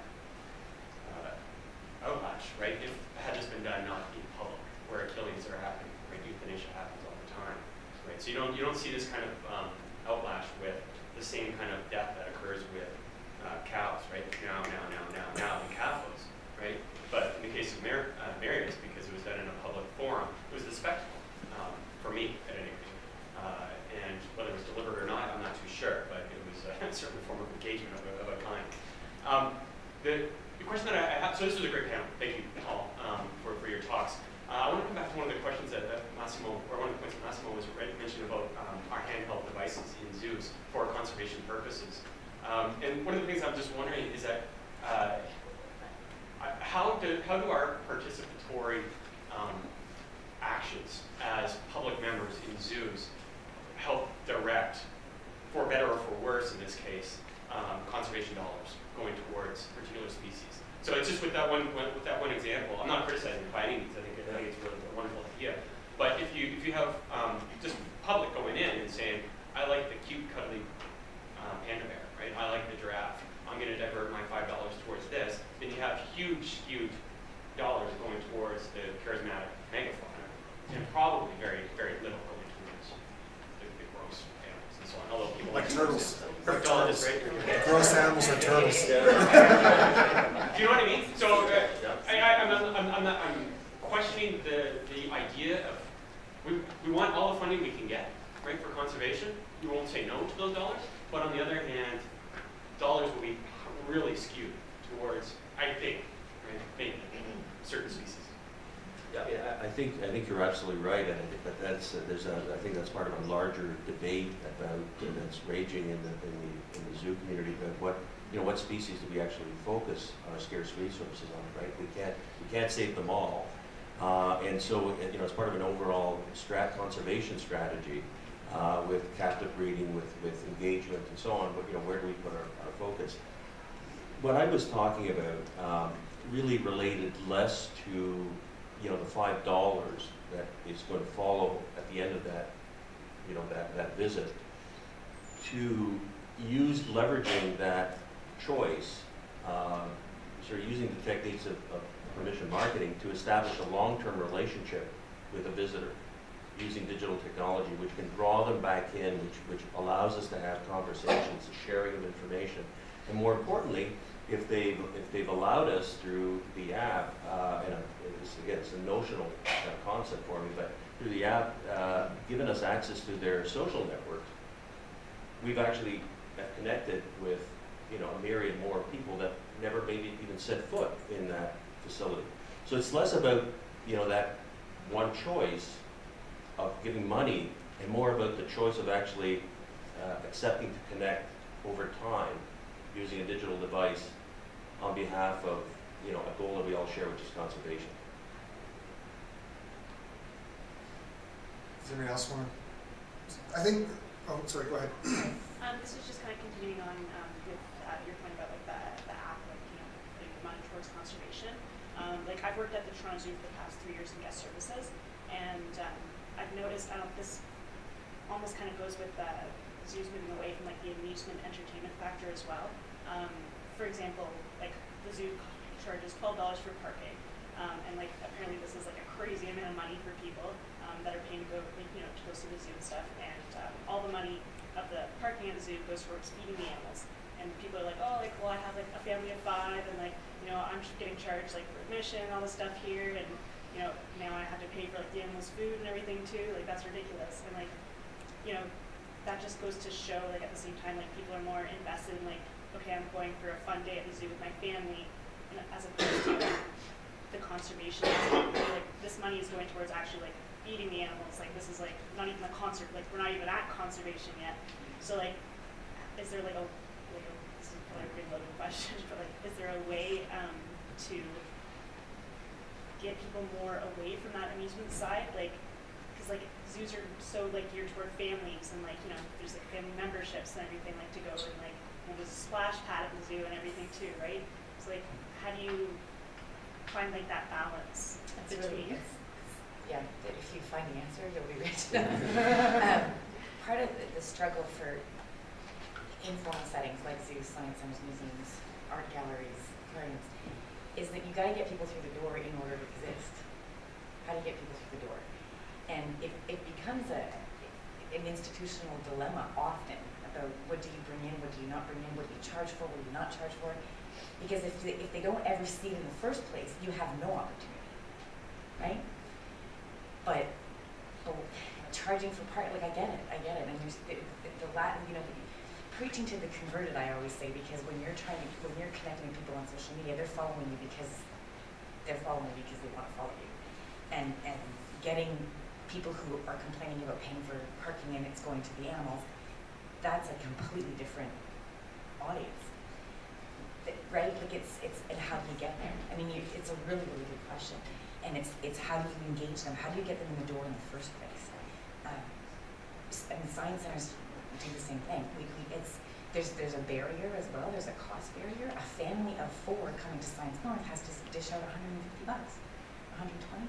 outlash, right? If had this been done not in public, where killings are happening, right? Euthanasia happens all the time, right? So you don't see this kind of outlash with the same kind of death that occurs with cows, right? Now, and calves, right? But in the case of Marius, because it was done in a public forum, it was the spectacle, for me, at any rate. And whether it was deliberate or not, Massimo, or one of the points that Massimo was mentioned about our handheld devices in zoos for conservation purposes. And one of the things I'm just wondering is that how do our participatory actions as public members in zoos help direct, for better or for worse in this case, conservation dollars going towards particular species? So it's just with that one example. I'm not criticizing it by any means. I think it's really a wonderful idea. But if you have just public going in and saying, I like the cute cuddly panda bear, right? I like the giraffe. I'm going to divert my $5 towards this. Then you have huge dollars going towards the charismatic megafauna, and probably very, very little going towards the gross animals and so on. Although people like turtles. Herpetologists, right? Gross animals are turtles. Do you know what I mean? So I'm questioning the idea of we want all the funding we can get, right, for conservation. We won't say no to those dollars, but on the other hand, dollars will be really skewed towards, I think, right, maybe certain species. Yeah, I think you're absolutely right, and I think that's part of a larger debate about that's raging in the zoo community about what species do we actually focus our scarce resources on, right? We can't save them all, and so as part of an overall conservation strategy with captive breeding, with engagement and so on, but where do we put our focus? What I was talking about really related less to the $5 that is going to follow at the end of that, that visit, to use leveraging that choice, sort of using the techniques of permission marketing to establish a long-term relationship with a visitor, using digital technology, which can draw them back in, which allows us to have conversations, a sharing of information, and more importantly, if they've allowed us through the app, and it's a notional concept for me, but through the app, given us access to their social networks, we've actually connected with a myriad more people that never maybe even set foot in that facility. So it's less about that one choice of giving money, and more about the choice of actually accepting to connect over time using a digital device on behalf of a goal that we all share, which is conservation. Does anybody else want to? I think. Oh, sorry. Go ahead. This is just kind of continuing on with your point about the app, putting money towards conservation. I've worked at the Toronto Zoo for the past 3 years in guest services, and I've noticed this almost kind of goes with zoos moving away from the amusement entertainment factor as well. For example, the zoo charges $12 for parking, and apparently this is a crazy amount of money for people that are paying to go to go see the zoo and stuff. And all the money of the parking at the zoo goes towards feeding the animals. And people are well, I have a family of 5, and I'm just getting charged for admission and all this stuff here, and now I have to pay for the animals' food and everything too. That's ridiculous. And that just goes to show at the same time people are more invested in okay, I'm going for a fun day at the zoo with my family, and as opposed to the conservation. This money is going towards actually feeding the animals. This is not even a concert. We're not even at conservation yet. So is there this is probably a big loaded question, but is there a way to get people more away from that amusement side? Because zoos are so geared toward families, and there's family memberships and everything to go, and there's a splash pad at the zoo and everything too, right? So how do you find that balance between? Yeah, if you find the answer, you'll be rich. Part of the struggle for informal settings like zoos, science centers, museums, art galleries, aquariums, is that you got to get people through the door in order to exist. How do you get people through the door? And it becomes an institutional dilemma often about what do you bring in, what do you not bring in, what do you charge for, what do you not charge for? Because if they don't ever see it in the first place, you have no opportunity, right? But charging for part, I get it. And there's the Latin, preaching to the converted, I always say, because when you're connecting with people on social media, they're following you because they want to follow you, and getting people who are complaining about paying for parking and it's going to the animals, that's a completely different audience, right? Like it's and how do you get there? I mean, it's a really, really good question, and it's how do you engage them? How do you get them in the door in the first place? And science centers do the same thing. There's a barrier as well. There's a cost barrier. A family of 4 coming to Science North has to dish out $150, 120.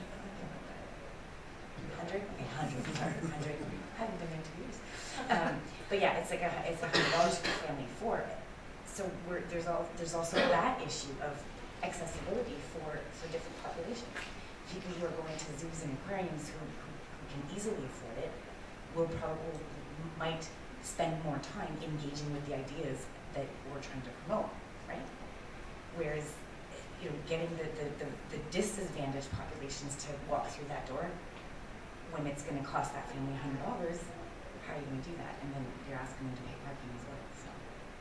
100? Okay, 100. Sorry, 100. I haven't been there 2 years. But yeah, it's like it's $100 per family for it. So there's also that issue of accessibility for different populations. People who are going to zoos and aquariums who can easily afford it might spend more time engaging with the ideas that we're trying to promote, right? Whereas, getting the disadvantaged populations to walk through that door, when it's going to cost that family $100, how are you going to do that? And then you're asking them to pay parking as well. So.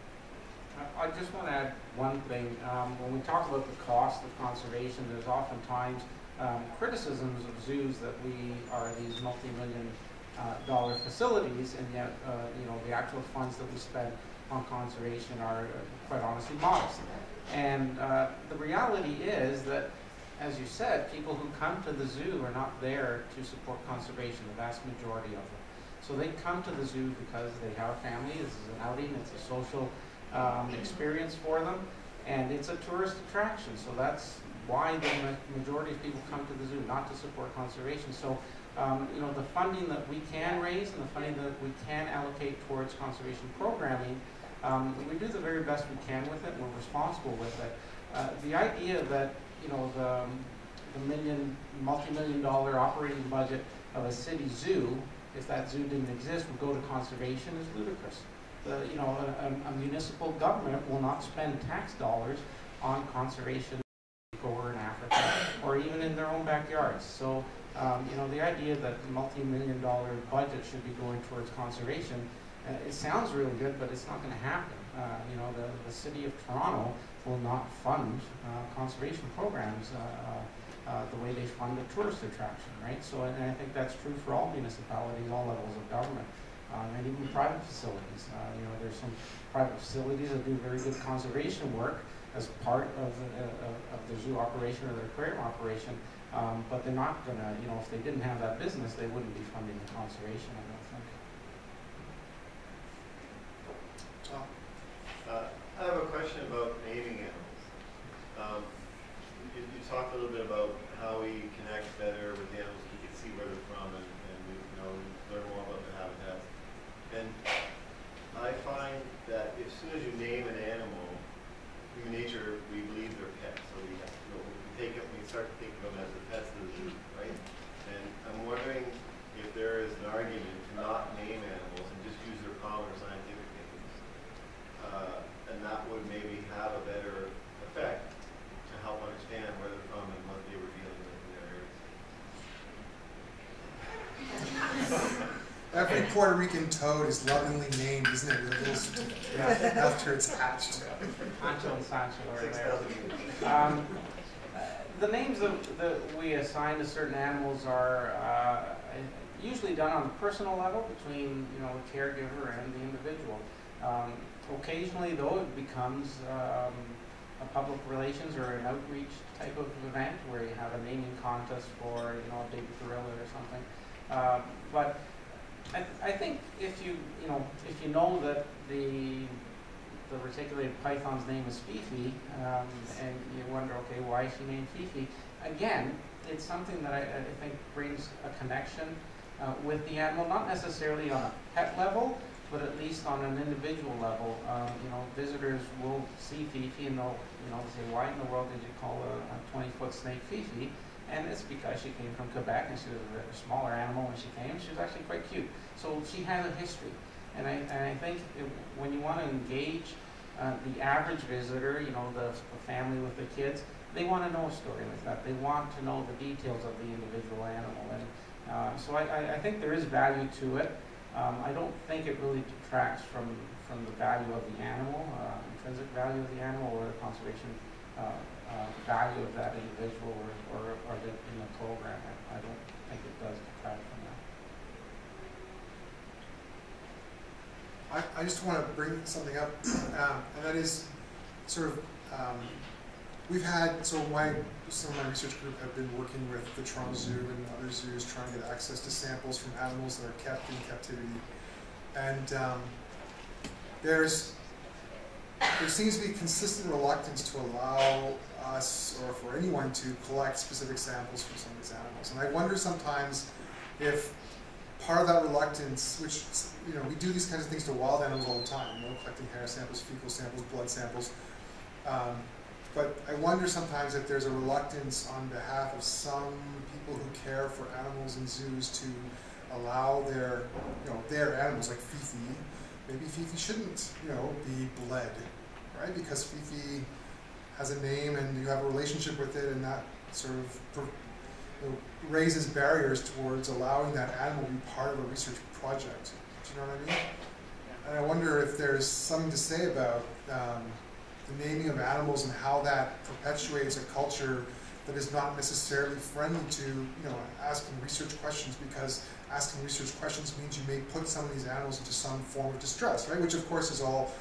I just want to add one thing. When we talk about the cost of conservation, there's oftentimes criticisms of zoos that we are these multi-million dollar facilities, and yet the actual funds that we spend on conservation are quite honestly modest. And the reality is that, as you said, people who come to the zoo are not there to support conservation, the vast majority of them. So they come to the zoo because they have a family, this is an outing, it's a social experience for them, and it's a tourist attraction. So that's why the majority of people come to the zoo, not to support conservation. So the funding that we can raise and the funding that we can allocate towards conservation programming, we do the very best we can with it, and we're responsible with it. The idea that the multi-million dollar operating budget of a city zoo, if that zoo didn't exist, would go to conservation is ludicrous. A municipal government will not spend tax dollars on conservation over in Africa or even in their own backyards. So the idea that the multi-million dollar budget should be going towards conservation, it sounds really good, but it's not going to happen. The city of Toronto will not fund conservation programs the way they fund a tourist attraction, right? So, and I think that's true for all municipalities, all levels of government, and even private facilities. There's some private facilities that do very good conservation work as part of the zoo operation or the aquarium operation, but they're not going to, if they didn't have that business, they wouldn't be funding the conservation, I don't think. I have a question about naming animals. You talked a little bit about how we connect better with the animals, we can see where they're from, and learn more about their habitats. And I find that as soon as you name an animal, human nature, we believe they're pets. So we start to think of them as the pets of the zoo, right? And I'm wondering if there is an argument to not name animals and just use their common or scientific names. And that would maybe have a better effect to help understand where they're from and what they were dealing with in their areas. Every Puerto Rican toad is lovingly named, isn't it? With a little certificate after it's hatched. Ancho and Sancho are there. The names that we assign to certain animals are usually done on a personal level between the caregiver and the individual. Occasionally, though, it becomes a public relations or an outreach type of event where you have a naming contest for a big gorilla or something. But I think if you know that the reticulated python's name is Fifi, and you wonder, okay, why is she named Fifi? Again, it's something that I think brings a connection with the animal, not necessarily on a pet level, but at least on an individual level. Visitors will see Fifi and they'll say, why in the world did you call a 20-foot snake Fifi? And it's because she came from Quebec and she was a smaller animal when she came. She was actually quite cute. So she has a history. And I think when you want to engage the average visitor, the family with the kids, they want to know a story like that. They want to know the details of the individual animal. And so I think there is value to it. I don't think it really detracts from the value of the animal, intrinsic value of the animal, or the conservation value of that individual or in the program. I don't think it does detract I just want to bring something up, and that is sort of, we've had, so some of my research group have been working with the Toronto Zoo and other zoos trying to get access to samples from animals that are kept in captivity. And there seems to be consistent reluctance to allow us or for anyone to collect specific samples from some of these animals. And I wonder sometimes if part of that reluctance, which, you know, we do these kinds of things to wild animals all the time, you know, collecting hair samples, fecal samples, blood samples. But I wonder sometimes if there's a reluctance on behalf of some people who care for animals in zoos to allow their, you know, their animals, like Fifi. Maybe Fifi shouldn't, you know, be bled, right? Because Fifi has a name and you have a relationship with it, and that sort of, you know, raises barriers towards allowing that animal to be part of a research project. Do you know what I mean? And I wonder if there's something to say about the naming of animals and how that perpetuates a culture that is not necessarily friendly to, you know, asking research questions, because asking research questions means you may put some of these animals into some form of distress, right? Which of course is all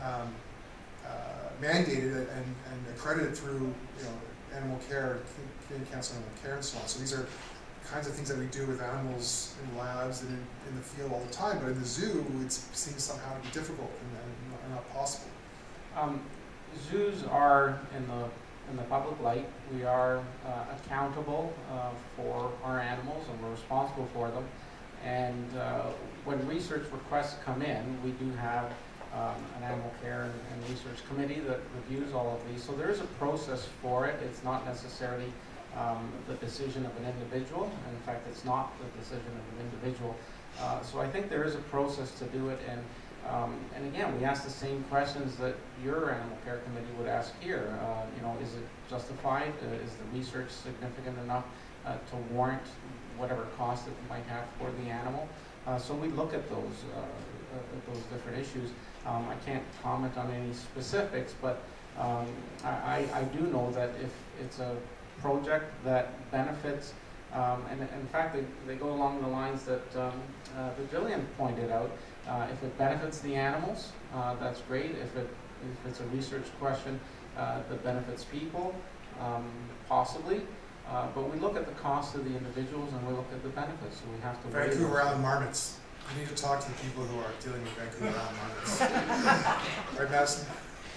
mandated and accredited through, you know, animal care, Canadian Council on Animal Care and so on. So these are kinds of things that we do with animals in labs and in the field all the time, but in the zoo it seems somehow to be difficult and not possible. Zoos are in the public light. We are accountable for our animals, and we're responsible for them. And when research requests come in, we do have an animal care and research committee that reviews all of these. So there is a process for it. It's not necessarily the decision of an individual. In fact, it's not the decision of an individual. So I think there is a process to do it. And again, we ask the same questions that your animal care committee would ask here. You know, is it justified? Is the research significant enough to warrant whatever cost it might have for the animal? So we look at those different issues. I can't comment on any specifics, but I do know that if it's a project that benefits, and in fact they go along the lines that Jillian pointed out. If it benefits the animals, that's great. If it's a research question that benefits people, possibly. But we look at the cost of the individuals and we look at the benefits, so we have to weigh Vancouver Island marmots. You need to talk to the people who are dealing with Vancouver Island marmots. Right, Madison?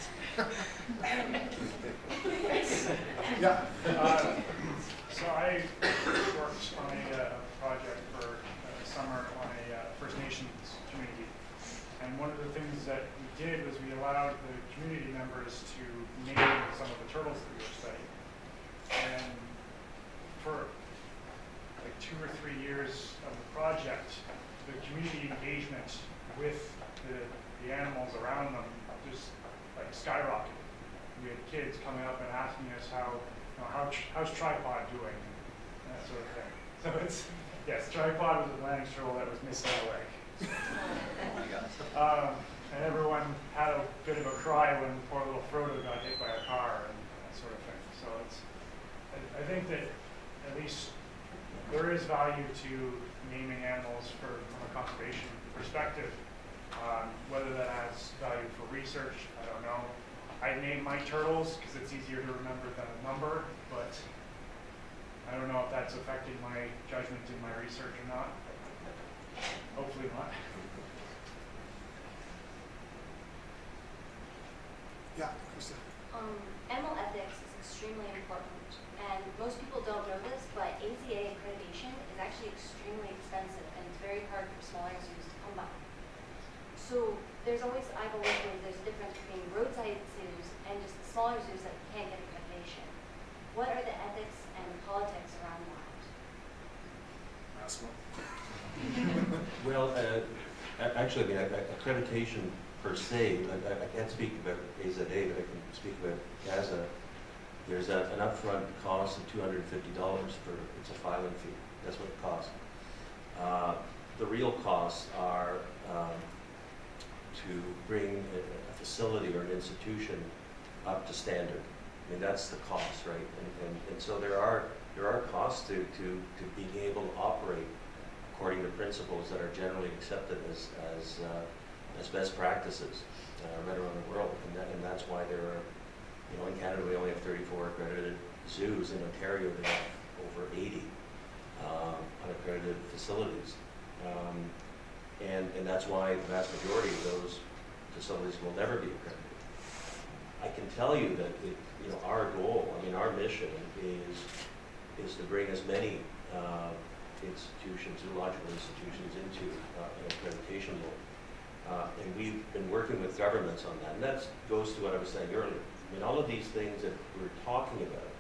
Yeah. So I worked on a project for summer on a First Nations community. And one of the things that we did was we allowed the community members to name some of the turtles that we were studying. And for like 2 or 3 years of the project, the community engagement with the animals around them just like skyrocketed. We had kids coming up and asking us how's Tripod doing, and that sort of thing. So it's, yes, Tripod was a land turtle that was missing a leg. Oh my gosh. And everyone had a bit of a cry when poor little Frodo got hit by a car and that sort of thing. So it's, I think that at least there is value to naming animals from a conservation perspective. Whether that has value for research, I don't know. I name my turtles because it's easier to remember than a number, but I don't know if that's affecting my judgment in my research or not. Hopefully not. Yeah, Krista. Animal ethics is extremely important, and most people don't know this, but AZA accreditation is actually extremely expensive, and it's very hard for smaller zoos to come by. So there's always, I've always believed there's a difference between roadside zoos and just the smaller zoos that can't get accreditation. What are the ethics and politics around that? Massimo. Well, actually, I mean, accreditation per se, I can't speak about AZA, but I can speak about CAZA. There's an upfront cost of $250 for, it's a filing fee. That's what it costs. The real costs are to bring a facility or an institution up to standard. I mean, that's the cost, right? And so there are costs to being able to operate according to principles that are generally accepted as as best practices right around the world, and that's why there are, in Canada we only have 34 accredited zoos. In Ontario they have over 80 unaccredited facilities, and that's why the vast majority of those facilities will never be accredited. I can tell you that our goal, our mission is to bring as many institutions, zoological institutions, into an accreditation mode. And we've been working with governments on that. And that goes to what I was saying earlier. All of these things that we're talking about,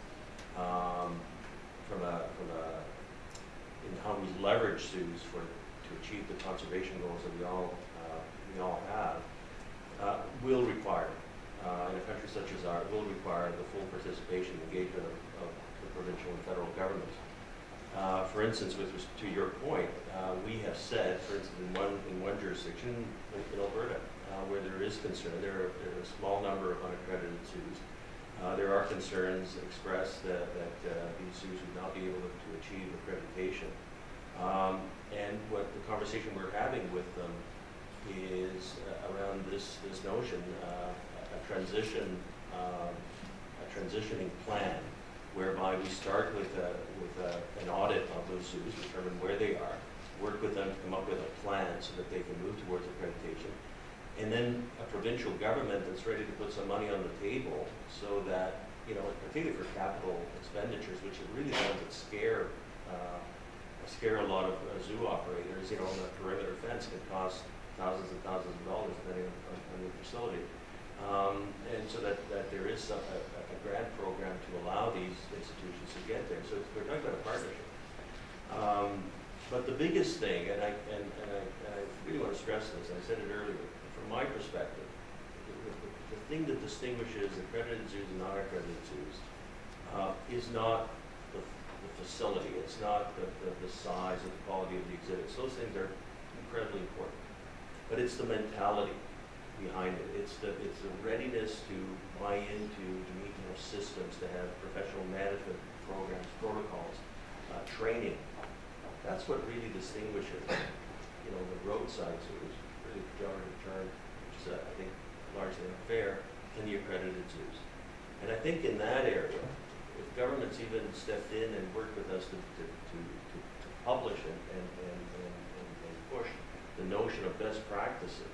in how we leverage zoos to achieve the conservation goals that we all have, will require, in a country such as ours, will require the full participation and engagement of the provincial and federal governments. For instance, to your point, we have said, for instance, in one jurisdiction, in Alberta, where there is concern, there are a small number of unaccredited zoos. There are concerns expressed that these zoos would not be able to achieve accreditation. And what the conversation we're having with them is around this notion, a transitioning plan, whereby we start with an audit of those zoos, determine where they are, work with them to come up with a plan so that they can move towards accreditation, and then a provincial government that's ready to put some money on the table so that, particularly for capital expenditures, which are really the ones that scare a lot of zoo operators, the perimeter fence can cost thousands and thousands of dollars depending on the facility. And so that there is a grant program to allow these institutions to get there. So we're talking about a partnership. But the biggest thing, and I really want to stress this, and I said it earlier, from my perspective, the thing that distinguishes accredited zoos and non-accredited zoos is not the facility, it's not the size or the quality of the exhibits. Those things are incredibly important. But it's the mentality behind it. It's the readiness to buy into systems, to have professional management programs, protocols, training. That's what really distinguishes, the roadside zoos, really pejorative term, which is, I think, largely unfair, and the accredited zoos. And I think in that area, if governments even stepped in and worked with us to publish and push the notion of best practices,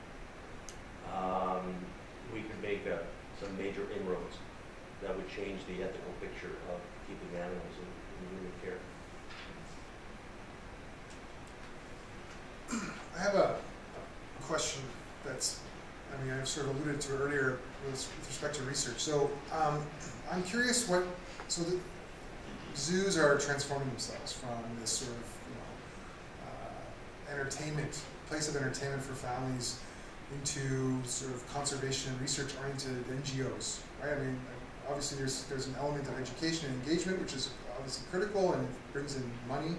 we could make some major inroads that would change the ethical picture of keeping animals in human care. I have a question that's, I've sort of alluded to it earlier with respect to research. So I'm curious the zoos are transforming themselves from this sort of, place of entertainment for families into sort of conservation and research-oriented NGOs, right? Obviously there's an element of education and engagement, which is obviously critical and brings in money.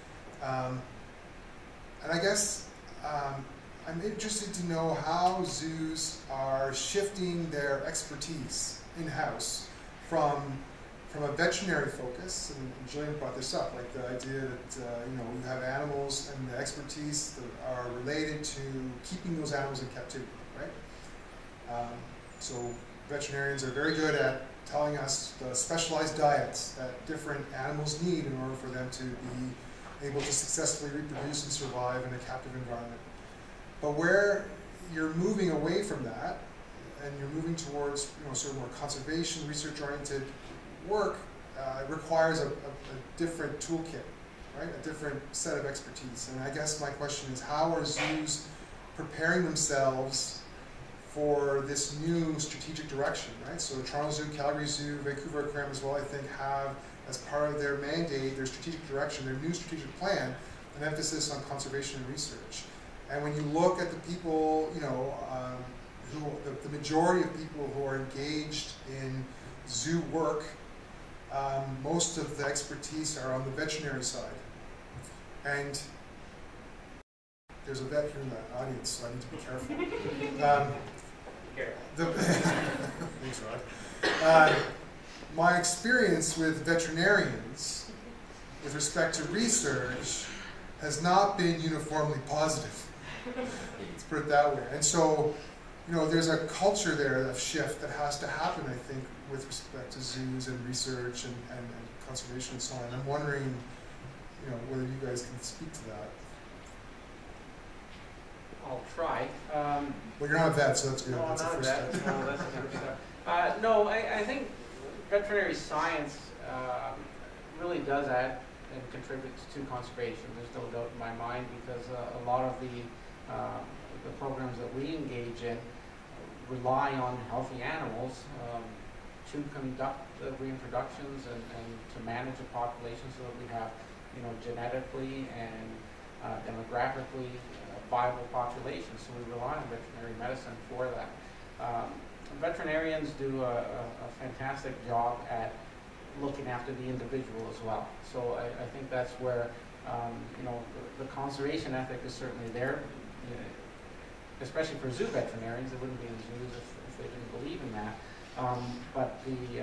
And I guess I'm interested to know how zoos are shifting their expertise in-house from a veterinary focus, and Jillian brought this up, like the idea that you have animals and the expertise that are related to keeping those animals in captivity, right? So veterinarians are very good at telling us the specialized diets that different animals need in order for them to be able to successfully reproduce and survive in a captive environment. But where you're moving away from that, and you're moving towards sort of more conservation, research-oriented work, requires a different toolkit, right? A different set of expertise. And I guess my question is, how are zoos preparing themselves for this new strategic direction, right? So Toronto Zoo, Calgary Zoo, Vancouver Aquarium as well, I think, have, as part of their mandate, their strategic direction, their new strategic plan, an emphasis on conservation and research. And when you look at the people, the majority of people who are engaged in zoo work, most of the expertise are on the veterinary side. And there's a vet here in the audience, so I need to be careful. Thanks, Rod. My experience with veterinarians with respect to research has not been uniformly positive. Let's put it that way. And so, you know, there's a culture there of shift that has to happen, I think, with respect to zoos and research and conservation and so on. And I'm wondering, you know, whether you guys can speak to that. I'll try. Well, you're not a vet, so that's good. No, that's I'm not a vet. step. No, that's the first step. No, I think veterinary science really does add and contributes to conservation. There's no doubt in my mind, because a lot of the programs that we engage in rely on healthy animals to conduct the reintroductions and to manage a population so that we have, you know, genetically and demographically viable populations. So we rely on veterinary medicine for that. Veterinarians do a fantastic job at looking after the individual as well. So I think that's where, you know, the conservation ethic is certainly there, especially for zoo veterinarians. They wouldn't be in zoos if they didn't believe in that. But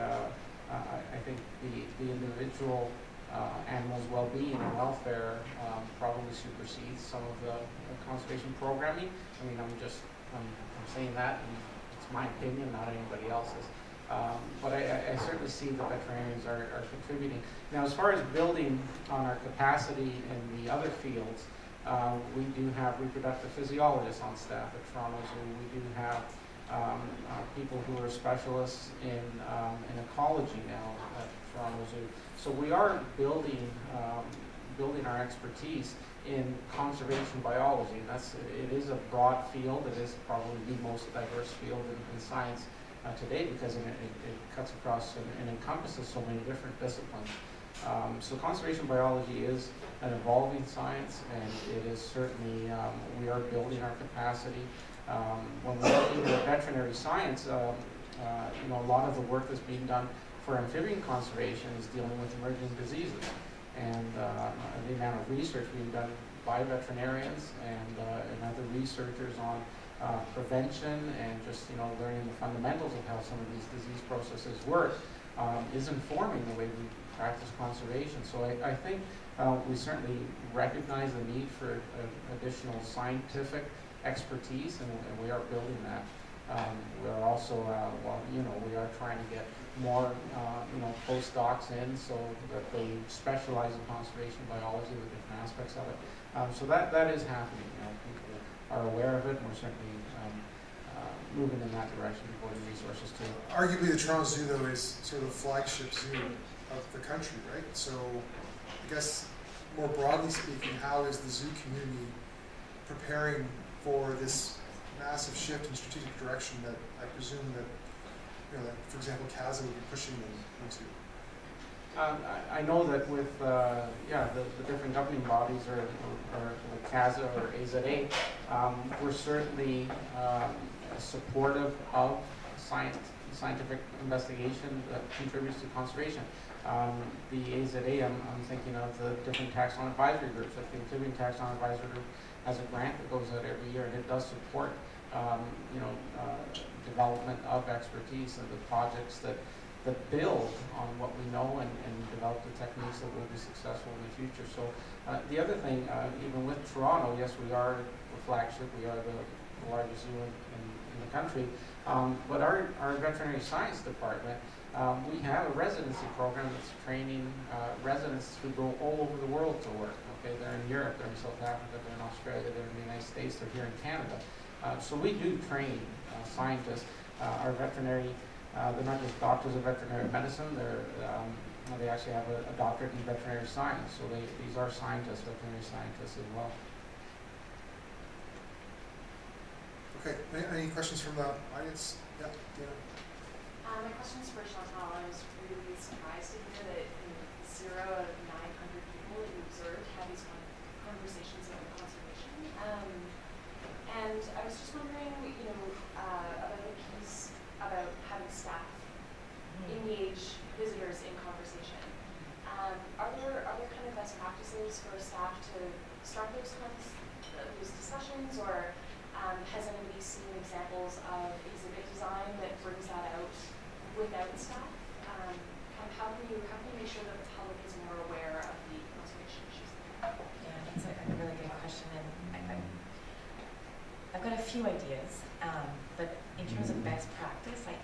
I think the individual animals' well-being and welfare probably supersedes some of the conservation programming. I mean, I'm saying that, and it's my opinion, not anybody else's. But I certainly see the veterinarians are contributing. Now, as far as building on our capacity in the other fields, we do have reproductive physiologists on staff at Toronto Zoo. We do have people who are specialists in ecology now at Toronto Zoo. So we are building our expertise in conservation biology. And it is a broad field. It is probably the most diverse field in science today, because it cuts across and encompasses so many different disciplines. So conservation biology is an evolving science, and it is certainly, we are building our capacity. When we look into veterinary science, you know, a lot of the work that's being done for amphibian conservation is dealing with emerging diseases. And the amount of research being done by veterinarians and other researchers on prevention and just, you know, learning the fundamentals of how some of these disease processes work is informing the way we practice conservation. So I think we certainly recognize the need for additional scientific expertise, and we are building that. We are also, well, you know, we are trying to get more, you know, postdocs in so that they specialize in conservation biology, the different aspects of it. So that is happening. You know, people are aware of it, and we're certainly moving in that direction, devoting resources to it. Arguably, the Toronto Zoo, though, is sort of the flagship zoo of the country, right? So, I guess more broadly speaking, how is the zoo community preparing for this massive shift in strategic direction that I presume that, you know, that, for example, CAZA would be pushing them into? I know that with yeah, the different governing bodies, or like CAZA or AZA, we're certainly supportive of scientific investigation that contributes to conservation. The AZA, I'm thinking of the different taxon advisory groups. Like the Amphibian Taxon Advisory Group has a grant that goes out every year, and it does support you know, development of expertise and the projects that build on what we know and develop the techniques that will be successful in the future. So the other thing, even with Toronto, yes, we are the flagship, we are the largest zoo in the country, but our veterinary science department, we have a residency program that's training residents who go all over the world to work. Okay, they're in Europe, they're in South Africa, they're in Australia, they're in the United States, they're here in Canada. So we do train scientists. Our veterinary, they're not just doctors of veterinary medicine, they actually have a doctorate in veterinary science. So these are scientists, veterinary scientists as well. Okay, any questions from the audience? Yeah, Dana. My question is for Chantal. I was really surprised to hear that 0 out of 900 people that you observed had these conversations about conservation. And I was just wondering, you know, about the piece about having staff engage visitors in conversation. Are there kind of best practices for staff to start those discussions, or has anybody seen examples of exhibit design that brings that out without staff? How can you make sure that the public is more aware of the conservation issues? Yeah, it's a really good question, and few ideas, but in terms of best practice, I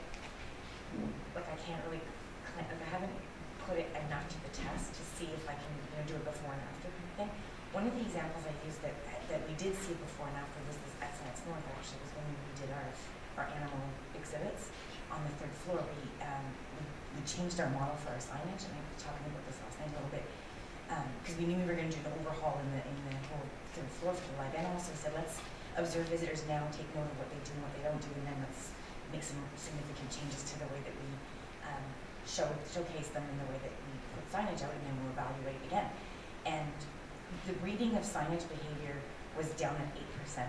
can't really, I haven't put it enough to the test to see if I can do a before and after kind of thing. One of the examples I used that we did see before and after was this at Science North, actually, was when we did our animal exhibits on the 3rd floor. We changed our model for our signage, and I was talking about this last night a little bit, because we knew we were going to do the overhaul in the whole 3rd floor for the live animals. So we said, let's observe visitors now, take note of what they do and what they don't do, and then let's make some significant changes to the way that we showcase them in the way that we put signage out, and then we'll evaluate again. And the reading of signage behavior was down at 8%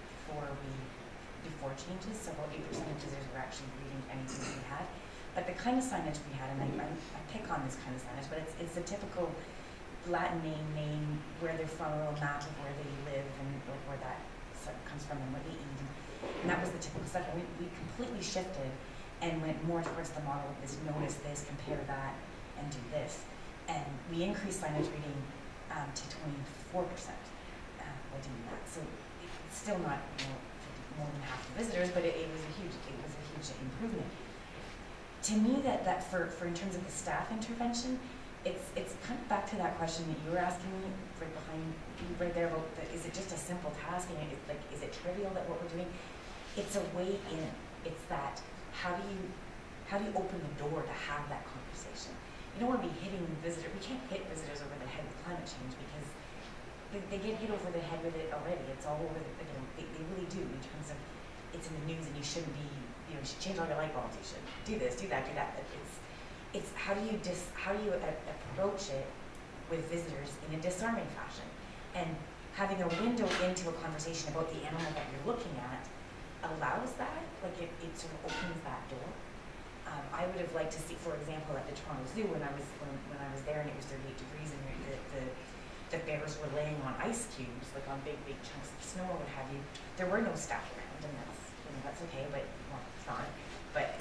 before changes, so about 8% of visitors were actually reading anything we had. But the kind of signage we had, and I pick on this kind of signage, but it's the typical Latin name, where they're from, a little map of where they live and where that comes from and what they eat. And that was the typical stuff. And we completely shifted and went more towards the model of this, notice this, compare that, and do this. And we increased signage reading to 24% by doing that. So it's still not more than half the visitors, but it was a huge improvement. To me, that for in terms of the staff intervention, it's kind of back to that question that you were asking me right there about is it just a simple task, and is it trivial that what we're doing? It's a way in. It's that how do you open the door to have that conversation? You don't want to be hitting visitors. We can't hit visitors over the head with climate change because they get hit over the head with it already. It's all over they really do in terms of it's in the news, and you shouldn't be, you should change all your light bulbs. You should do this, do that, do that. But it's how do you approach it with visitors in a disarming fashion, and having a window into a conversation about the animal that you're looking at allows that, it sort of opens that door. I would have liked to see, for example, at the Toronto Zoo when I was there and it was 38 degrees and the bears were laying on ice cubes, like on big chunks of snow or what have you. There were no staff around, and that's okay, but well, it's not. But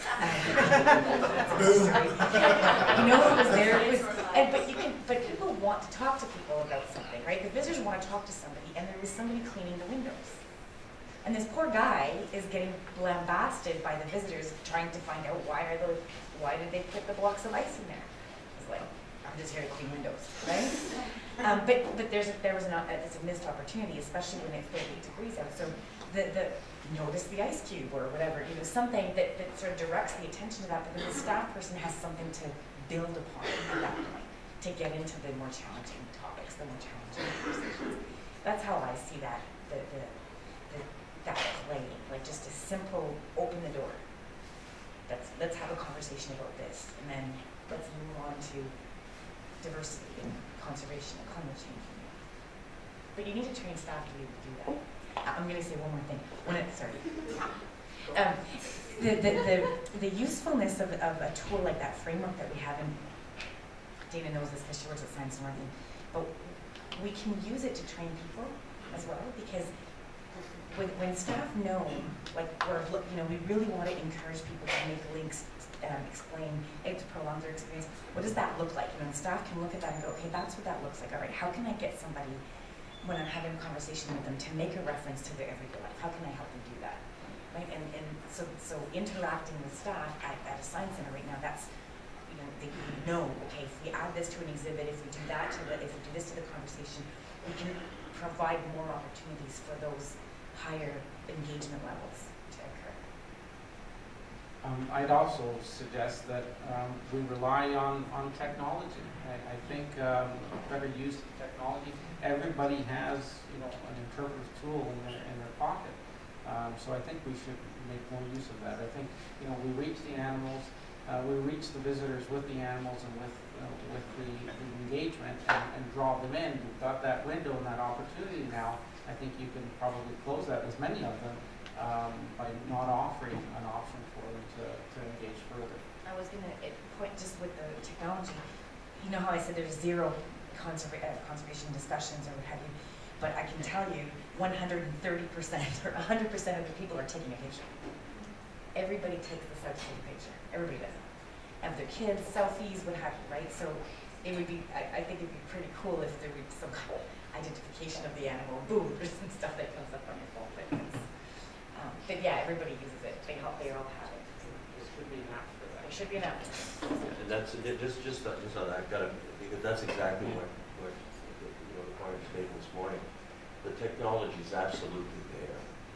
what was there? But people want to talk to people about something, right? The visitors want to talk to somebody, and there was somebody cleaning the windows. And this poor guy is getting lambasted by the visitors trying to find out why did they put the blocks of ice in there? It's like, I'm just here to clean windows, right? But it's a missed opportunity, especially when it's 38 degrees out. So notice the ice cube or whatever, something that sort of directs the attention to that, but then the staff person has something to build upon at that point, to get into the more challenging topics, the more challenging conversations. That's how I see that play, like just a simple open the door. Let's have a conversation about this, and then let's move on to diversity and conservation and climate change. But you need to train staff to be able to do that. I'm going to say one more thing. The usefulness of a tool like that framework that we have, and Dana knows this because she works at Science North, but we can use it to train people as well, because when staff know, we really want to encourage people to make links, explain, to prolong their experience. What does that look like? Staff can look at that and go, okay, that's what that looks like. All right, how can I get somebody, when I'm having a conversation with them, to make a reference to their everyday life? How can I help them do that? Right? And so interacting with staff at a science center right now, that's, they know, okay, if we add this to an exhibit, if we do that if we do this to the conversation, we can provide more opportunities for those higher engagement levels to occur. I'd also suggest that we rely on technology. I think better use of technology. Everybody has, an interpretive tool in their pocket. So I think we should make more use of that. I think, we reach the animals, we reach the visitors with the animals and with the engagement and draw them in. We've got that window and that opportunity now. I think you can probably close that with many of them by not offering an option for them to engage further. I was going to point just with the technology. You know how I said there's zero conservation discussions or what have you, but I can tell you 130% or 100% of the people are taking a picture. Everybody takes this out to take a picture. Everybody does it. Have their kids, selfies, what have you, right? So it would be, I think it'd be pretty cool if there would be some kind of identification of the animal. Boom, there's some stuff that comes up on your phone. But But yeah, everybody uses it. They all have it. There should be an app for that. There should be an app. And that's just on that. Because that's exactly what the point was making this morning. The technology is absolutely there.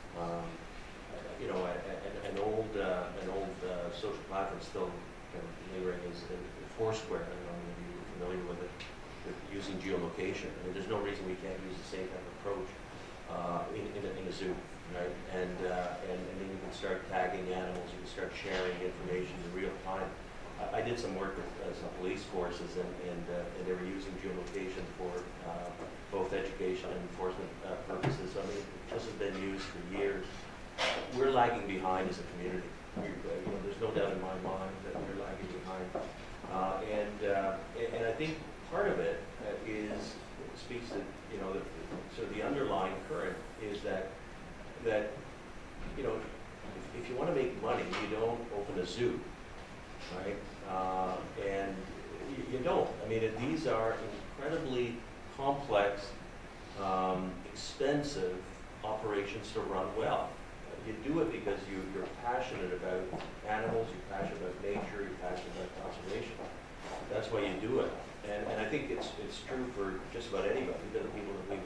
An old social platform still lingering is Foursquare. I don't know if you're familiar with it. With using geolocation. I mean, there's no reason we can't use the same kind of approach in a zoo, right? And then you can start tagging animals. You can start sharing information in real time. I did some work with some police forces, and they were using geolocation for both education and enforcement purposes. I mean, this has been used for years. We're lagging behind as a community. There's no doubt in my mind that we're lagging behind. And I think part of it speaks to sort of the underlying current is that if you want to make money, you don't open a zoo. Right? And you don't. I mean, these are incredibly complex, expensive operations to run well. You do it because you're passionate about animals, you're passionate about nature, you're passionate about conservation. That's why you do it. And I think it's true for just about anybody, even the people that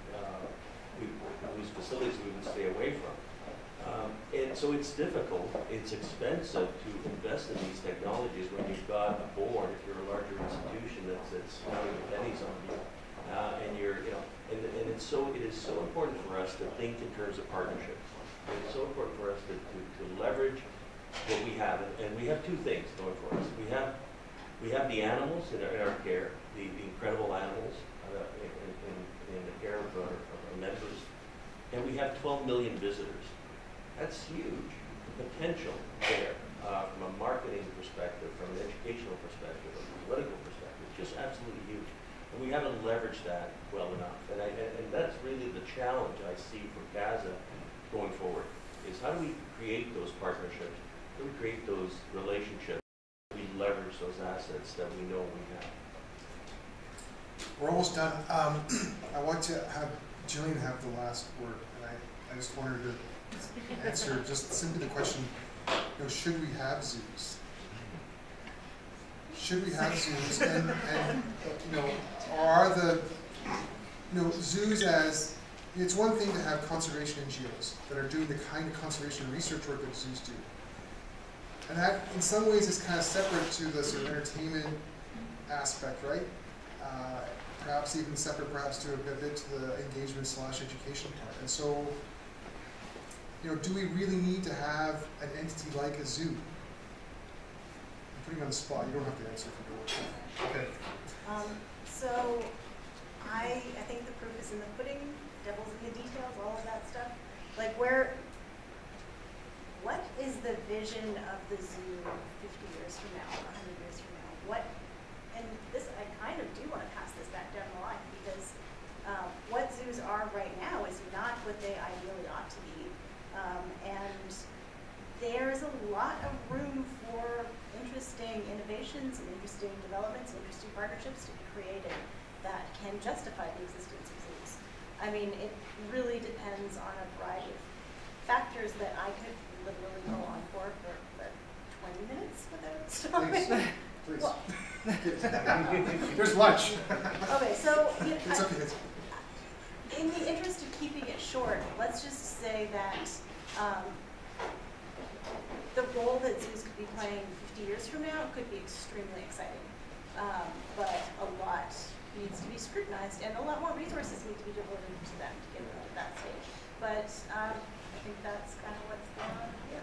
whose facilities we would stay away from. And so it's difficult, it's expensive to invest in these technologies when you've got a board, if you're a larger institution that's counting pennies on you. And it is so important for us to think in terms of partnerships. It's so important for us to leverage what we have. And we have two things going for us. We have the animals in our care, the incredible animals in the care of our members. And we have 12 million visitors. That's huge potential there from a marketing perspective, from an educational perspective, from a political perspective. Just absolutely huge. And we haven't leveraged that well enough. And that's really the challenge I see for CAZA going forward, is how do we create those partnerships? How do we create those relationships? How do we leverage those assets that we know we have? We're almost done. I want to have Jillian have the last word, and I just wanted to answer just simply the question, should we have zoos? Should we have zoos? And or are the zoos as, it's one thing to have conservation NGOs that are doing the kind of conservation research work that zoos do. And that, in some ways, is kind of separate to the sort of entertainment aspect, right? Perhaps even separate, perhaps to a bit to the engagement / education part. And so, do we really need to have an entity like a zoo? I'm putting you on the spot. You don't have to answer if you don't. Okay. So, I think the proof is in the pudding. Devil's in the details. All of that stuff. Like what is the vision of the zoo 50 years from now, 100 years from now? And this, I kind of do want to pass this back down the line, because what zoos are right now is not what they ideally ought to be. And there's a lot of room for interesting innovations and interesting developments, interesting partnerships to be created that can justify the existence of zoos. I mean, it really depends on a variety of factors that I could literally go on for 20 minutes without stopping. Please. Well, there's lunch. Okay, so it's okay. In the interest of keeping it short, let's just say that the role that zoos could be playing 50 years from now could be extremely exciting. But a lot needs to be scrutinized, and a lot more resources need to be devoted to them to get them to that stage. But I think that's kind of what's going on here.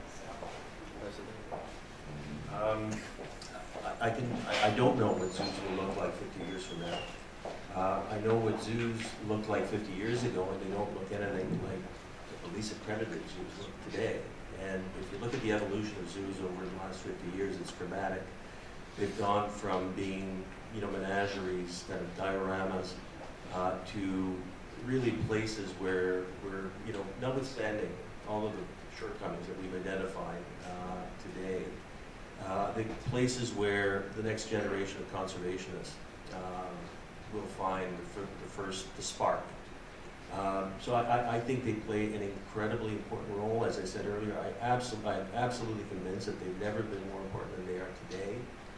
So. I don't know what zoos will look like 50 years from now. I know what zoos looked like 50 years ago, and they don't look anything like at least accredited zoos look today. And if you look at the evolution of zoos over the last 50 years, it's dramatic. They've gone from being, menageries, kind of dioramas, to really places where we're, notwithstanding all of the shortcomings that we've identified today, the places where the next generation of conservationists will find the spark. So I think they play an incredibly important role. As I said earlier, I'm absolutely convinced that they've never been more important than they are today.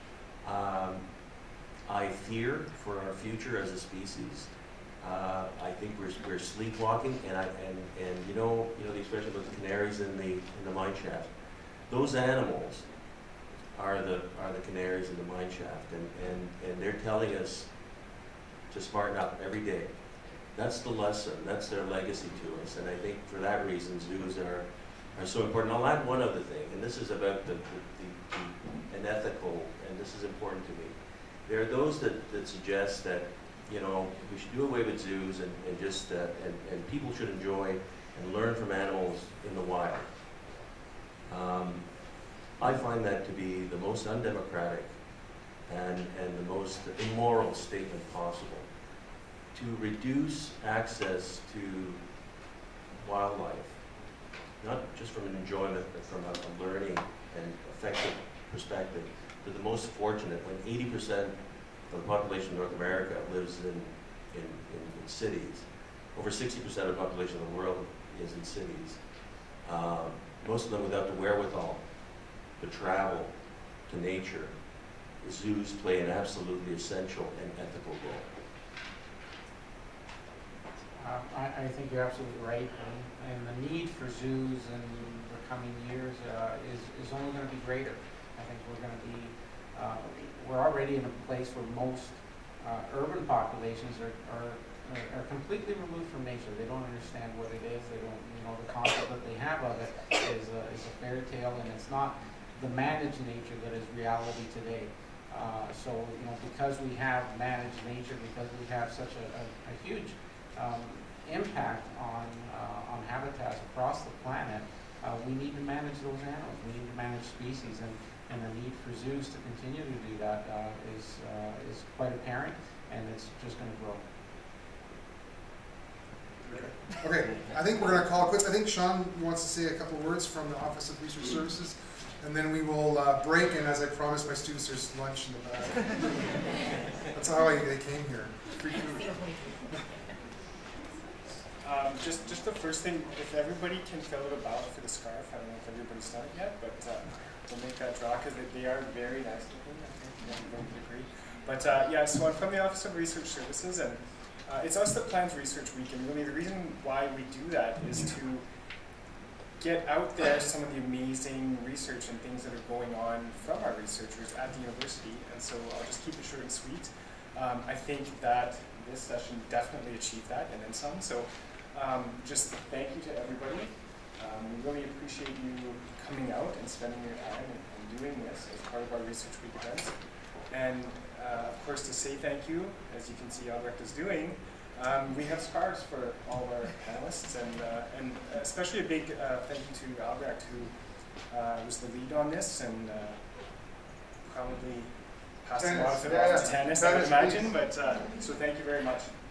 I fear for our future as a species. I think we're sleepwalking, and you know the expression about the canaries in the mine shaft. Those animals are the canaries in the mine shaft, and they're telling us to smarten up every day. That's the lesson. That's their legacy to us, and I think for that reason, zoos are so important. I'll add one other thing, and this is about an ethical, and this is important to me. There are those that suggest that we should do away with zoos and just and people should enjoy and learn from animals in the wild. I find that to be the most undemocratic and the most immoral statement possible. To reduce access to wildlife, not just from an enjoyment, but from a learning and effective perspective, to the most fortunate, when 80% of the population of North America lives in cities. Over 60% of the population of the world is in cities. Most of them without the wherewithal to travel to nature. Zoos play an absolutely essential and ethical role. I think you're absolutely right, and the need for zoos in the coming years is only going to be greater. I think we're going to be, we're already in a place where most urban populations are completely removed from nature. They don't understand what it is. They don't, the concept that they have of it is a fairy tale, and it's not the managed nature that is reality today. So, because we have managed nature, because we have such a huge impact on habitats across the planet, we need to manage those animals. We need to manage species, and the need for zoos to continue to do that is quite apparent, and it's just going to grow. Okay, I think we're going to call it quits. I think Sean wants to say a couple words from the Office of Research Services, and then we will break, and as I promised my students, there's lunch in the back. That's how they came here. Free food. Just the first thing, if everybody can fill out a ballot for the scarf, I don't know if everybody's done it yet, but we'll make that draw because they are very nice looking, I think everybody would agree. But yeah, so I'm from the Office of Research Services, and it's us that plans Research Week, and really the reason why we do that is to get out there some of the amazing research and things that are going on from our researchers at the university, and so I'll just keep it short and sweet. I think that this session definitely achieved that, and then some, so just thank you to everybody. We really appreciate you coming out and spending your time and doing this as part of our Research Week events. And of course, to say thank you, as you can see Albrecht is doing, we have scarves for all of our panelists, and especially a big thank you to Albrecht, who was the lead on this, and probably passed a lot of it off to tennis, I would imagine, but so thank you very much.